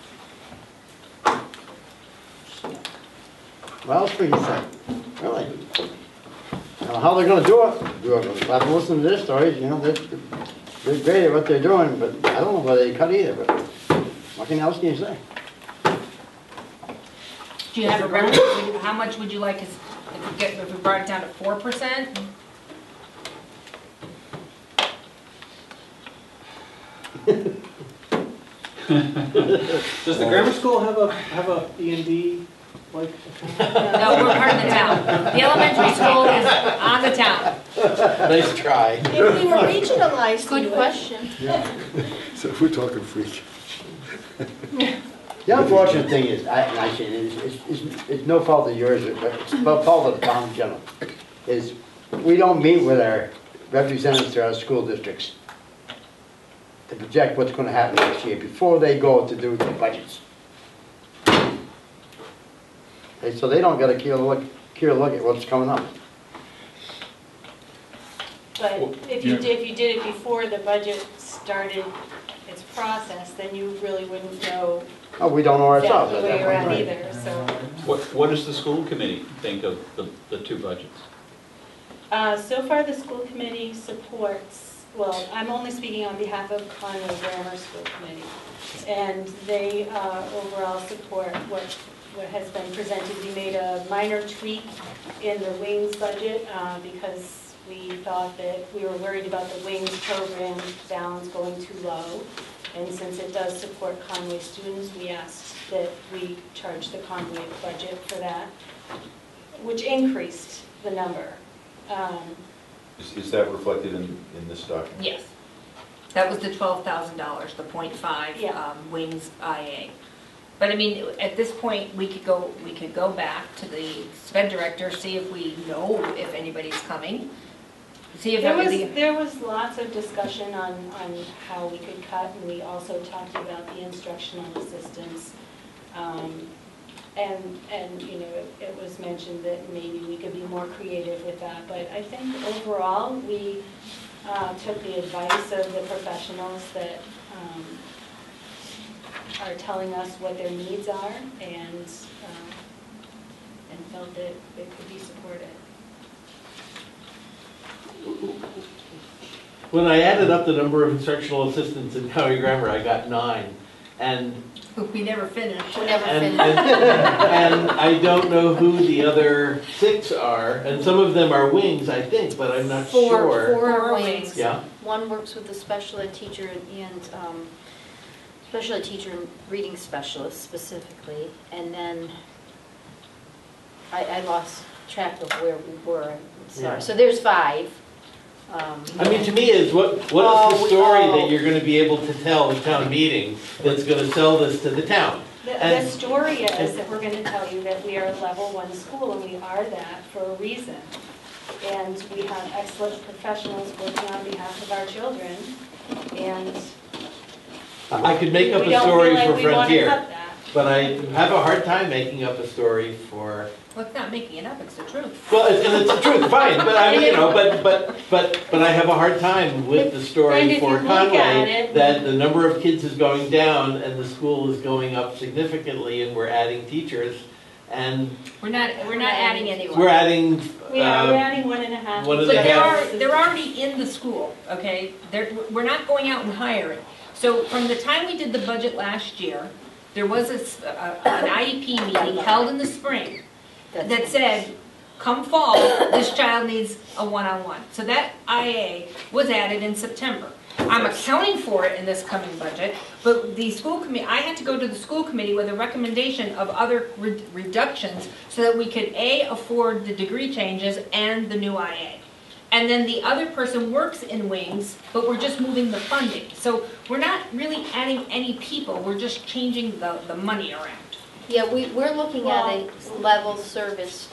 Well, it's pretty sad, really. Now, how they're gonna do it, I've listened to their stories, you know, they're great at what they're doing, but I don't know whether they cut either, but what else can you say? Do you have a reference? How much would you like us, if we brought it down to 4%? Does the grammar school have a E&D like? No, we're part of the town. The elementary school is on the town. Nice try. If we were regionalized. Good question. So if we're talking freak. The unfortunate thing is, it's no fault of yours, but it's no fault of the town in general, is we don't meet with our representatives to our school districts to project what's gonna happen next year before they go to do their budgets. Okay, so they don't get a clear look at what's coming up. But if you did it before the budget started its process, then you really wouldn't know Oh, we don't know ourselves exactly at where that you're point. at either, so. What does the school committee think of the two budgets? So far, the school committee supports, well, I'm only speaking on behalf of Conway Grammar School Committee, and they overall support what has been presented. We made a minor tweak in the wings budget because we thought that we were worried about the wings program balance going too low, and since it does support Conway students, we asked that we charge the Conway budget for that, which increased the number. Is that reflected in this document? Yes. That was the $12,000, the .5 wings IA. But I mean, at this point, we could go back to the SPED director, see if we know if anybody's coming. See if there was lots of discussion on how we could cut, and we also talked about the instructional assistants. And you know, it was mentioned that maybe we could be more creative with that. But I think overall, we took the advice of the professionals that are telling us what their needs are, and felt that it could be supported. When I added up the number of instructional assistants in Conway Grammar, I got 9. And we never finished. and I don't know who the other 6 are, and some of them are wings, I think, but I'm not sure. 4 are wings. Yeah. One works with the special ed teacher and special ed teacher and reading specialist specifically, and then I lost track of where we were. Sorry. Yeah. So there's 5. I mean, to me, what is the story that you're going to be able to tell the town meeting that's going to sell this to the town? The story is that we're going to tell you that we are a level 1 school, and we are that for a reason. And we have excellent professionals working on behalf of our children, and I could make up we a don't story feel like for we wanna Frontier, cut that. but I have a hard time making up a story for. Well, it's not making it up, it's the truth. Well, and it's the truth, fine, but I mean, you know, but I have a hard time with the story for Conway that the number of kids is going down and the school is going up significantly, and we're adding teachers, and we're not adding anyone. we're adding. We're adding 1.5. But they're already in the school, okay? We're not going out and hiring. So from the time we did the budget last year, there was an IEP meeting held in the spring that said, come fall, this child needs a one-on-one. So that IA was added in September. I'm accounting for it in this coming budget, but the school committee, I had to go to the school committee with a recommendation of other reductions so that we could A, afford the degree changes and the new IA. And then the other person works in wings, but we're just moving the funding. So we're not really adding any people, we're just changing the money around. Yeah, we're looking at a level service,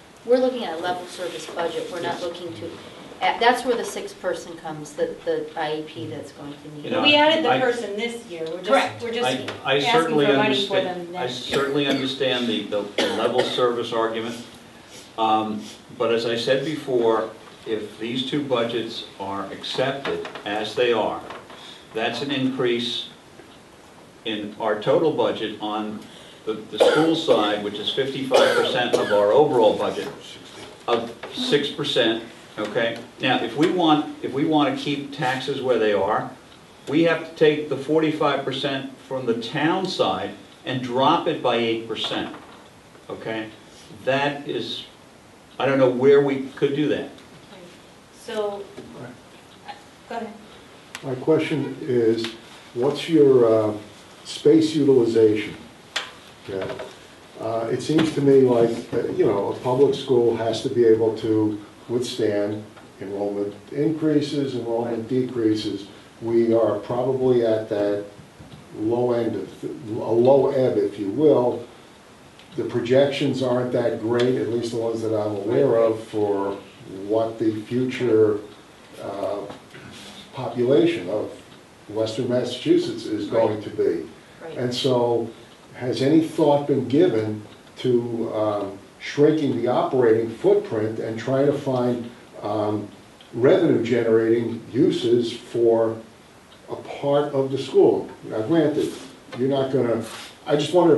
budget. We're not looking to, that's where the 6th person comes, the IEP that's going to need. You know, We added the person this year, we're just I asking certainly for money for them understand. I next year. certainly understand the level service argument, but as I said before, if these 2 budgets are accepted as they are, that's an increase in our total budget on the school side, which is 55% of our overall budget, of 6%. Okay. Now, if we want to keep taxes where they are, we have to take the 45% from the town side and drop it by 8%. Okay. That is, I don't know where we could do that. So, go ahead. My question is, what's your space utilization? Okay. It seems to me like, a public school has to be able to withstand enrollment increases, enrollment decreases. We are probably at that low end of, a low ebb, if you will. The projections aren't that great, at least the ones that I'm aware of, for what the future population of Western Massachusetts is going to be. Right. And so, has any thought been given to shrinking the operating footprint and trying to find revenue-generating uses for a part of the school? Now, granted, you're not going to. I just wonder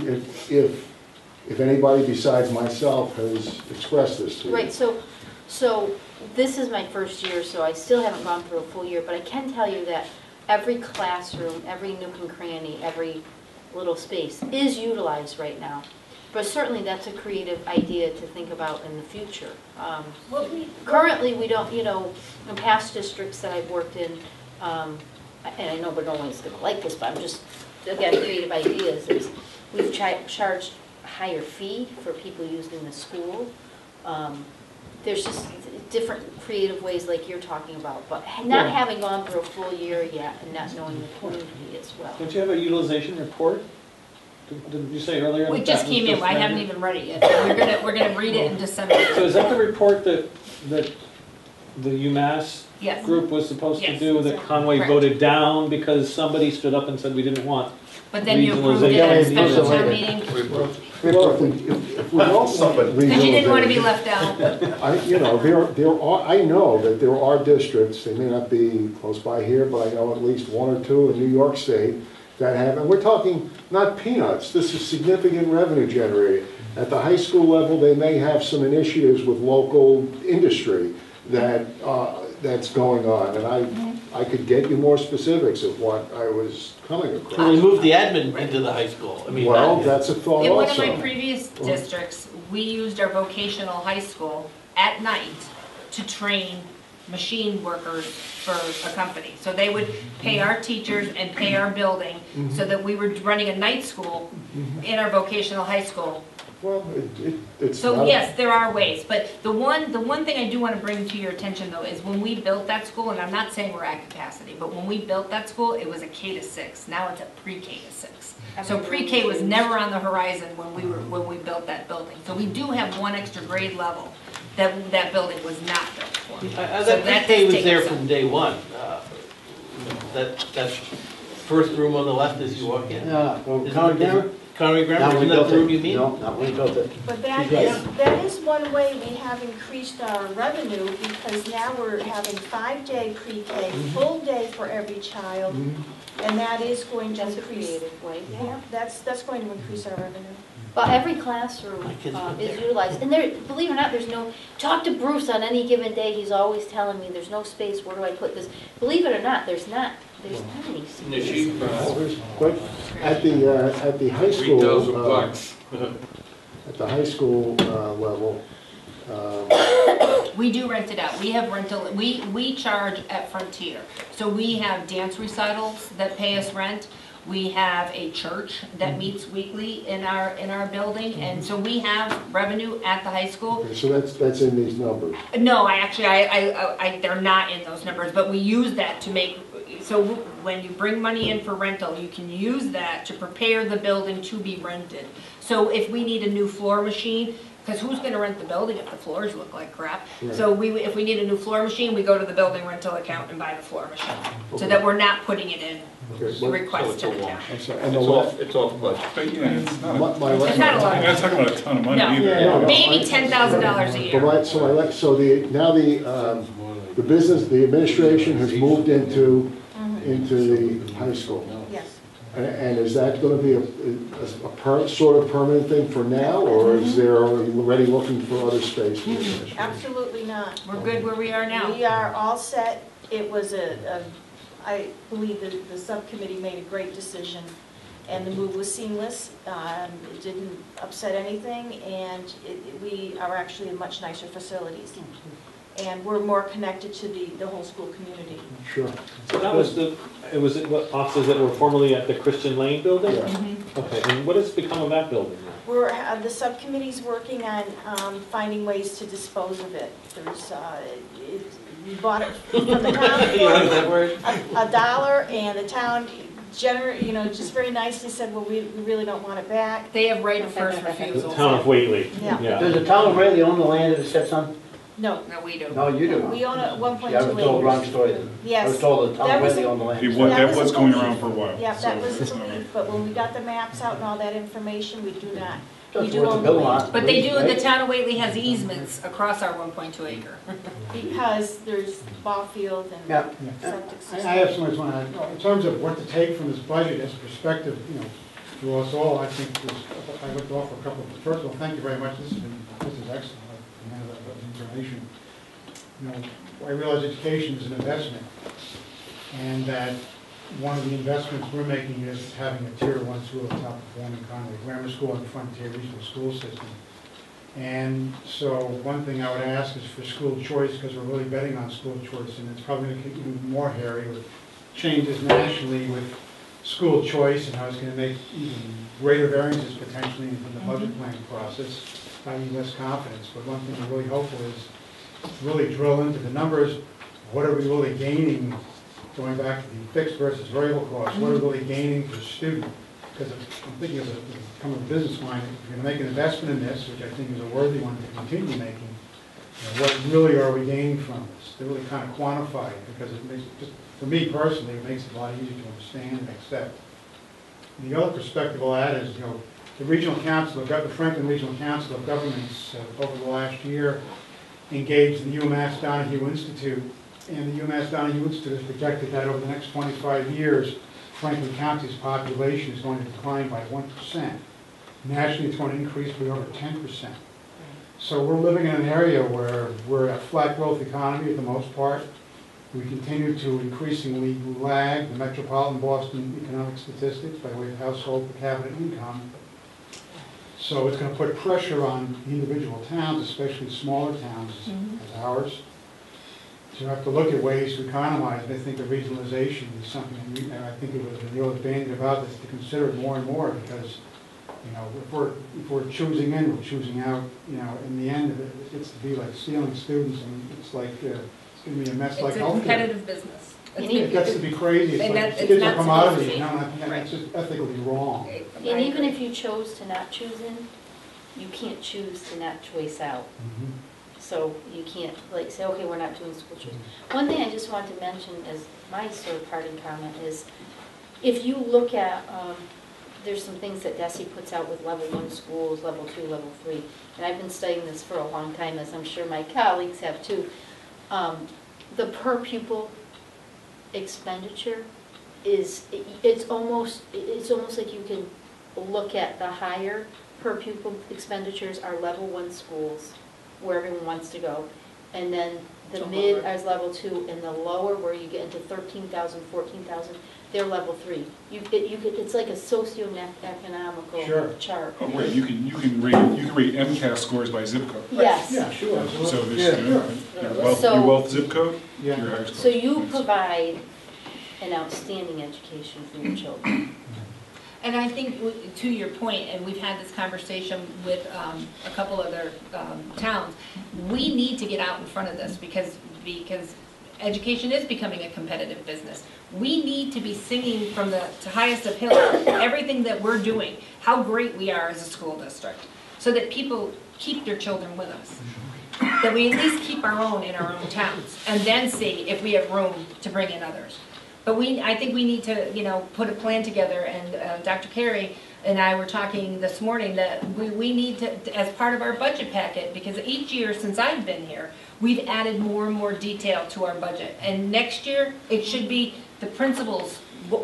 if anybody besides myself has expressed this to you. Right. So this is my first year, so I still haven't gone through a full year, but I can tell you that every classroom, every nook and cranny, every little space is utilized right now. But certainly that's a creative idea to think about in the future. Currently, we don't, in past districts that I've worked in, and I know no one's going to like this, but I'm just, again, creative ideas, is we've charged a higher fee for people using the school. There's just different creative ways like you're talking about, but not having gone through a full year yet and not knowing the community as well. Don't you have a utilization report? Did you say earlier? We just came in, I haven't even read it yet. We're gonna read it in December. So is that the report that the UMass Yes. group was supposed to Yes. do, that Conway Correct. voted down because somebody stood up and said we didn't want? But then you approved it at a special town meeting. If we don't want Because you didn't want to be regionalization, left out. I know that there are districts, they may not be close by here, but I know at least one or two in New York State that have, and we're talking not peanuts, this is significant revenue generated. At the high school level, they may have some initiatives with local industry that's going on, and I could get you more specifics of what I was coming across. So we moved the admin into the high school. I mean, Well, that's a thought In one of also. my previous districts, we used our vocational high school at night to train machine workers for a company. So they would pay our teachers and pay our building so that we were running a night school in our vocational high school. Well, it's So not- yes, there are ways, but the one thing I do want to bring to your attention though is when we built that school, and I'm not saying we're at capacity, but when we built that school, it was a K-6. Now it's a pre-K to 6. So pre-K was never on the horizon when we built that building. So we do have one extra grade level that building was not built for. So That that pre-K does was take there us from up. day one. That first room on the left as you walk in. Conway Grammar? Conway Grammar, Not when isn't we that built the room it. you mean? No, not when we built it. But She's right. that is one way we have increased our revenue, because now we're having 5-day pre-K, full day for every child, and that is going to That's a increase. creative way. Yeah, that's going to increase our revenue. Well, every classroom is utilized, and there, believe it or not, there's no, talk to Bruce on any given day, he's always telling me, there's no space, where do I put this? Believe it or not, there's not any space. But at the high school, 3,000 bucks. at the high school level, We do rent it out. We have rental, we charge at Frontier. So we have dance recitals that pay us rent. We have a church that meets weekly in our building, and so we have revenue at the high school. okay, so that's in these numbers. No, they're not in those numbers, but we use that to make, so when you bring money in for rental, you can use that to prepare the building to be rented. So if we need a new floor machine, because who's gonna rent the building if the floors look like crap? Right. So if we need a new floor machine, we go to the building rental account and buy the floor machine. So that we're not putting it in Okay, the request to the town. I'm sorry, and the left, It's off budget. But yeah, it's not, It's not a lot. you're not talking about a ton of money No. either. No. Maybe $10,000 a year. the business, the administration has moved into the high school. Yes. And is that going to be a sort of permanent thing for now, or are you already looking for other space? for the administration? Absolutely not. We're good where we are now. We are all set. It was I believe that the subcommittee made a great decision, and the move was seamless. It didn't upset anything, and we are actually in much nicer facilities. And we're more connected to the whole school community. Sure. So that was what offices that were formerly at the Christian Lane building? Yeah. Okay, and what has become of that building now? The subcommittee's working on finding ways to dispose of it. There's, we bought it from the town You like that word? for $1, and the town just very nicely said, well, we really don't want it back. They have right of first The refusal. town of Whately. Yeah. Does the town of Raleigh own the land that it sits on? No, No, we do. No, you do. we own a 1.2 Yeah, I was told wrong acres. story. I Yes. was told the town That was really a- owned the land. That was a going belief. around for a while. Yeah, that so was it's a not belief, but when we got the maps out and all that information, we do not. We Just do worth a own the bill land. lot. But they do, the Right? town of Whately has easements across our 1.2 acre. Because there's ball field and Yeah. septic I system. have so much one, in terms of what to take from this budget as a perspective, to us all, I think I would offer a couple of, first of all, thank you very much, this is excellent, I have that information. I realize education is an investment, and that one of the investments we're making is having a tier 1 school, a top performing Conway Grammar School and Frontier Regional School System. And so one thing I would ask is for school choice, because we're really betting on school choice, and it's probably going to get even more hairy with changes nationally with school choice and how it's going to make even greater variances potentially in the budget planning process, having less confidence. But one thing I'm really hopeful is really drill into the numbers. What are we really gaining, going back to the fixed versus variable costs, what are we really gaining per student? Because I'm thinking of from a business mind, if you're going to make an investment in this, which I think is a worthy one to continue making, what really are we gaining from this? To really kind of quantify it, because it makes, just for me personally, it makes it a lot easier to understand and accept. And the other perspective I'll add is, the Regional Council, the Franklin Regional Council of Governments over the last year engaged the UMass Donahue Institute, and the UMass Donahue Institute has projected that over the next 25 years, Franklin County's population is going to decline by 1%. Nationally, it's going to increase by over 10%. So we're living in an area where we're a flat growth economy for the most part. We continue to increasingly lag the metropolitan Boston economic statistics by way of household per capita income. So it's going to put pressure on individual towns, especially smaller towns as ours. So you have to look at ways to economize. I think the regionalization is something, and I think it was the old bandit about this, to consider it more and more, because if we're choosing in, we're choosing out. In the end, it gets to be like stealing students, and it's like it's going to be a mess like healthcare. It's a competitive business. It gets to be crazy. It's like kids are commodities. No, I think that's just ethically wrong. And even if you chose to not choose in, you can't choose to not choice out. So you can't say, okay, we're not doing school choice. One thing I just want to mention as my sort of parting comment is, if you look at, there's some things that DESE puts out with level 1 schools, level 2, level 3, and I've been studying this for a long time, as I'm sure my colleagues have too. The per pupil expenditure is, it's almost like you can look at the higher per pupil expenditures are level 1 schools, where everyone wants to go, and then the mid is level 2, and the lower, where you get into 13,000, 14,000, they're level 3. It's like a socio-economical chart. Oh, wait, you can rate MCAS scores by zip code. Yes. Yeah, sure. So there's your wealth zip code, your higher score. So you provide an outstanding education for your children. And I think, to your point, and we've had this conversation with a couple other towns, we need to get out in front of this because education is becoming a competitive business. We need to be singing from the highest of hills everything that we're doing, how great we are as a school district, so that people keep their children with us. That we at least keep our own in our own towns, and then see if we have room to bring in others. But I think we need to, put a plan together, and Dr. Carey and I were talking this morning that we need to, as part of our budget packet, because each year since I've been here, we've added more and more detail to our budget. And next year, it should be the principles.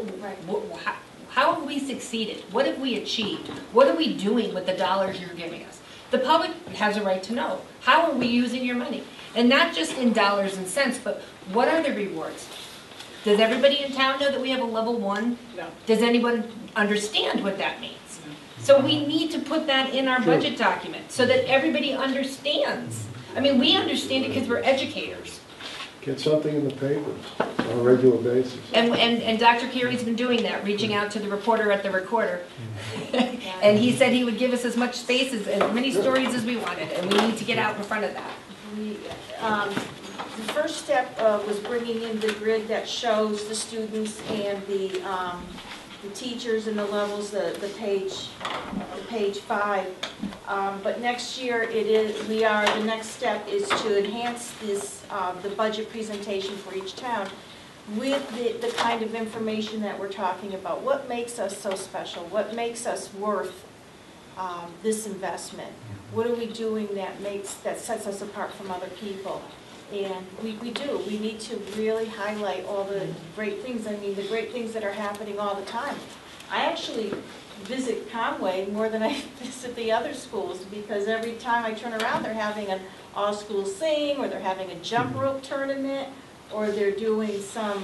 How have we succeeded? What have we achieved? What are we doing with the dollars you're giving us? The public has a right to know. How are we using your money? And not just in dollars and cents, but what are the rewards? Does everybody in town know that we have a level 1? No. Does anyone understand what that means? So we need to put that in our budget document so that everybody understands. I mean, we understand it because we're educators. Get something in the papers on a regular basis. And Dr. Carey's been doing that, reaching out to the reporter at the Recorder. And he said he would give us as much space, as many stories as we wanted, and we need to get out in front of that. The first step was bringing in the grid that shows the students and the teachers and the levels, the page 5. But next year, the next step is to enhance this, the budget presentation for each town with the kind of information that we're talking about. What makes us so special? What makes us worth this investment? What are we doing that sets us apart from other people? And we do. We need to really highlight all the great things. I mean, the great things that are happening all the time. I actually visit Conway more than I visit the other schools, because every time I turn around, they're having an all-school sing, or they're having a jump rope tournament, or they're doing some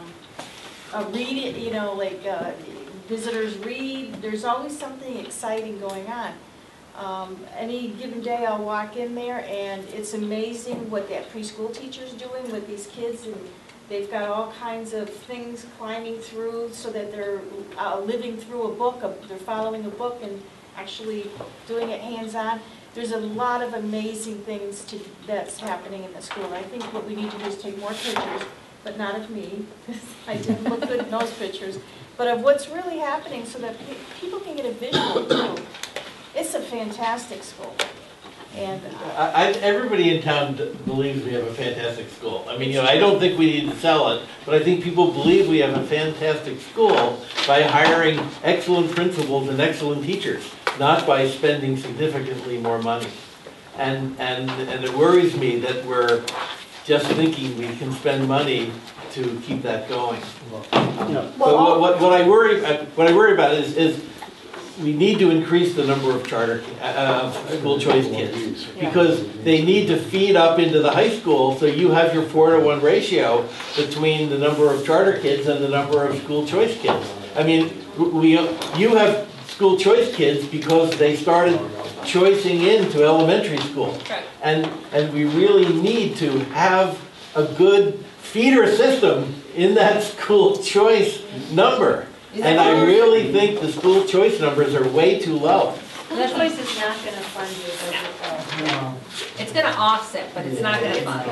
read, you know, like visitors read. There's always something exciting going on. Any given day I'll walk in there, and it's amazing what that preschool teacher's doing with these kids, and they've got all kinds of things climbing through so that they're living through a book, they're following a book and actually doing it hands-on. There's a lot of amazing things that's happening in the school. I think what we need to do is take more pictures, but not of me, because I didn't look good in those pictures, but of what's really happening so that people can get a visual too. It's a fantastic school. And everybody in town believes we have a fantastic school. I mean, you know, I don't think we need to sell it, but I think people believe we have a fantastic school by hiring excellent principals and excellent teachers, not by spending significantly more money. And it worries me that we're just thinking we can spend money to keep that going. But what I worry about is we need to increase the number of charter school choice kids, because they need to feed up into the high school, so you have your 4-to-1 ratio between the number of charter kids and the number of school choice kids. I mean, you have school choice kids because they started choicing into elementary school. And we really need to have a good feeder system in that school choice number. And I really think the school choice numbers are way too low. That choice is not going to fund your budget, though. It's going to offset, but it's not going to fund.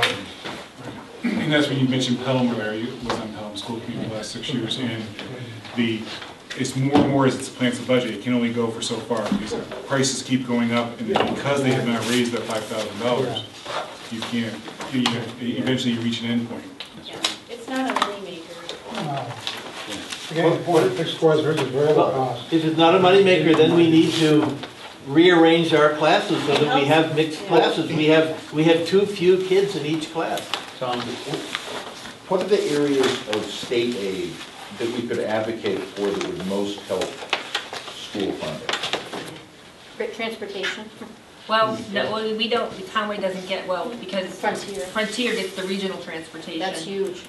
And that's when you mentioned Pelham earlier. You was on Pelham School Committee the last 6 years, and it's more and more as it plans the budget. It can only go for so far because prices keep going up, and because they have not raised that $5,000, you can't. Eventually, you reach an end point. It's not a moneymaker. Again, the point of fixed cost versus variable cost. If it's not a moneymaker, then we need to rearrange our classes so that we have mixed classes. We have too few kids in each class. Tom, what are the areas of state aid that we could advocate for that would most help school funding? Transportation. Well, no, we don't, Conway doesn't get, because Frontier gets the regional transportation. That's huge.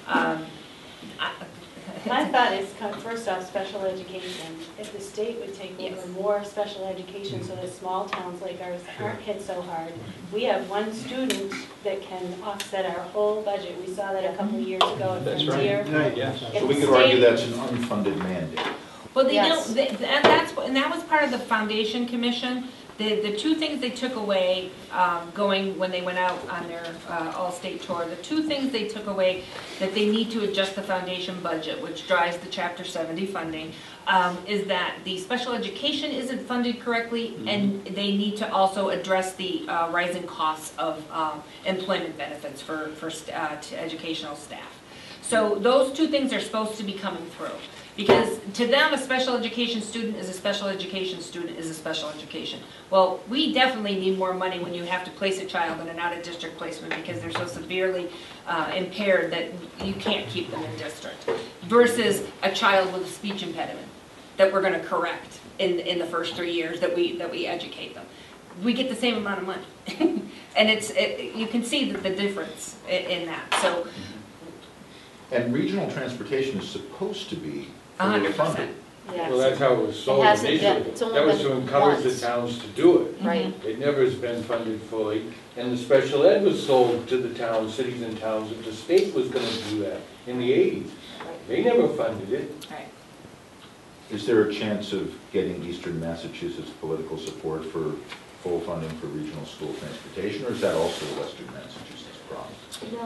My thought is, first off, special education. If the state would take over more special education so that small towns like ours aren't hit so hard. We have one student that can offset our whole budget. We saw that a couple of years ago at Frontier. Right. Yeah. So we could argue that's an unfunded mandate. Well, and that was part of the Foundation Commission. The two things they took away when they went out on their all-state tour, the two things they took away that they need to adjust the foundation budget, which drives the Chapter 70 funding, is that the special education isn't funded correctly, and they need to also address the rising costs of employment benefits for educational staff. So those two things are supposed to be coming through. Because to them, a special education student is a special education student is a special education. Well, we definitely need more money when you have to place a child in an out-of-district placement because they're so severely impaired that you can't keep them in district. Versus a child with a speech impediment that we're going to correct in the first 3 years that we educate them. We get the same amount of money. And you can see the difference in that. So. And regional transportation is supposed to be fully funded. Yes. Well, that's how it was sold initially. That was to encourage the towns to do it. Right. It never has been funded fully. And the special ed was sold to the towns, cities and towns, that the state was going to do that in the 80s. Right. They never funded it. Right. Is there a chance of getting Eastern Massachusetts political support for full funding for regional school transportation, or is that also a Western Massachusetts problem.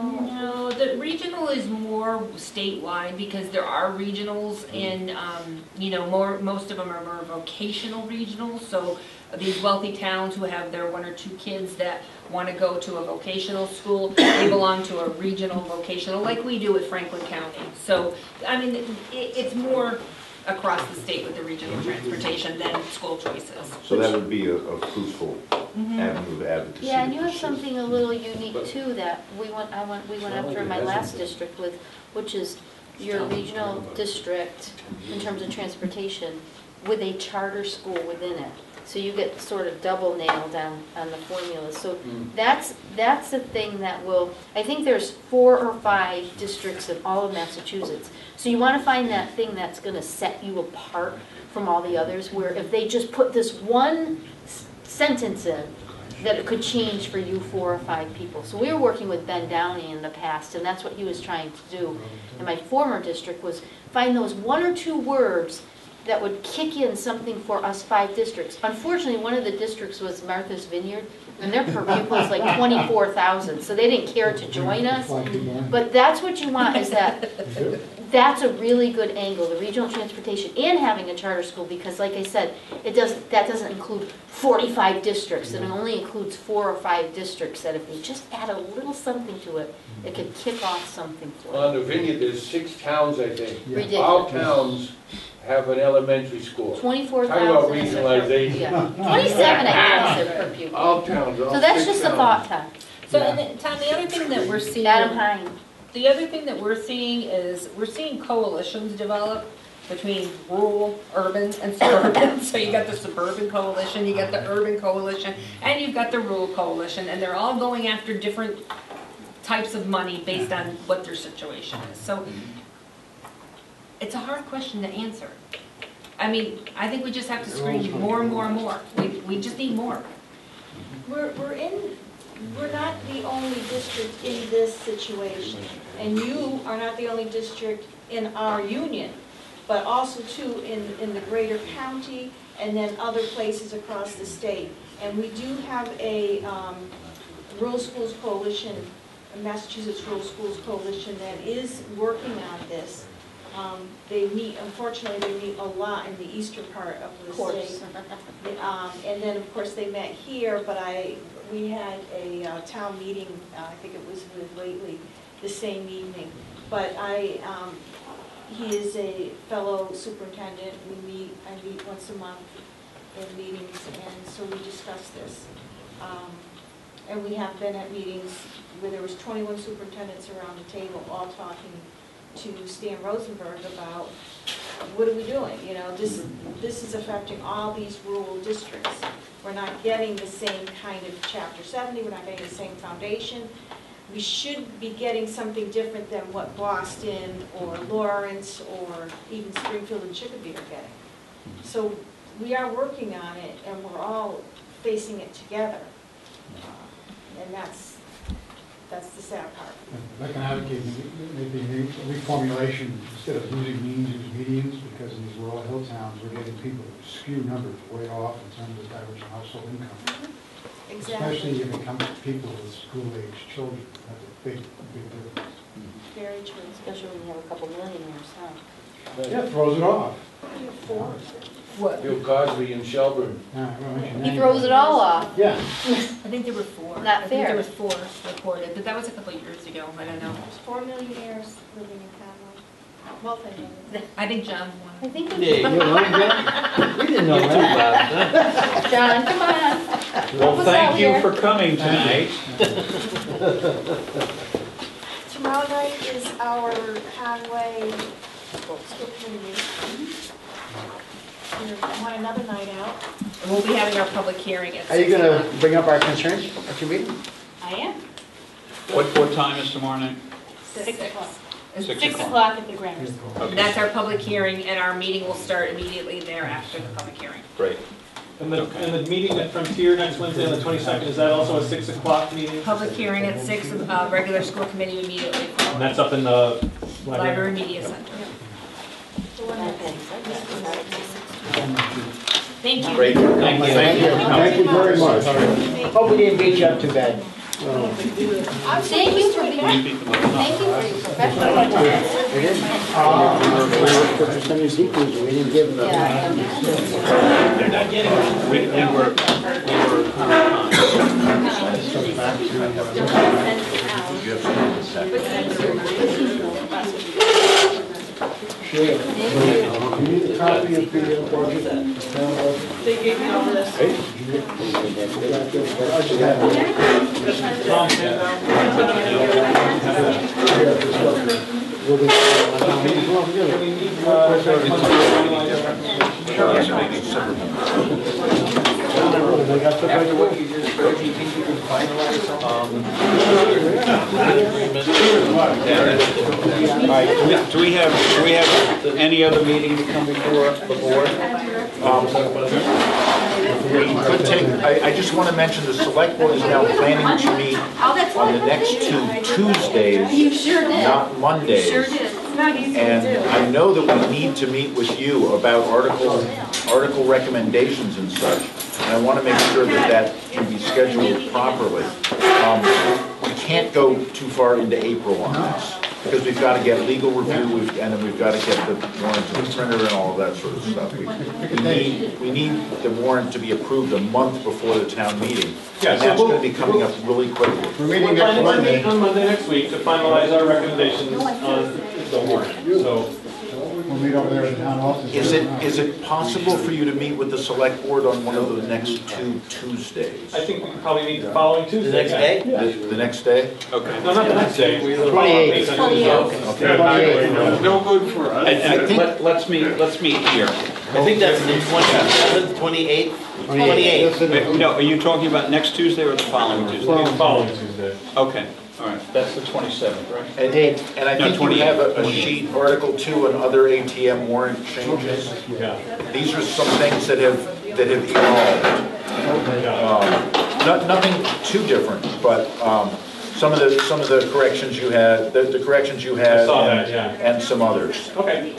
No, the regional is more statewide because there are regionals and, you know, most of them are more vocational regionals. So these wealthy towns who have their 1 or 2 kids that want to go to a vocational school, they belong to a regional vocational like we do with Franklin County. So, I mean, it's more across the state with the regional transportation than school choices. So that would be a fruitful avenue of advocacy. Yeah, and you have something a little unique too that we went after in my last district with, which is your regional district in terms of transportation with a charter school within it. So you get sort of double nailed on the formulas. So that's the thing that will, I think there's 4 or 5 districts in all of Massachusetts. So you want to find that thing that's going to set you apart from all the others, where if they just put this one sentence in, that it could change for you 4 or 5 people. So we were working with Ben Downey in the past, and that's what he was trying to do in my former district, was find those 1 or 2 words that would kick in something for us 5 districts. Unfortunately, one of the districts was Martha's Vineyard, and their per pupil was like 24,000, so they didn't care to join us. But that's what you want, is that's a really good angle, the regional transportation and having a charter school, because like I said, that doesn't include 45 districts, and it only includes 4 or 5 districts that if they just add a little something to it, it could kick off something for On the Vineyard, there's 6 towns, I think. Ridiculous. All towns have an elementary school. 24,000. Talk about regionalization. Yeah. 27, I think, per pupil. All towns, all So that's 6 just a towns. thought, Tom. So, and then, Tom, the other thing that we're seeing. Adam Hine. The other thing that we're seeing is, we're seeing coalitions develop between rural, urban, and suburban. So you got the suburban coalition, you got the urban coalition, and you've got the rural coalition, and they're all going after different types of money based on what their situation is. So it's a hard question to answer. I mean, I think we just have to scream more and more and more. We just need more. We're not the only district in this situation, and you are not the only district in our union, but also too in the greater county and then other places across the state. And we do have a Rural Schools Coalition, a Massachusetts Rural Schools Coalition that is working on this. They meet, unfortunately, they meet a lot in the eastern part of the state. And then, of course, they met here, but we had a town meeting, I think it was with Lately, the same evening. But he is a fellow superintendent. I meet once a month in meetings, and so we discuss this. And we have been at meetings where there was 21 superintendents around the table, all talking to Stan Rosenberg about what are we doing? You know, this is affecting all these rural districts. We're not getting the same kind of Chapter 70. We're not getting the same foundation. We should be getting something different than what Boston or Lawrence or even Springfield and Chicopee are getting. So we are working on it, and we're all facing it together. And that's the sad part. I can advocate maybe a reformulation, instead of using means, use medians, because in these rural hill towns, we're getting people who skew numbers way off in terms of average household income. Exactly. Especially when it comes to people with school-age children. That's a big difference. Very true. Especially when you have a couple millionaires, huh? Yeah, it throws it off. What? Bill Cosby in Shelburne. He throws it all off. Yeah. I think there were 4. Not I think fair. there was 4 reported, but that was a couple of years ago. I don't know. There's 4 millionaires living in Conway. Multi-millionaires. I think John's one. I think Yeah, you know, John? We didn't know that. John, come on. Well, us thank out you here. for coming tonight. Tomorrow night is our Conway School Committee meeting. We want another night out. And we'll be having our public hearing at 6 Are you going o'clock. to bring up our concerns at your meeting? I am. What time is tomorrow night? 6 o'clock. 6 6 o'clock at the Grammar School. Okay. That's our public hearing, and our meeting will start immediately thereafter the public hearing. Great. And the meeting at Frontier next Wednesday on the 22nd, is that also a 6 o'clock meeting? Public hearing at 6, regular school committee immediately And following. that's up in the Library Media Center. Thank you. Great. Thank you. Thank you very much. Hope we didn't beat you up too bad. Thank you for being, thank you for your professionalism. It is. We were percentage decrease, we didn't give them. Yeah. They're not getting it. We were You need a copy of the budget? They gave me all this. I just have After what you just heard, do you think you can finalize something? All right, do we have any other meeting to come before the board? We could take, I just want to mention the select board is now planning to meet on the next 2 Tuesdays. You sure did. Not Mondays. You sure did. It's not easy to And do. I know that we need to meet with you about article recommendations and such. And I want to make sure that that can be scheduled properly. We can't go too far into April on this, because we've got to get legal review, and then we've got to get the warrant to the printer and all of that sort of stuff. We need the warrant to be approved a month before the town meeting. Yeah, And so that's going to be coming up really quickly. We're meeting next Monday. On Monday next week to finalize our recommendations on the warrant, so. We'll meet over there at the town office. Is it possible for you to meet with the select board on one of the next 2 Tuesdays? I think we could probably meet the following Tuesday. The next day? The next day? Okay. No, not the next day. 28th. No good for us. Let's meet here. I think that's the 27th, 28th, 28th. Wait, no, are you talking about next Tuesday or the following Tuesday? The following Tuesday. Okay, all right, that's the 27th, right? And I No, think you have a 28th. sheet, Article 2 and other ATM warrant changes. Yeah. These are some things that have evolved. Nothing too different, but some of the corrections you had, the corrections you had, I saw that, yeah. and some others. Okay.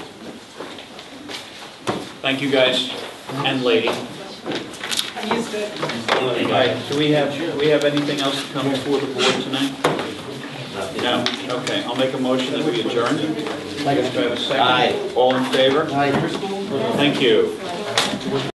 Thank you, guys and lady. I used it. All right, do we have anything else to come before the board tonight? No, okay, I'll make a motion that we adjourn. Do I have a second? Aye. All in favor? Aye. Thank you.